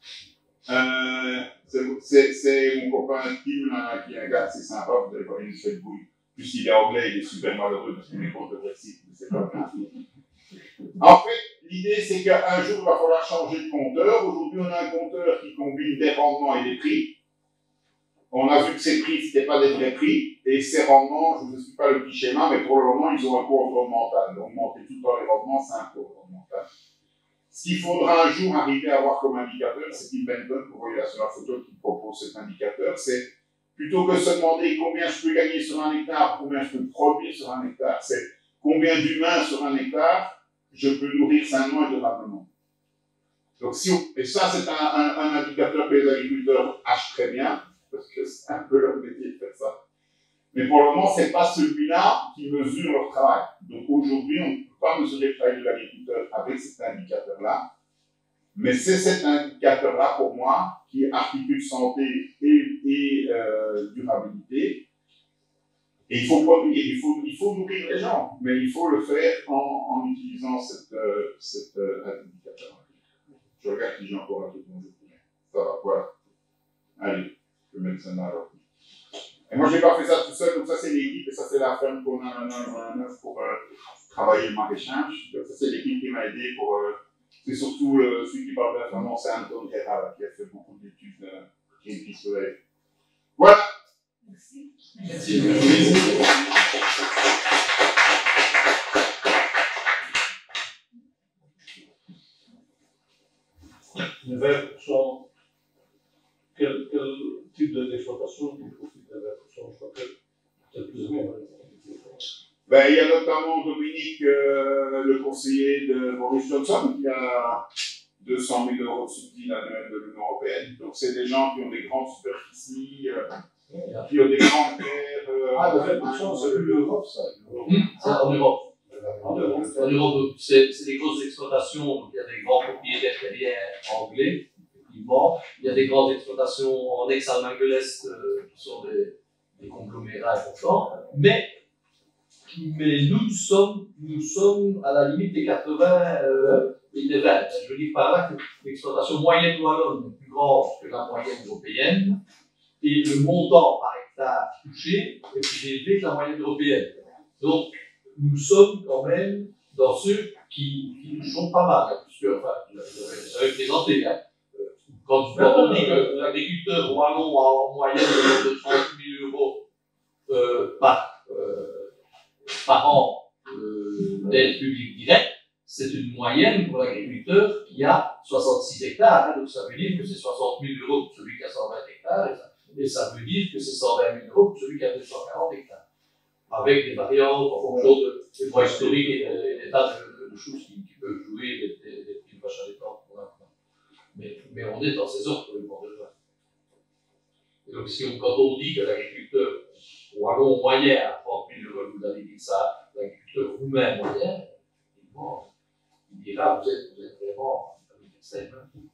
c'est mon copain Tim, là, qui est un gars assez sympa, vous allez voir, il fait le bruit. Plus il est anglais, il est super malheureux parce qu'il est contre le Brexit, mais c'est pas grave. En fait, l'idée, c'est qu'un jour, il va falloir changer de compteur. Aujourd'hui, on a un compteur qui combine des rendements et des prix. On a vu que ces prix, ce n'étaient pas des vrais prix, et ces rendements, je ne vous explique pas le petit schéma, mais pour le moment, ils ont un coût environnemental. Donc, monter tout le temps les rendements, c'est un coût environnemental. Ce qu'il faudra un jour arriver à avoir comme indicateur, c'est Tim Benton, vous voyez là sur la photo qui propose cet indicateur, c'est plutôt que de se demander combien je peux gagner sur un hectare, combien je peux produire sur un hectare, c'est combien d'humains sur un hectare je peux nourrir sainement et durablement. Donc, et ça, c'est un indicateur que les agriculteurs hachent très bien, parce que c'est un peu leur métier de faire ça. Mais pour le moment, ce n'est pas celui-là qui mesure leur travail. Donc aujourd'hui, on ne peut pas mesurer le travail de l'agriculteur avec cet indicateur-là. Mais c'est cet indicateur-là, pour moi, qui articule santé et durabilité. Et il faut produire, il faut nourrir les gens, mais il faut le faire en utilisant cet indicateur. Je regarde si j'ai encore un truc dont je pourrais. Ça va, voilà. Allez, je vais mettre ça là alors. Et moi, je n'ai pas fait ça tout seul, donc ça, c'est l'équipe, et ça, c'est la ferme qu'on a maintenant pour travailler le maraîchage. Donc, ça, c'est l'équipe qui m'a aidé pour. C'est surtout celui qui parle bien flamand, c'est Anton Herra, qui a fait beaucoup d'études Greenpeace Soleil. Voilà! Merci. Merci. 20%, quel type d'exploitation qui profite de 20%? Je crois que peut-être plus ou moins. Ben, il y a notamment Dominique, le conseiller de Boris Johnson, qui a 200 000 € de subsides annuels de l'Union européenne. Donc, c'est des gens qui ont des grandes superficies, qui ont des grandes terres. De 20%, c'est l'Europe, ça. C'est en Europe. En Europe, c'est des grosses exploitations, donc il y a des grands propriétaires terriens anglais, effectivement. Il y a des grandes exploitations en ex-Allemagne de l'Est qui sont des conglomérats importants. Mais nous sommes à la limite des 80 et des 20. Je veux dire par là que l'exploitation moyenne wallonne est plus grande que la moyenne européenne et le montant par hectare touché est plus élevé que la moyenne européenne. Donc, nous sommes quand même dans ceux qui nous sont pas mal, puisque, enfin, j'avais présenté, hein, quand on dit que l'agriculteur wallon a en moyenne de 30 000 € par an d'aide publique directe, c'est une moyenne pour l'agriculteur qui a 66 hectares. Hein, donc ça veut dire que c'est 60 000 € pour celui qui a 120 hectares, et ça veut dire que c'est 120 000 € pour celui qui a 240 hectares. Avec des variantes en fonction des poids historiques et des tas de choses qui peuvent jouer, des prix de machin des plantes pour l'instant. Mais on est dans ces ordres pour le monde de Et donc, quand on dit que l'agriculteur wallon moyen à 30 000 euros, vous avez dit ça, l'agriculteur roumain moyen, il dira vous êtes vraiment extrême.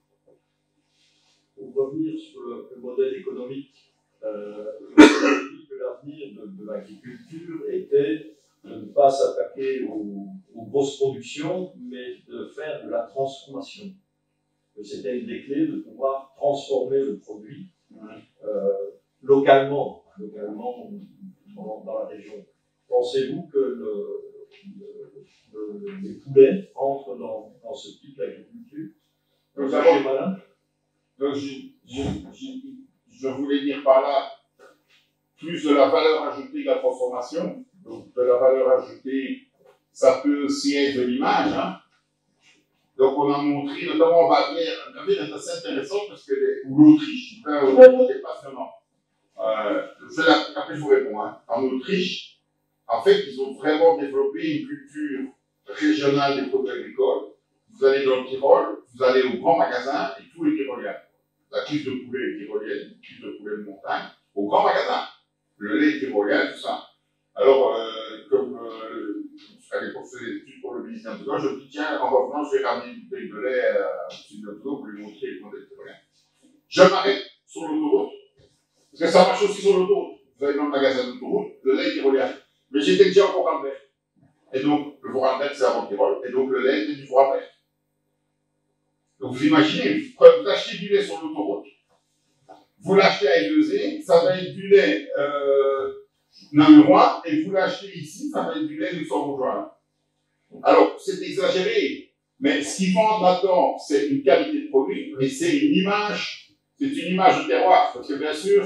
Pour revenir sur le modèle économique, vous avez dit que l'avenir de l'agriculture était de ne pas s'attaquer aux grosses productions, mais de faire de la transformation. Que c'était une des clés de pouvoir transformer le produit localement dans la région. Pensez-vous que les poulets entrent dans ce type d'agriculture? Donc, je voulais dire par là plus de la valeur ajoutée que la transformation. Donc, de la valeur ajoutée, ça peut aussi être de l'image. Hein. Donc, on a montré, notamment en Bavière, c'est assez intéressant parce que l'Autriche, c'est passionnant. Après, je vous réponds. Hein. En Autriche, en fait, ils ont vraiment développé une culture régionale des produits agricoles. Vous allez dans le Tyrol, vous allez au grand magasin et tout est tyrolien. La cuisse de poulet est tyrolienne, la cuisse de poulet de montagne, au grand magasin. Le lait est tyrolien, tout ça. Alors, comme à l'époque, je faisais des études pour le ministère de l'Agriculture, je me dis, tiens, en revenant, je vais ramener une bouteille de lait à M. Bientôt pour lui montrer comment est tyrolien. Je m'arrête sur l'autoroute, parce que ça marche aussi sur l'autoroute. Vous allez dans le magasin d'autoroute, le lait est tyrolien. Mais j'étais déjà au Vorarlberg. Et donc, le Vorarlberg, c'est avant le Tyrol, et donc le lait était du Vorarlberg. Donc vous imaginez, quand vous achetez du lait sur l'autoroute, vous l'achetez à Élezé, ça va être du lait namurois, et vous l'achetez ici, ça va être du lait luxembourgeois. Alors, c'est exagéré, mais ce qu'ils vendent là-dedans, c'est une qualité de produit, et c'est une image du terroir, parce que bien sûr,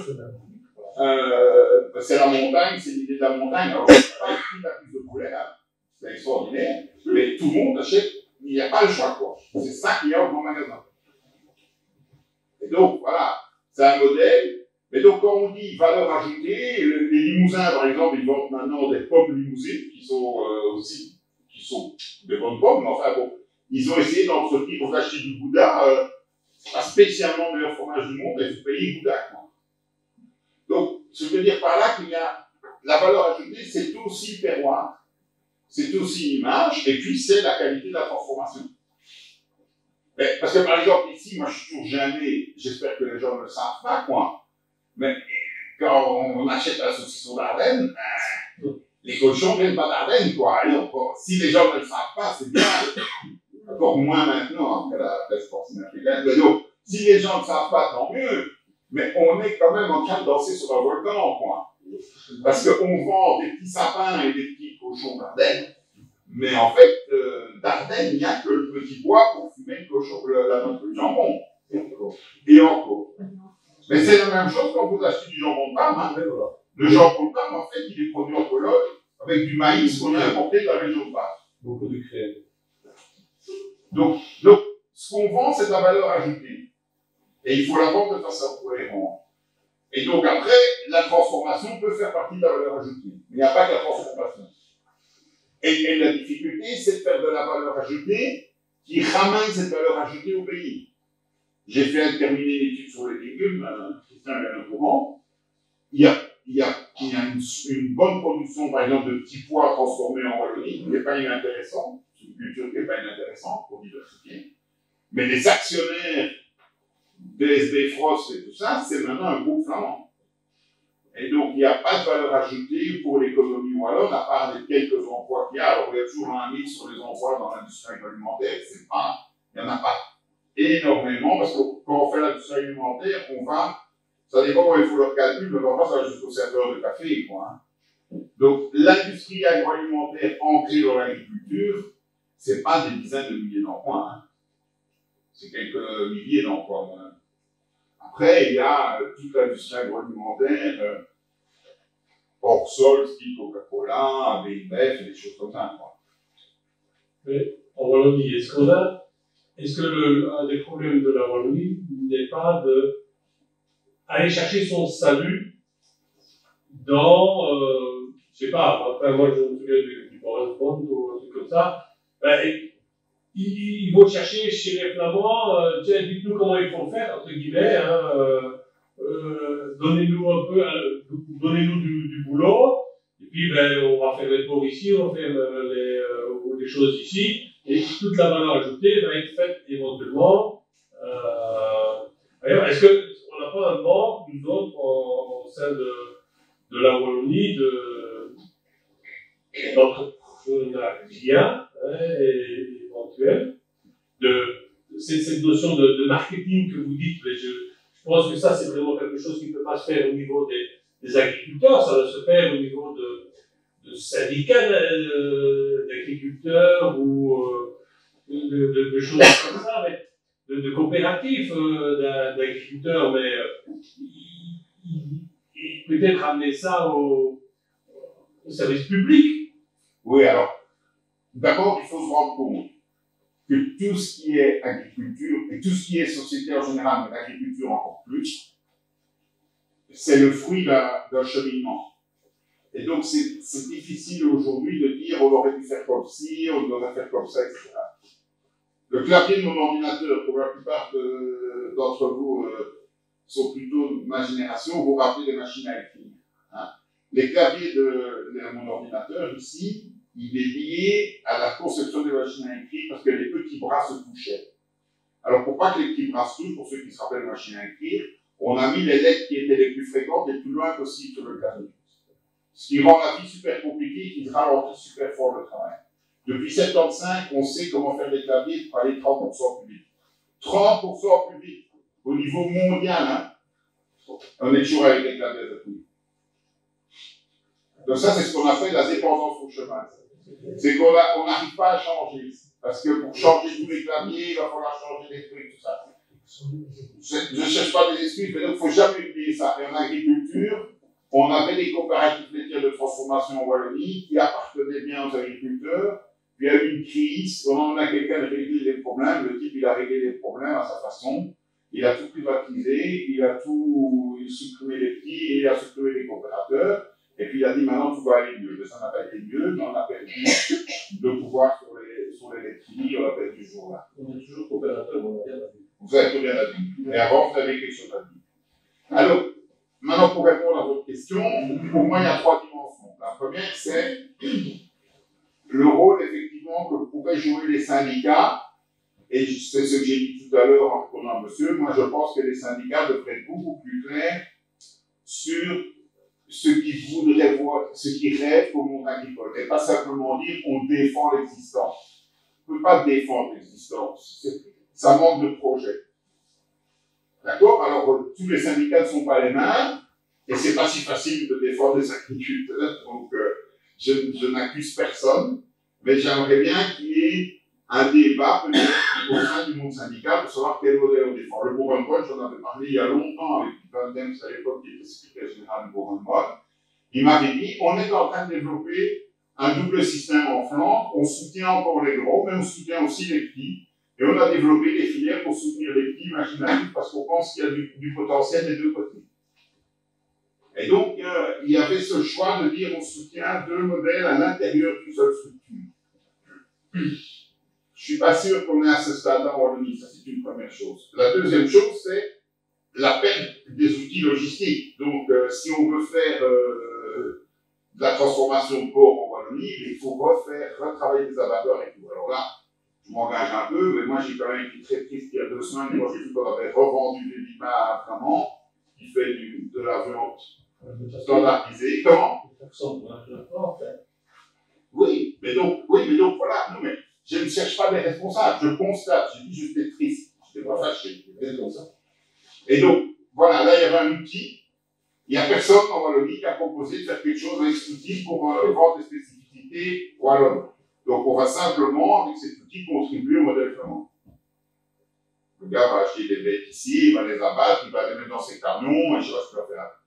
c'est la montagne, c'est l'idée de la montagne. Alors, c'est pas le prix de la cuisse de poulet, hein, c'est extraordinaire, mais tout le monde achète. Il n'y a pas le choix, quoi. C'est ça qu'il y a au grand magasin. Et donc, voilà, c'est un modèle. Mais donc, quand on dit valeur ajoutée, les Limousins, par exemple, ils vendent maintenant des pommes limousines, qui sont des bonnes pommes, mais enfin bon, ils ont essayé d'entretenir pour acheter du Gouda, c'est pas spécialement le meilleur fromage du monde, mais il faut payer Gouda, quoi. Donc, je veux dire par là qu'il y a la valeur ajoutée, c'est aussi le terroir. C'est aussi l'image, et puis c'est la qualité de la transformation. Mais, parce que par exemple, ici, moi je suis toujours gêné, j'espère que les gens ne le savent pas, quoi. Mais quand on achète la saucisson d'Ardenne, les cochons viennent pas d'Ardenne, quoi. Et donc, si les gens ne le savent pas, c'est bien. Encore moins maintenant, après la presse porcine africaine. Mais donc, si les gens ne le savent pas, tant mieux. Mais on est quand même en train de danser sur un volcan, quoi. Parce qu'on vend des petits sapins et des petits cochons d'Ardenne, mais en fait, d'Ardenne, il n'y a que le petit bois pour fumer le cochon, la note de jambon. Et encore. Mais c'est la même chose quand vous achetez du jambon de Parme. Hein. Le jambon de Parme, en fait, il est produit en Pologne avec du maïs qu'on a importé de la région de Parme. Beaucoup de crème. Donc, ce qu'on vend, c'est de la valeur ajoutée. Et il faut la vendre de façon cohérente. Et donc après, la transformation peut faire partie de la valeur ajoutée. Il n'y a pas que la transformation. Et la difficulté, c'est de faire de la valeur ajoutée qui ramène cette valeur ajoutée au pays. J'ai fait terminer une étude sur les légumes, Christian est bien au courant. Il y a une bonne production, par exemple, de petits pois transformés en Wallonie, qui n'est pas inintéressant. C'est une culture qui n'est pas inintéressante pour diversifier. Mais les actionnaires DSB Frost et tout ça, c'est maintenant un groupe flamand. Et donc, il n'y a pas de valeur ajoutée pour l'économie wallonne, à part les quelques emplois qu'il y a. Alors, il y a toujours un mix sur les emplois dans l'industrie agroalimentaire, il n'y en a pas énormément, parce que quand on fait l'industrie alimentaire, ça dépend comment il faut leur calcul, mais parfois ça va jusqu'au serveur de café, quoi. Donc, l'industrie agroalimentaire ancrée dans l'agriculture, c'est pas des dizaines de milliers d'emplois, hein. C'est quelques milliers d'emplois, moi. Après, il y a toute l'industrie agroalimentaire, hors sol, style Coca-Cola, BIBF, et des choses comme ça, quoi. Mais en Wallonie, est-ce que un des problèmes de la Wallonie n'est pas d'aller chercher son salut dans, je sais pas, après moi je me souviens du Borrelsbond ou un truc comme ça, il faut chercher chez les Flamands, tiens, dites-nous comment il faut le faire, entre guillemets, hein, donnez-nous un peu, donnez-nous du boulot, et puis ben, on va faire les tours ici, on va faire les choses ici, et toute la valeur ajoutée va être faite éventuellement. D'ailleurs, est-ce qu'on n'a pas un manque, nous autres, au sein de la Wallonie, d'entrepreneuriat et éventuel, cette notion de marketing que vous dites, mais je pense que ça, c'est vraiment quelque chose qui ne peut pas se faire au niveau des agriculteurs, ça doit se faire au niveau de syndicats d'agriculteurs ou de choses comme ça, mais de coopératives d'agriculteurs, mais peut-être amener ça au service public. Oui, alors, d'abord, il faut se rendre compte que tout ce qui est agriculture, et tout ce qui est société en général, mais l'agriculture encore plus, c'est le fruit d'un cheminement. Et donc, c'est difficile aujourd'hui de dire on aurait dû faire comme ci, on devrait faire comme ça, etc. Le clavier de mon ordinateur, pour la plupart d'entre vous sont plutôt de ma génération, vous vous rappelez des machines à écrire. Hein. Les claviers de mon ordinateur, ici, il est lié à la conception des machines à écrire parce que les petits bras se touchaient. Alors, pour pas que les petits bras se touchent, pour ceux qui se rappellent de machines à écrire, on a mis les lettres qui étaient les plus fréquentes les plus loin possible sur le clavier. Ce qui rend la vie super compliquée et qui ralentit super fort le travail. Depuis 1975, on sait comment faire des claviers pour aller 30% plus vite. 30% plus vite au niveau mondial. Hein. On est toujours avec les claviers de tout. Donc ça, c'est ce qu'on appelle la dépendance au chemin. C'est qu'on n'arrive pas à changer. Parce que pour changer tous les claviers, il va falloir changer les trucs, tout ça. Je ne cherche pas des excuses, mais donc il ne faut jamais oublier ça. Et en agriculture, on avait des coopératives laitières de transformation en Wallonie qui appartenaient bien aux agriculteurs. Puis il y a eu une crise, on en a quelqu'un de régler les problèmes. Le type, il a réglé les problèmes à sa façon. Il a tout privatisé, il a tout supprimé les petits, et il a supprimé les coopérateurs. Et puis il a dit maintenant tout va aller mieux. Mais ça n'a pas été mieux, mais on a perdu le pouvoir sur les laiteries, on a perdu ce jour-là. On est toujours coopérateur, on a bien la vie. Vous avez tout bien la vie. Et avant, vous avez quelque chose à dire. Alors, maintenant pour répondre à votre question, pour moi il y a 3 dimensions. La première, c'est le rôle effectivement que pourraient jouer les syndicats. Et c'est ce que j'ai dit tout à l'heure en répondant à monsieur. Moi, je pense que les syndicats devraient être beaucoup plus clairs sur ce qu'ils voudraient voir, ce qu'ils rêvent au monde agricole. Et pas simplement dire on défend l'existant. On ne peut pas défendre l'existence. Ça manque de projet. D'accord? Alors, tous les syndicats ne sont pas les mêmes. Et c'est pas si facile de défendre les agriculteurs. Donc, je n'accuse personne. Mais j'aimerais bien qu'il y ait un débat peut-être au sein du monde syndical pour savoir quel modèle on défend. Le Bourgogne-Bonne, j'en avais parlé il y a longtemps avec Van Dems à l'époque, qui était secrétaire général du Bourgogne-Bonne. Il m'avait dit, on est en train de développer un double système en Flandre, on soutient encore les gros, mais on soutient aussi les petits. Et on a développé des filières pour soutenir les petits machinalement parce qu'on pense qu'il y a du potentiel des deux côtés. Et donc, il y avait ce choix de dire on soutient 2 modèles à l'intérieur d'une seule structure. Je suis pas sûr qu'on est à ce stade-là en Wallonie, ça c'est une première chose. La deuxième chose, c'est la perte des outils logistiques. Donc, si on veut faire de la transformation de porc en Wallonie, il faut retravailler des abattoirs et tout. Alors là, je m'engage un peu, mais moi j'ai quand même été très triste il y a 2 semaines quand j'ai vu qu'on avait revendu des limas à un Flamand qui fait de la viande standardisée. Comment? Oui, mais donc voilà, non mais je ne cherche pas des responsables, je constate, j'ai dit j'étais triste, je n'étais pas fâché, j'étais comme ça. Et donc, voilà, là il y avait un outil, il n'y a personne en Wallonie qui a proposé de faire quelque chose avec cet outil pour vendre des spécificités wallonnes. Donc on va simplement, avec cet outil, contribuer au modèle flamand. Le gars va acheter des bêtes ici, il va les abattre, il va les mettre dans ses camions, et je sais pas ce qu'il va faire.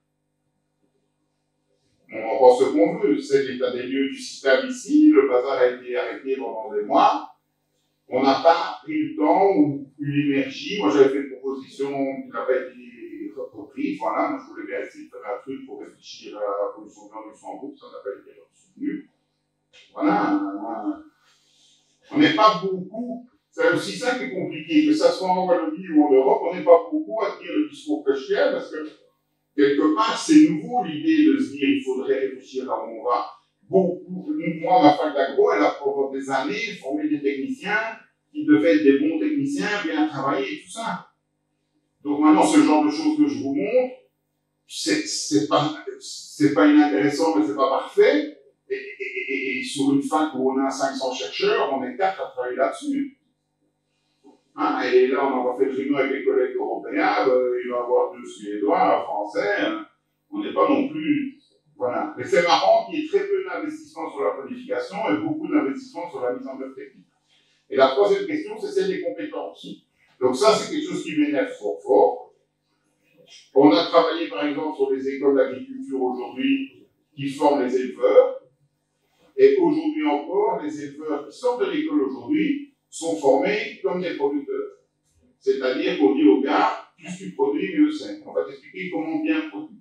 On pense ce qu'on veut, c'est l'état des lieux du système ici, le bazar a été arrêté pendant des mois, on n'a pas pris le temps ou eu l'énergie. Moi j'avais fait une proposition qui n'a pas été reprise, voilà, moi je voulais bien essayer de faire un truc pour réfléchir à la pollution de Luxembourg, ça n'a pas été soutenu. Voilà, on n'est pas beaucoup, c'est aussi ça qui est compliqué, que ça soit en Wallonie ou en Europe, on n'est pas beaucoup à dire le discours que je tiens, parce que quelque part, c'est nouveau l'idée de se dire il faudrait réfléchir là où on va. Moi, ma fac d'agro, elle a pendant des années formé des techniciens qui devaient être des bons techniciens, bien travailler et tout ça. Donc maintenant, ce genre de choses que je vous montre, c'est pas inintéressant, mais c'est pas parfait. Et sur une fac où on a 500 chercheurs, on est 4 à travailler là-dessus. Hein, et là, on en va faire réunion avec les collègues européens, il va y avoir 2 Suédois, un Français, on n'est pas non plus... Voilà. Mais c'est marrant qu'il y ait très peu d'investissement sur la planification et beaucoup d'investissement sur la mise en œuvre technique. Et la troisième question, c'est celle des compétences. Donc ça, c'est quelque chose qui m'énerve fort. On a travaillé, par exemple, sur les écoles d'agriculture aujourd'hui qui forment les éleveurs. Et aujourd'hui encore, les éleveurs qui sortent de l'école aujourd'hui sont formés comme des producteurs. C'est-à-dire qu'on dit aux gars, plus tu produis, mieux c'est. On va t'expliquer comment bien produire.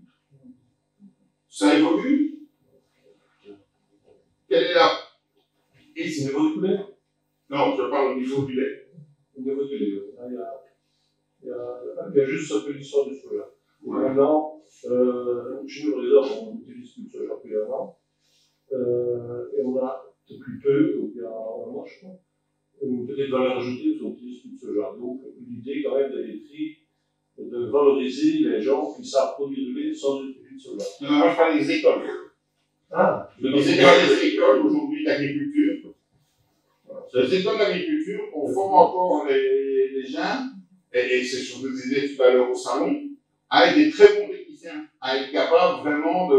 Ça évolue. Quelle est la... Et c'est au niveau du poulet? Non, je parle au niveau du lait. Au niveau du lait, il y a juste un peu l'histoire du soja. Ouais. Maintenant, chez nous, par exemple, on utilise plus de soja depuis un an. Et on a, depuis peu, donc il y a un mois, je crois, une petite valeur ajoutée parce qu'on utilise plus de soja. Donc, l'idée, quand même, de valoriser les gens qui savent produire du lait sans utiliser de soja. Non, moi, je parle des écoles. Ah, Les écoles aujourd'hui d'agriculture. Les écoles d'agriculture, on forme encore les gens, et c'est ce que je disais tout à l'heure au salon, avec des très bons techniciens, à être capable vraiment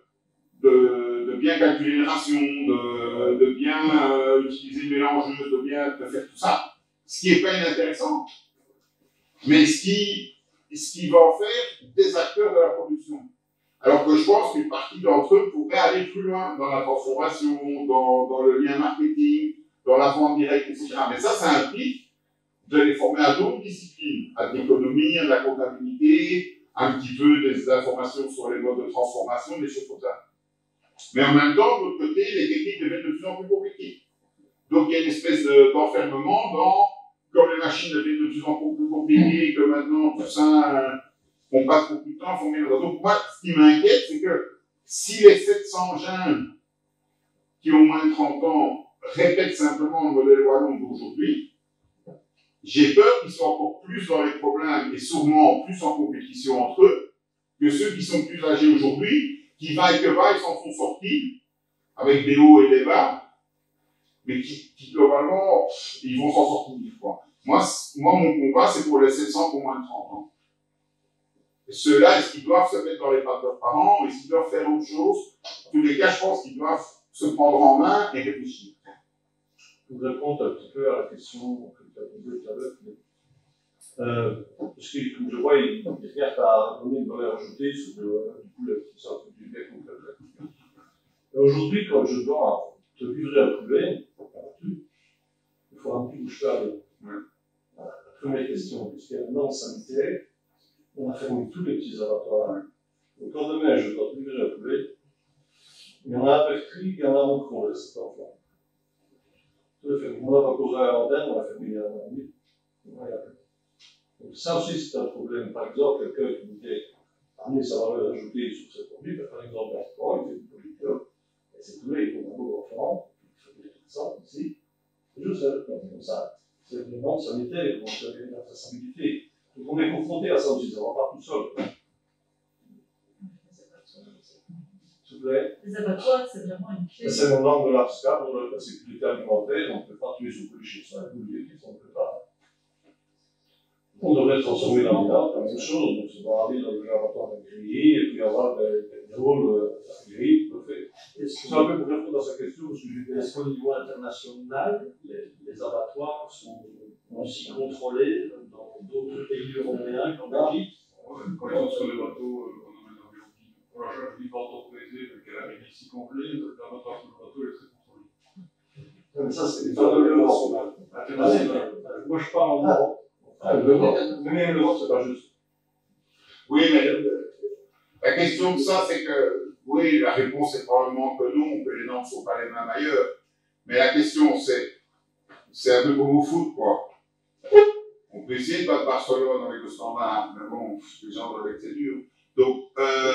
de bien calculer les rations, de bien utiliser le mélangeuse, de bien faire tout ça. Ce qui n'est pas inintéressant, mais ce qui va en faire des acteurs de la production. Alors que je pense qu'une partie d'entre eux pourrait aller plus loin dans la transformation, dans le lien marketing, dans la vente directe, etc. Mais ça implique de les former à d'autres disciplines, à de l'économie, à de la comptabilité, un petit peu des informations sur les modes de transformation, des choses comme ça. Mais en même temps, de l'autre côté, les techniques deviennent de plus en plus compliquées. Donc il y a une espèce d'enfermement dans, comme les machines deviennent de plus en plus compliquées, que maintenant tout ça, on passe beaucoup de temps à former les autres. Donc moi, ce qui m'inquiète, c'est que si les 700 jeunes qui ont moins de 30 ans répètent simplement le modèle wallon d'aujourd'hui, j'ai peur qu'ils soient encore plus dans les problèmes et sûrement plus en compétition entre eux que ceux qui sont plus âgés aujourd'hui, qui vaillent que vaillent s'en sont sortis avec des hauts et des bas, mais qui globalement, ils vont s'en sortir, quoi. Moi, mon combat, c'est pour les 700 pour moins de 30 ans. Et ceux-là, est-ce qu'ils doivent se mettre dans les pattes de leurs parents, est-ce qu'ils doivent faire autre chose? En tous les cas, je pense qu'ils doivent se prendre en main et réfléchir. Pour répondre un petit peu à la question que tu as posée tout à l'heure, parce que, comme je vois, il vient à donner une valeur ajoutée sur du poulet, c'est ça, du lait complet. Aujourd'hui, quand je dois te livrer un poulet, il faut un petit où je peux aller. La première question, puisqu'il y a une norme sanitaire, on a fermé tous les petits abattoirs. Donc, quand demain je dois te livrer un poulet, il y en a un Bertry, il y en a un Macron de cet enfant. On a pas causé un antenne, on a fermé il y a un an et demi. Donc, ça aussi, c'est un problème. Par exemple, quelqu'un qui voudrait amener sa valeur ajoutée sur ce produit, par exemple, un restaurant, il fait du producteur, et c'est tout là, il faut un beau enfant, il faut des ça ici. C'est juste comme ça. C'est une norme sanitaire, donc c'est une traçabilité. Donc on est confronté à ça aussi, ça ne va pas tout seul. S'il vous plaît. Les abattoirs, c'est vraiment une clé. C'est mon norme de l'APSCA pour la sécurité alimentaire, on ne peut pas tuer son poulet chez soi, vous le dites, on ne peut pas. On devrait transformer la viande, la même chose, donc ça va aller dans le abattoir grillé, et puis avoir des rôles grillés, tout à fait. C'est un peu pour répondre à sa question, parce que j'ai Est-ce qu'au niveau international, les abattoirs sont aussi contrôlés dans d'autres pays européens comme Belgique? Quand ils sont sur les bateaux, on emmène en Géorgie. Pour la charge vivante autorisée, qui est la médecine ici complet, l'abattoir sur le bateau est très contrôlé. mais ça, c'est des valeurs nationales. Moi, je parle en Europe. Même l'Europe, c'est pas juste. Oui, mais la question de ça, c'est que, oui, la réponse est probablement que non, que les normes ne sont pas les mêmes ailleurs. Mais la question, c'est un peu comme au foot, quoi. On peut essayer de battre Barcelone avec le standard, mais bon, les gens doivent être dur. Donc,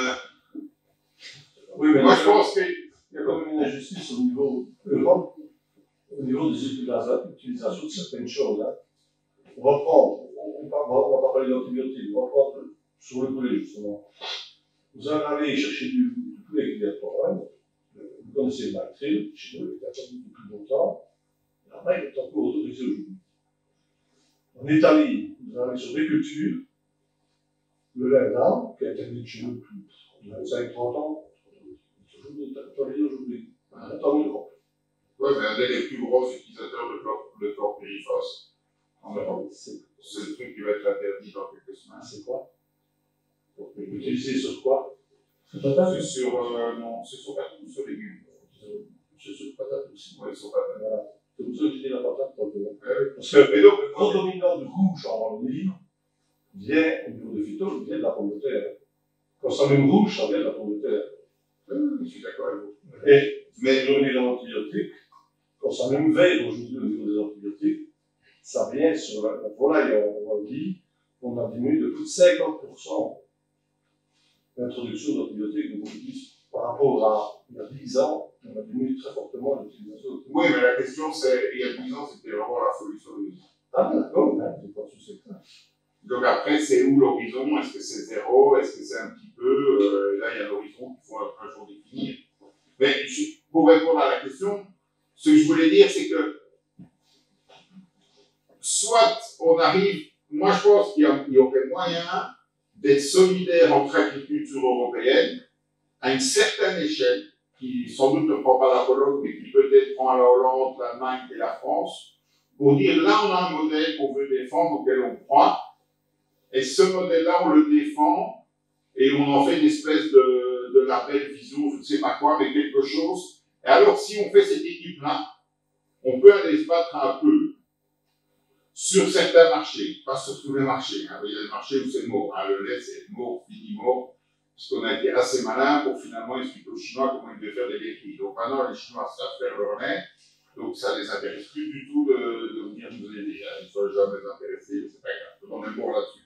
oui, mais moi je pense qu'il y a quand même une injustice au niveau Europe, au niveau des utilisations de certaines choses. Hein. On va prendre, on va pas parler d'antibiotiques, on va prendre sur le poulet justement. Vous allez aller chercher du poulet qui vient de Provence, vous connaissez le Maltril, chez nous, il est attendu depuis longtemps, et après il est encore autorisé aujourd'hui. En Italie, vous allez sur des cultures, le lait d'âne, qui a été chez nous depuis 25-30 ans, autorisé aujourd'hui. Attends, Europe. Oui, mais un des plus gros utilisateurs de chlorpyrifos en Europe. C'est le truc qui va être interdit dans quelques semaines. C'est quoi? Utilisé sur quoi? C'est sur non, c'est sur patate ou sur légumes. C'est sur patate aussi. Oui, sur patate. Voilà. C'est pour ça que j'ai dit la patate. Parce que le gros dominant de rouge en Wallonie vient, au niveau des phytos, vient de la pomme de terre. Quand ça même rouge, ça vient de la pomme de terre. Je suis d'accord avec vous. Mais au niveau des antibiotiques, quand ça même vert aujourd'hui au niveau des antibiotiques, ça vient sur la volaille en Wallonie, on a diminué de plus de 50% l'introduction d'antibiotiques. Donc, par rapport à il y a 10 ans, on a diminué très fortement l'utilisation d'antibiotiques. Oui, mais la question c'est, il y a 10 ans, c'était vraiment la folie furieuse. Ah, d'accord, c'est pas tout ça. Donc après, c'est où l'horizon? Est-ce que c'est 0? Est-ce que c'est un petit peu là, il y a l'horizon qu'il faut un jour définir. Mais pour répondre à la question, ce que je voulais dire, c'est que soit on arrive, moi je pense qu'il y aurait moyen d'être solidaire entre agriculture européenne à une certaine échelle, qui sans doute ne prend pas la Pologne, mais qui peut-être prend la Hollande, l'Allemagne et la France, pour dire là on a un modèle qu'on veut défendre, auquel on croit, et ce modèle-là on le défend, et on en fait une espèce de label, vision, je ne sais pas quoi, mais quelque chose. Et alors si on fait cette équipe-là, on peut aller se battre un peu sur certains marchés, pas sur tous les marchés. Hein. Il y a des marchés où c'est mort. Hein. Le lait, c'est mort, fini mort. Parce qu'on a été assez malin pour finalement expliquer aux Chinois comment ils devaient faire des laiteries. Donc maintenant, les Chinois savent faire leur lait. Donc ça ne les intéresse plus du tout de venir nous aider. Hein. Ils ne sont jamais intéressés, mais c'est pas grave. On est mort là-dessus.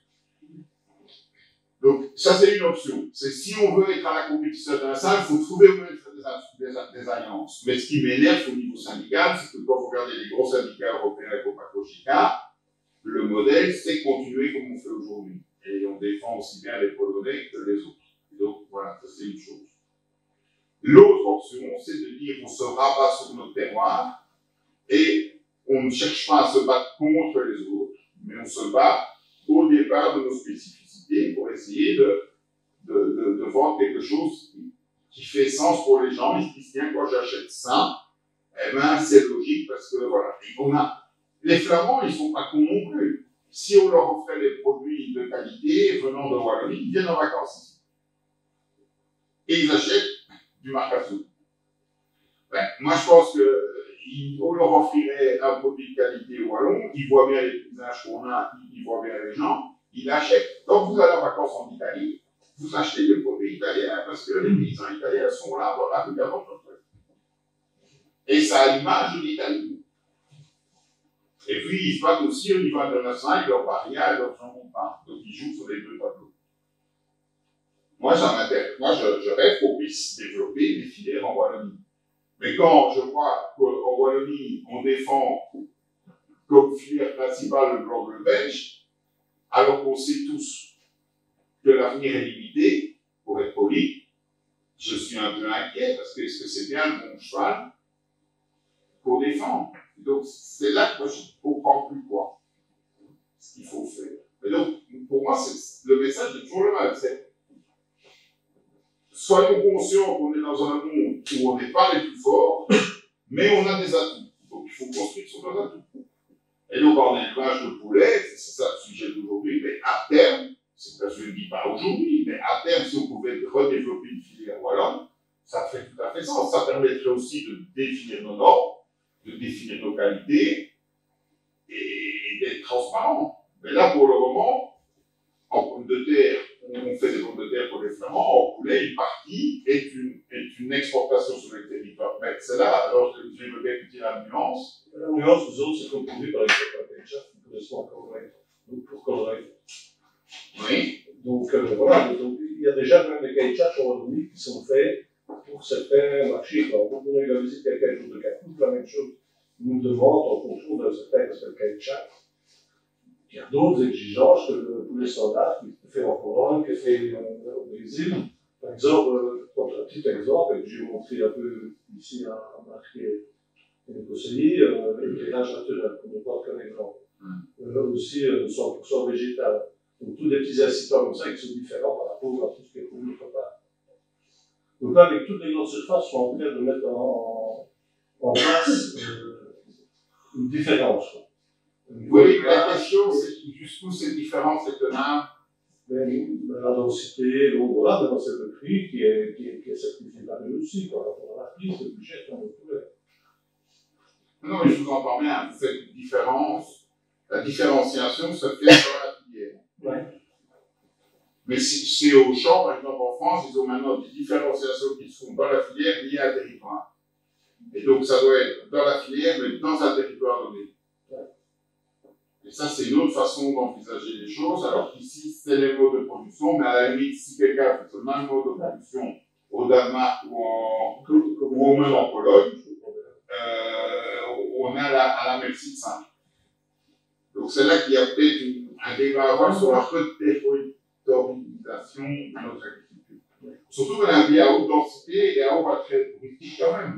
Donc ça, c'est une option. C'est si on veut être à la compétition internationale, il faut trouver au moins des alliances. Mais ce qui m'énerve au niveau syndical, c'est que quand vous regardez les gros syndicats européens comme Pacochica, le modèle, c'est continuer comme on fait aujourd'hui. Et on défend aussi bien les Polonais que les autres. Donc voilà, ça c'est une chose. L'autre option, c'est de dire qu'on se rabat sur notre terroir et on ne cherche pas à se battre contre les autres, mais on se bat au départ de nos spécificités pour essayer de vendre quelque chose qui fait sens pour les gens. Ils se disent, tiens, quand j'achète ça, eh ben, c'est logique parce que voilà, les Flamands, ils ne sont pas cons non plus. Si on leur offrait des produits de qualité venant de Wallonie, ils viennent en vacances ici. Et ils achètent du marcassou. Ben, moi, je pense qu'on leur offrirait un produit de qualité wallon, ils voient bien les paysages qu'on a, ils voient bien les gens, ils l'achètent. Quand vous allez en vacances en Italie, vous achetez des produits italiens parce que les paysans italiens sont là dans la rue avant votre truc. Et ça a l'image de l'Italie. Et puis, ils se battent aussi au niveau international avec leur barrière et leur jambon de pain. Donc, ils jouent sur les deux tableaux. Moi, ça m'intéresse. Moi, je rêve qu'on puisse développer des filières en Wallonie. Mais quand je vois qu'en Wallonie, on défend comme filière principale le blanc bleu belge, alors qu'on sait tous que l'avenir est limité, pour être poli, je suis un peu inquiet parce que est-ce que c'est bien le bon cheval pour défendre? Donc, c'est là que moi, je ne comprends plus quoi, ce qu'il faut faire. Et donc, pour moi, le message est toujours le même. C'est soyons conscients qu'on est dans un monde où on n'est pas les plus forts, mais on a des atouts. Donc, il faut construire sur nos atouts. Et donc, en élevage de poulet, c'est ça le sujet d'aujourd'hui, mais à terme, je ne dis pas aujourd'hui, mais à terme, si on pouvait redévelopper une filière wallonne, ça ferait tout à fait sens. Ça permettrait aussi de définir nos normes, de définir nos qualités et d'être transparent. Mais là, pour le moment, en pommes de terre, on fait des pommes de terre pour les Flamands, en poulet, une partie est une exportation sur les territoires. Mais c'est là, alors je veux bien dire la nuance. La nuance, vous autres, c'est comme produit par exemple à Pécha, qui correspond à Colorado. Donc pour Colorado. Oui. Donc voilà, donc, il y a déjà même des cahiers de charges aujourd'hui qui sont faits pour certains marchés. Quand on a eu la visite quelqu'un jour de Carrefour, la même chose. Ils nous demandent en fonction d'un certain cahier de charges. Il y a d'autres exigences que tous les standards qui sont faits en Pologne, qui sont faits au Brésil. Par exemple, un petit exemple, et que j'ai montré un peu ici à Marc et Nicosie, l'éclairage naturel, comme on voit qu'un exemple. Aussi 100% végétal. Donc, tous des petits incitants comme ça qui sont différents par rapport à tout ce qui est pour notre part. Donc là, avec toutes les grandes surfaces, on est en train de mettre en place une différence. Oui, la question, c'est jusqu'où cette différence est tenable. La densité, donc voilà, maintenant c'est le prix qui est certifié par eux aussi, par rapport à la prise, c'est plus cher qu'on le trouvait. Non, mais je vous entends bien, cette différence, la différenciation se fait dans la filière. Ouais. Mais c'est au champ, par exemple en France, ils ont maintenant des différenciations qui se font dans la filière liées à un territoire. Et donc ça doit être dans la filière, mais dans un territoire donné. Et ça, c'est une autre façon d'envisager les choses, alors qu'ici, c'est les modes de production, mais à la limite, si quelqu'un fait ce même mode de production au Danemark ou même en Pologne, on est à la merci de ça. Donc c'est là qu'il y a peut-être un débat à avoir sur la territorialisation de notre agriculture. Surtout qu'on a un pays à haute densité et à haut attrait touristique quand même.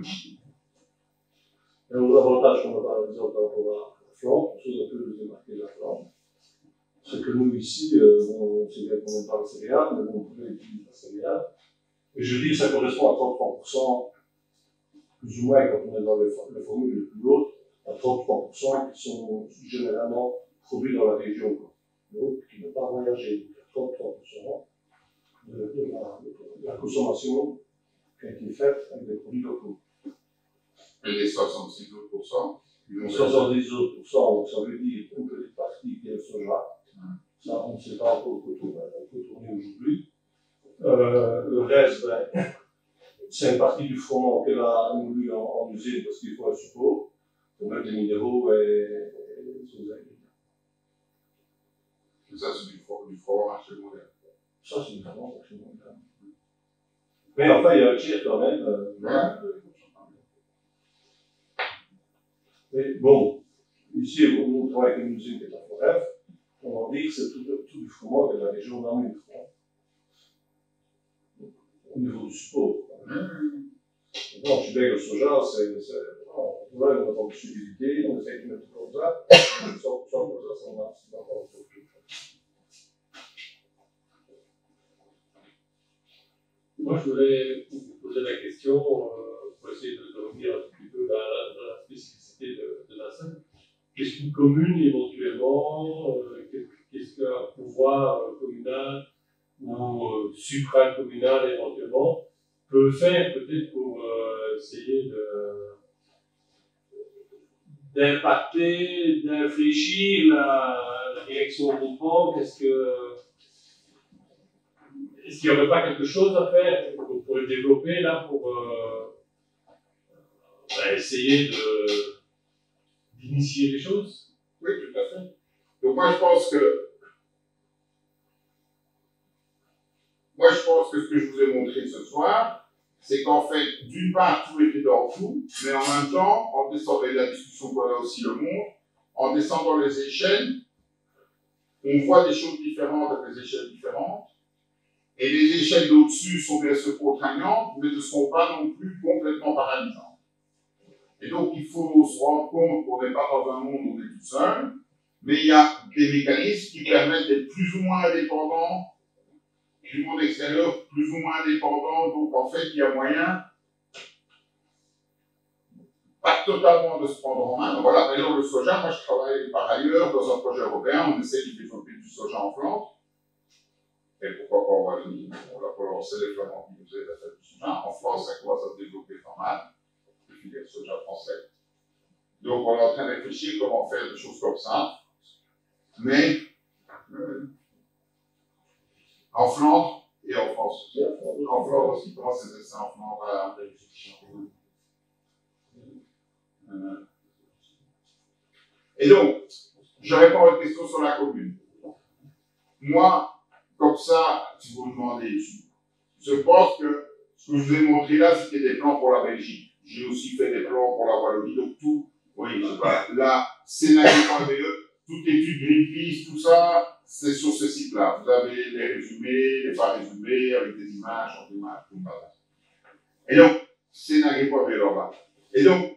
Et aux avantages qu'on a par exemple par rapport à Flandre, pour chose un peu démarquer la Flandre, c'est que nous ici, on sait bien qu'on parle céréales, mais on pourrait utiliser la céréale. Et je dis que ça correspond à 33%, plus ou moins quand on est dans les formules les plus hautes, à 33% qui sont généralement produits dans la région. Donc, qui n'ont pas voyagé. 33% de la consommation qui a été faite avec des produits locaux. Et les 76 autres %. 70 autres %, donc ça veut dire une petite partie qui est le soja. Ça, on ne sait pas encore retourner aujourd'hui. Le reste, c'est une partie du froment qu'elle a moulu en usine parce qu'il faut un support pour mettre des minéraux et des ingrédients. Ça, c'est du fromage chez moderne. Ça, c'est du fromage chez moderne. Mais enfin, il y a un tiers quand même. Mais bon, ici, on travaille avec une usine qui est à Forêt. On va dire que c'est tout du froment de la région d'Amérique. Au niveau du support. Bon, je suis bien que le soja, on a une possibilité, on essaie de mettre comme ça, 100% comme ça, ça marche, c'est pas encore tout. Moi, je voulais vous poser la question, pour essayer de revenir un petit peu dans la spécificité de la scène. Qu'est-ce qu'une commune, éventuellement, qu'est-ce qu'un pouvoir communal ou supracommunal, éventuellement, peut faire peut-être pour essayer d'impacter, d'infléchir la direction qu'on prend? Est-ce qu'il n'y aurait pas quelque chose à faire pour le développer là, pour essayer d'initier les choses? Oui, tout à fait. Donc moi je pense que ce que je vous ai montré ce soir, c'est qu'en fait, d'une part, tout était dans tout, mais en même temps, en descendant, et la discussion qu'on a aussi le montre, en descendant les échelles, on voit des choses différentes avec des échelles différentes, et les échelles d'au-dessus sont bien sûr contraignantes, mais ne sont pas non plus complètement paralysantes. Et donc, il faut se rendre compte qu'on n'est pas dans un monde où on est tout seul, mais il y a des mécanismes qui permettent d'être plus ou moins indépendants du monde extérieur, plus ou moins indépendants. Donc, en fait, il y a moyen, pas totalement de se prendre en main. Voilà, par exemple, le soja, moi je travaille par ailleurs dans un projet européen, on essaie de développer du soja en Flandre. Et pourquoi pas en Wallonie? On l'a pas lancé, les Flamands qui nous aident à faire du soja. En France, ça commence à se développer pas mal, le filière soja français. Donc, on est en train de réfléchir comment faire des choses comme ça. Mais, en Flandre et en France aussi. En Flandre aussi, comment c'est ça en Flandre à Et donc, je réponds à votre question sur la commune. Moi, comme ça, si vous me demandez, je pense que ce que je vous ai montré là, c'était des plans pour la Belgique. J'ai aussi fait des plans pour la Wallonie, donc tout, oui, je sais pas, là, Sénagé.be, toute étude Greenpeace, tout ça, c'est sur ce site-là. Vous avez les résumés, les pas résumés, avec des images, en images, tout ça. Et donc, Sénagé.be là-bas. Et donc,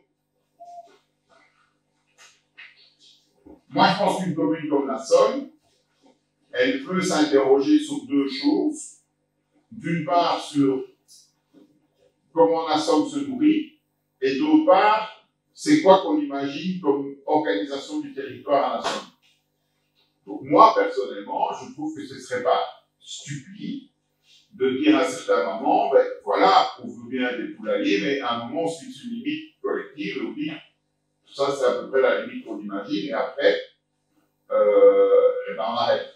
moi, je pense qu'une commune comme la Somme, elle peut s'interroger sur deux choses. D'une part, sur comment la Somme se nourrit, et d'autre part, c'est quoi qu'on imagine comme organisation du territoire à la Somme. Donc moi, personnellement, je trouve que ce ne serait pas stupide de dire à certains moments, ben voilà, on veut bien des poulaillers, mais à un moment, on se fixe une limite collective, on dit, ça c'est à peu près la limite qu'on imagine, et après, eh ben on arrête.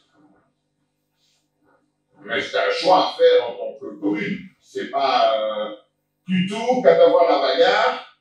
Mais c'est un choix à faire en tant que commune. C'est pas plutôt qu'à d'avoir la bagarre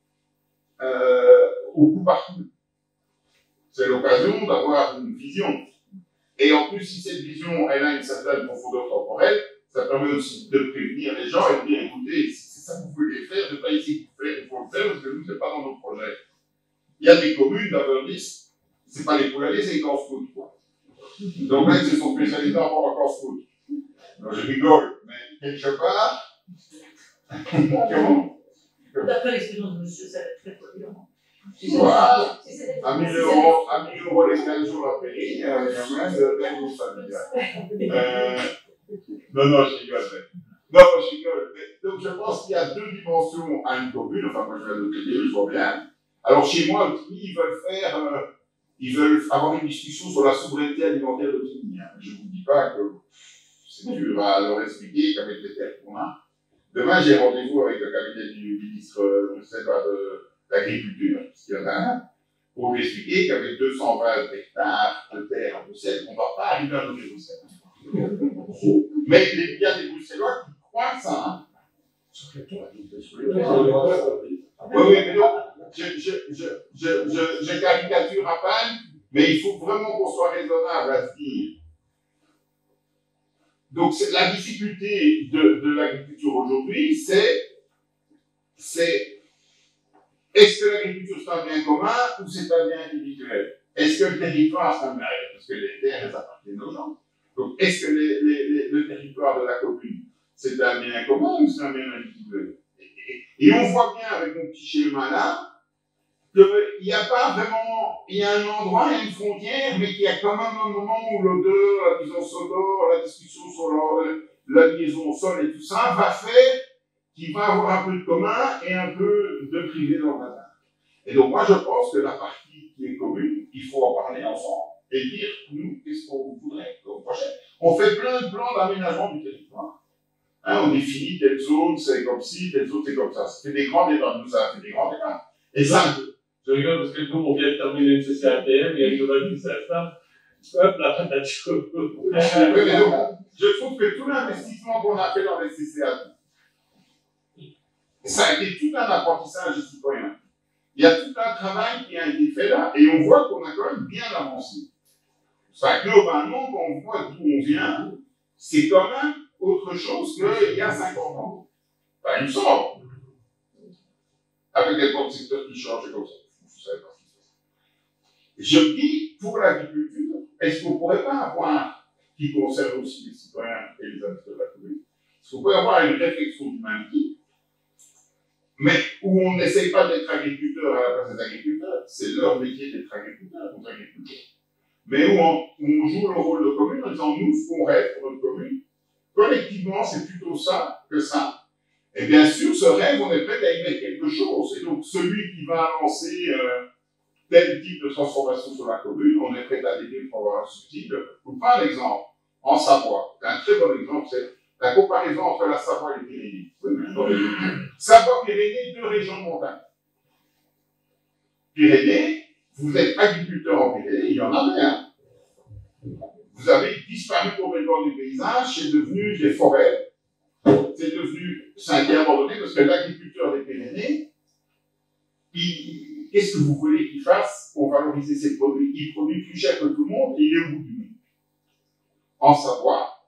au coup par coup. C'est l'occasion d'avoir une vision. Et en plus, si cette vision, elle a une certaine profondeur temporelle, ça permet aussi de prévenir les gens et de dire, écoutez, si c'est ça que vous voulez faire, c'est pas ici qu'il faut le faire, parce que nous, c'est pas dans nos projets. Il y a des communes d'Averdis, c'est pas les poulaillers, c'est les camps scouts, quoi. Donc là, ils se sont spécialisés en camps scouts. Donc je rigole, mais quelque part, comment? D'après l'expérience de monsieur, ça va être très polluant. Voilà. À 1 000 € les 15 jours à payer, il y a même de gagner familial. Non, je rigole. Non, je rigole. Donc, je pense qu'il y a deux dimensions à une commune. Enfin, moi, je viens de Télé, je vois bien. Alors, chez moi, ils veulent avoir une discussion sur la souveraineté alimentaire de Tigny. Je ne vous dis pas que c'est dur à leur expliquer qu'avec les terres qu'on a. Demain, j'ai rendez-vous avec le cabinet du ministre de l'Agriculture, parce qu'il y en a un, pour lui expliquer qu'avec 220 hectares de terre à Bruxelles, on ne va pas arriver à nourrir Bruxelles. Mais il y a des Bruxellois qui croient ça. Hein. Oui, mais donc, je caricature à peine, mais il faut vraiment qu'on soit raisonnable à se dire. Donc, la difficulté de l'agriculture aujourd'hui, c'est est-ce que l'agriculture c'est un bien commun ou c'est un bien individuel? Est-ce que le territoire c'est un bien, parce que les terres elles appartiennent aux gens. Donc, est-ce que le territoire de la commune c'est un bien commun ou c'est un bien individuel? Et on voit bien avec mon petit schéma là qu'il n'y a pas vraiment, il y a un endroit, il y a une frontière, mais qu'il y a quand même un moment où l'odeur, la nuisance sonore, la discussion sur la liaison au sol et tout ça va faire qu'il va avoir un peu de commun et un peu de privé dans le matin. Et donc moi je pense que la partie qui est commune, il faut en parler ensemble et dire, nous, qu'est-ce qu'on voudrait comme prochain. On fait plein de plans d'aménagement du territoire. Hein, on définit telle zone, c'est comme ci, telle zone, c'est comme ça. Ça fait des grands débats, nous, ça fait des grands débats. Et ça, je rigole parce que nous, on vient de terminer une CCATM, il y a une nouvelle qui s'installe. Hop, la patate chaude. Oui, mais donc, je trouve que tout l'investissement qu'on a fait dans les CCATM, ça a été tout un apprentissage citoyen. Il y a tout un travail qui a été fait là, et on voit qu'on a quand même bien avancé. Ça, globalement, quand on voit d'où on vient, c'est quand même autre chose qu'il y a 50 ans. Ben, il me semble. Avec des portes secteurs qui changent comme ça. Vous savez pas ce qui se passe. Je me dis, pour l'agriculture, est-ce qu'on ne pourrait pas avoir, qui concerne aussi les citoyens et les habitants de la commune, est-ce qu'on pourrait avoir une réflexion du même type, mais où on n'essaye pas d'être agriculteur à la place des agriculteurs, c'est leur métier d'être agriculteur, aux agriculteurs, mais où on joue le rôle de commune en disant, nous, ce qu'on rêve pour notre commune, collectivement, c'est plutôt ça que ça. Et bien sûr, ce rêve, on est prêt à y mettre quelque chose. Et donc, celui qui va lancer tel type de transformation sur la commune, on est prêt à l'aider pour avoir un subside. Pour prendre un exemple, en Savoie, un très bon exemple, c'est la comparaison entre la Savoie et les Pyrénées. Savoie-Pyrénées, deux régions de montagne. Pyrénées, vous êtes agriculteur en Pyrénées, il y en avait un. Vous avez disparu complètement du paysage, c'est devenu des forêts. C'est devenu, ça a été abandonné parce que l'agriculteur des Pyrénées, qu'est-ce que vous voulez qu'il fasse pour valoriser ses produits? Il produit plus cher que tout le monde et il est au bout du monde. En Savoie,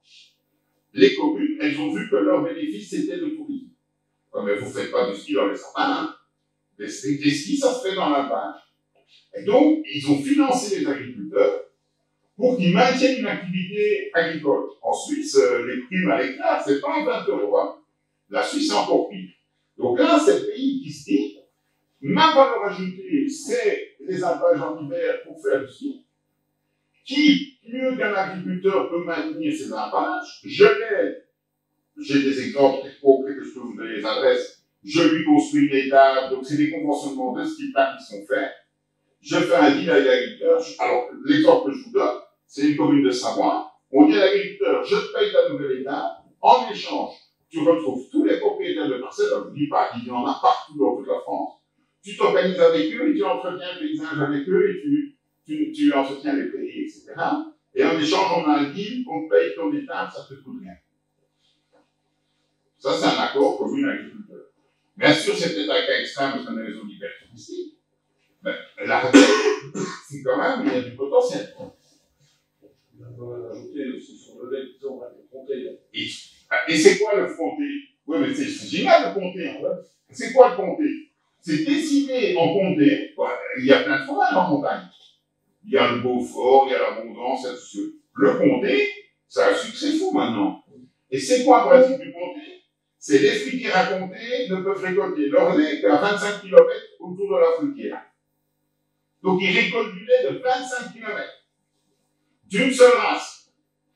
les communes, elles ont vu que leur bénéfice, c'était le tourisme. Ouais, mais vous ne faites pas du ski dans les sapins, hein. Les skis, ça se fait dans l'alpage. Et donc, ils ont financé les agriculteurs pour qu'ils maintiennent une activité agricole. En Suisse, les primes à l'hectare, c'est pas 20 €. Hein. La Suisse, c'est encore pire. Donc là, c'est le pays qui se dit, ma valeur ajoutée, c'est les alpages en hiver pour faire du ski. Qui, mieux qu'un agriculteur, peut maintenir ses alpages? Je l'aide. J'ai des exemples concrets que je peux vous donner les adresses. Je lui construis une étape, donc c'est des conventionnements de ce type-là qui sont faits. Je fais un deal avec l'agriculteur. Alors, l'exemple que je vous donne, c'est une commune de Savoie. On dit à l'agriculteur, je te paye ta nouvelle étape. En échange, tu retrouves tous les propriétaires de parcelles. Alors, je ne dis pas qu'il y en a partout dans toute la France. Tu t'organises avec eux et tu entretiens le paysage avec eux et tu entretiens les prairies, etc. Et en échange, on a un deal, on te paye ton étape, ça te coûte rien. Ça, c'est un accord commune-agriculteur. Bien sûr, c'est peut-être un cas extrême parce qu'on a les zones hyper touristiques. Mais la retraite, c'est quand même, il y a du potentiel. Il y a pas mal ajouté aussi sur le lait, disons, on va le compter. Et c'est quoi le fronté? Oui, mais c'est génial le comté. Hein. C'est quoi le comté? C'est décider en comté, il y a plein de fromages en montagne. Il y a le Beaufort, il y a l'abondance, et tout ça. Le comté, c'est un succès fou maintenant. Et c'est quoi le principe du comté? C'est les fruitières à comté ne peuvent récolter leur lait qu'à 25 km autour de la fruitière. Donc ils récoltent du lait de 25 km. D'une seule race.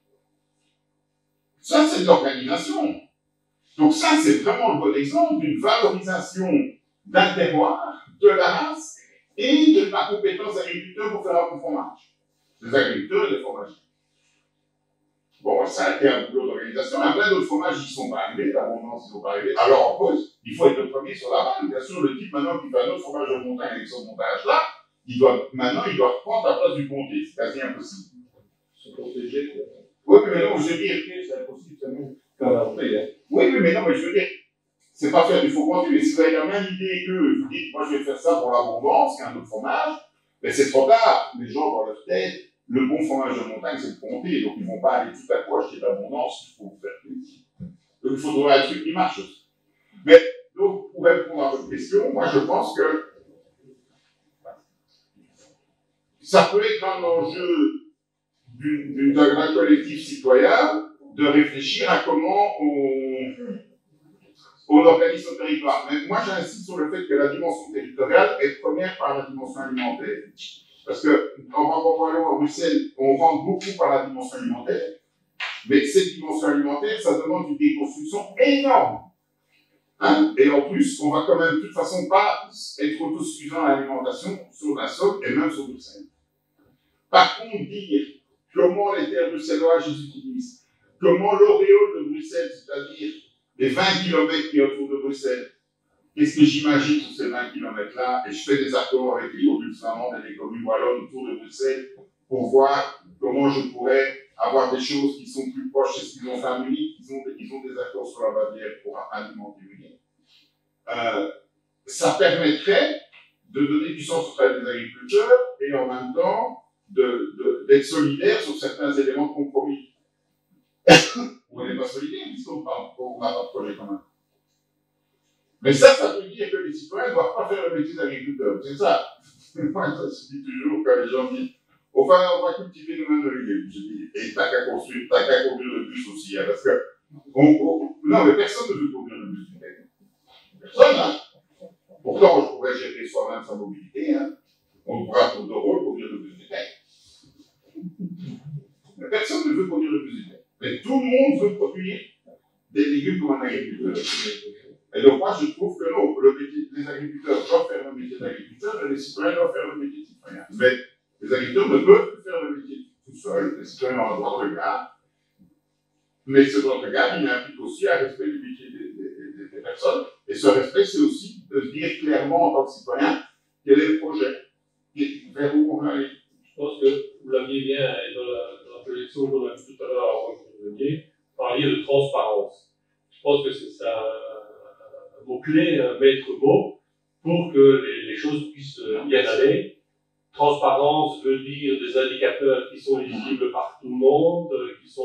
Ça, c'est de l'organisation. Donc ça, c'est vraiment le bon exemple d'une valorisation d'un terroir, de la race et de la compétence agriculteur pour faire un bon fromage. Des agriculteurs et des fromagers. Bon, ça a été un boulot d'organisation. Il y a plein d'autres fromages qui ne sont pas arrivés, l'abondance, ils ne sont pas arrivés. Alors en cause, il faut être le premier sur la balle. Bien sûr, le type maintenant qui fait un autre fromage de montagne avec son montage-là, maintenant, il doit reprendre la place du comté. C'est quasi impossible. Se protéger. Oui, mais non, je veux dire. C'est impossible, c'est nous. Oui, mais non, mais je veux dire. C'est pas faire du faux contenu, mais si vous avez la même idée que vous dites, moi je vais faire ça pour l'abondance, qu'un autre fromage, ben c'est trop tard. Les gens dans leur tête, le bon fromage de montagne, c'est le comté, donc ils vont pas aller tout à coup acheter de l'abondance, il faut vous faire plaisir. Donc il faut trouver un truc qui marche aussi. Mais, donc, pour répondre à votre question, moi je pense que ça peut être un enjeu d'un collectif citoyen de réfléchir à comment on organise son territoire. Mais moi, j'insiste sur le fait que la dimension territoriale est première par la dimension alimentaire. Parce que, en Bruxelles, on rentre beaucoup par la dimension alimentaire. Mais cette dimension alimentaire, ça demande une déconstruction énorme. Hein? Et en plus, on va quand même, de toute façon, pas être autosuffisant à l'alimentation sur la sol et même sur Bruxelles. Par contre, dire comment les terres bruxelloises les utilisent, comment l'auréole de Bruxelles, c'est-à-dire les 20 km qui est autour de Bruxelles, qu'est-ce que j'imagine sur ces 20 km-là, et je fais des accords avec les communes flamandes et les communes wallonnes autour de Bruxelles pour voir comment je pourrais avoir des choses qui sont plus proches de ce qu'ils ont fait à Munich. Ils ont des accords sur la Bavière pour alimenter Munich. Ça permettrait de donner du sens au travail des agriculteurs et en même temps d'être solidaire sur certains éléments de compromis. On n'est pas solidaire puisqu'on n'a pas de projet commun. Mais ça veut dire que les citoyens ne doivent pas faire le métier d'agriculteur. C'est ça. Moi, ça se dit toujours quand les gens disent on va cultiver nous-mêmes le légumes. Je dis, et t'as qu'à conduire le bus aussi. Hein, parce que, non, mais personne ne veut conduire le bus. Personne, hein. Pourtant, je pourrais gérer soi-même sa mobilité. Hein. On pourra tour de rôle conduire le bus du tech. Mais personne ne veut conduire le bus du tech. Mais tout le monde veut produire des légumes comme un agriculteur. Et donc, moi, je trouve que non, les agriculteurs doivent faire le métier d'agriculteur et les citoyens doivent faire le métier de citoyen. Mais les agriculteurs ne peuvent plus faire le métier tout seuls, les citoyens ont un droit de regard. Mais ce droit de regard, il implique aussi un respect du métier des personnes. Et ce respect, c'est aussi de dire clairement en tant que citoyen quel est le projet, vers où on veut aller. Je pense que vous l'aviez bien dans la projection qu'on a vu tout à l'heure avant que vous veniez, parliez de transparence. Je pense que c'est ça un mot-clé, un maître mot, pour que les choses puissent bien aller. Transparence veut dire des indicateurs qui sont lisibles par tout le monde, qui sont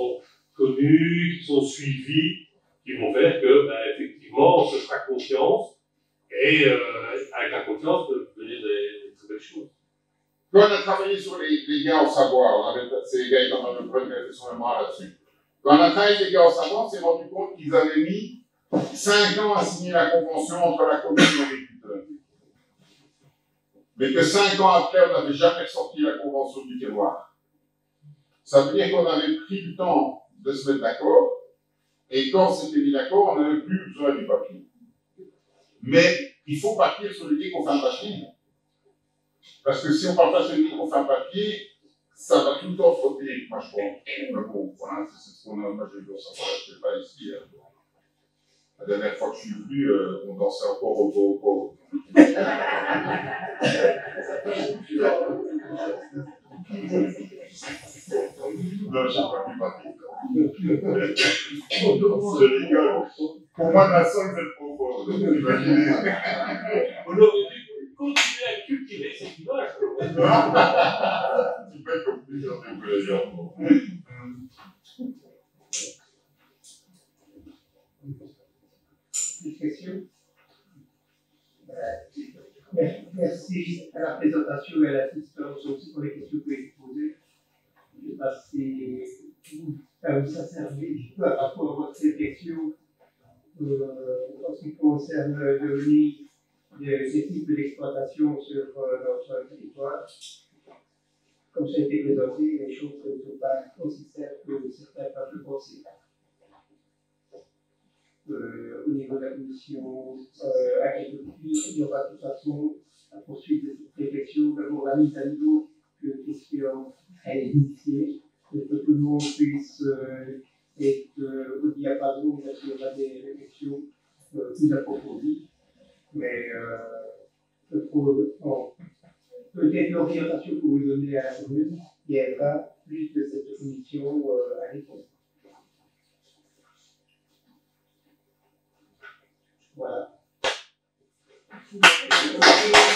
connus, qui sont suivis, qui vont faire que, effectivement, on se fera confiance, et avec la confiance peuvent venir des très belles choses. Quand on a travaillé sur les gars au savoir, c'est les gars qui ont fait son mémoire là-dessus. Quand on a travaillé avec les gars au savoir, on s'est rendu compte qu'ils avaient mis 5 ans à signer la convention entre la commune et l'agriculteur. Mais que 5 ans après, on n'avait jamais sorti la convention du terroir. Ça veut dire qu'on avait pris du temps de se mettre d'accord, et quand on s'était mis d'accord, on n'avait plus besoin du papier. Mais il faut partir sur l'idée qu'on fait un papier. Parce que si on ne parle pas sur l'idée qu'on fait un papier, ça va tout le temps frotter, moi je pense. Mais bon, voilà, c'est ce qu'on a, moi j'ai vu au savoir, je ne sais pas ici. La dernière fois que je suis venu, on dansait encore au go. Non, je sais pas, je rigole. Pour moi, la sonne, c'est trop fort. Vous imaginez. On aurait dû continuer à cultiver cette image. Tu fais comme plusieurs de vous, les gars. Une question. Merci à la présentation et à l'assistance aussi pour les questions que vous avez posées. Ça vous a servi par rapport à votre réflexion en ce qui concerne le devenir des types d'exploitation sur notre territoire. Comme ça a été présenté, les choses ne sont pas aussi simples que certains peuvent le penser. Au niveau de la commission agriculture, il y aura de toute façon la poursuite de cette réflexion, d'abord la mise à niveau que la question est initiée, que tout le monde puisse être au diapason, parce qu'il y aura des réflexions plus approfondies. Mais peut-être l'orientation que vous donnez à la commune viendra plus de cette commission agricole. Voilà.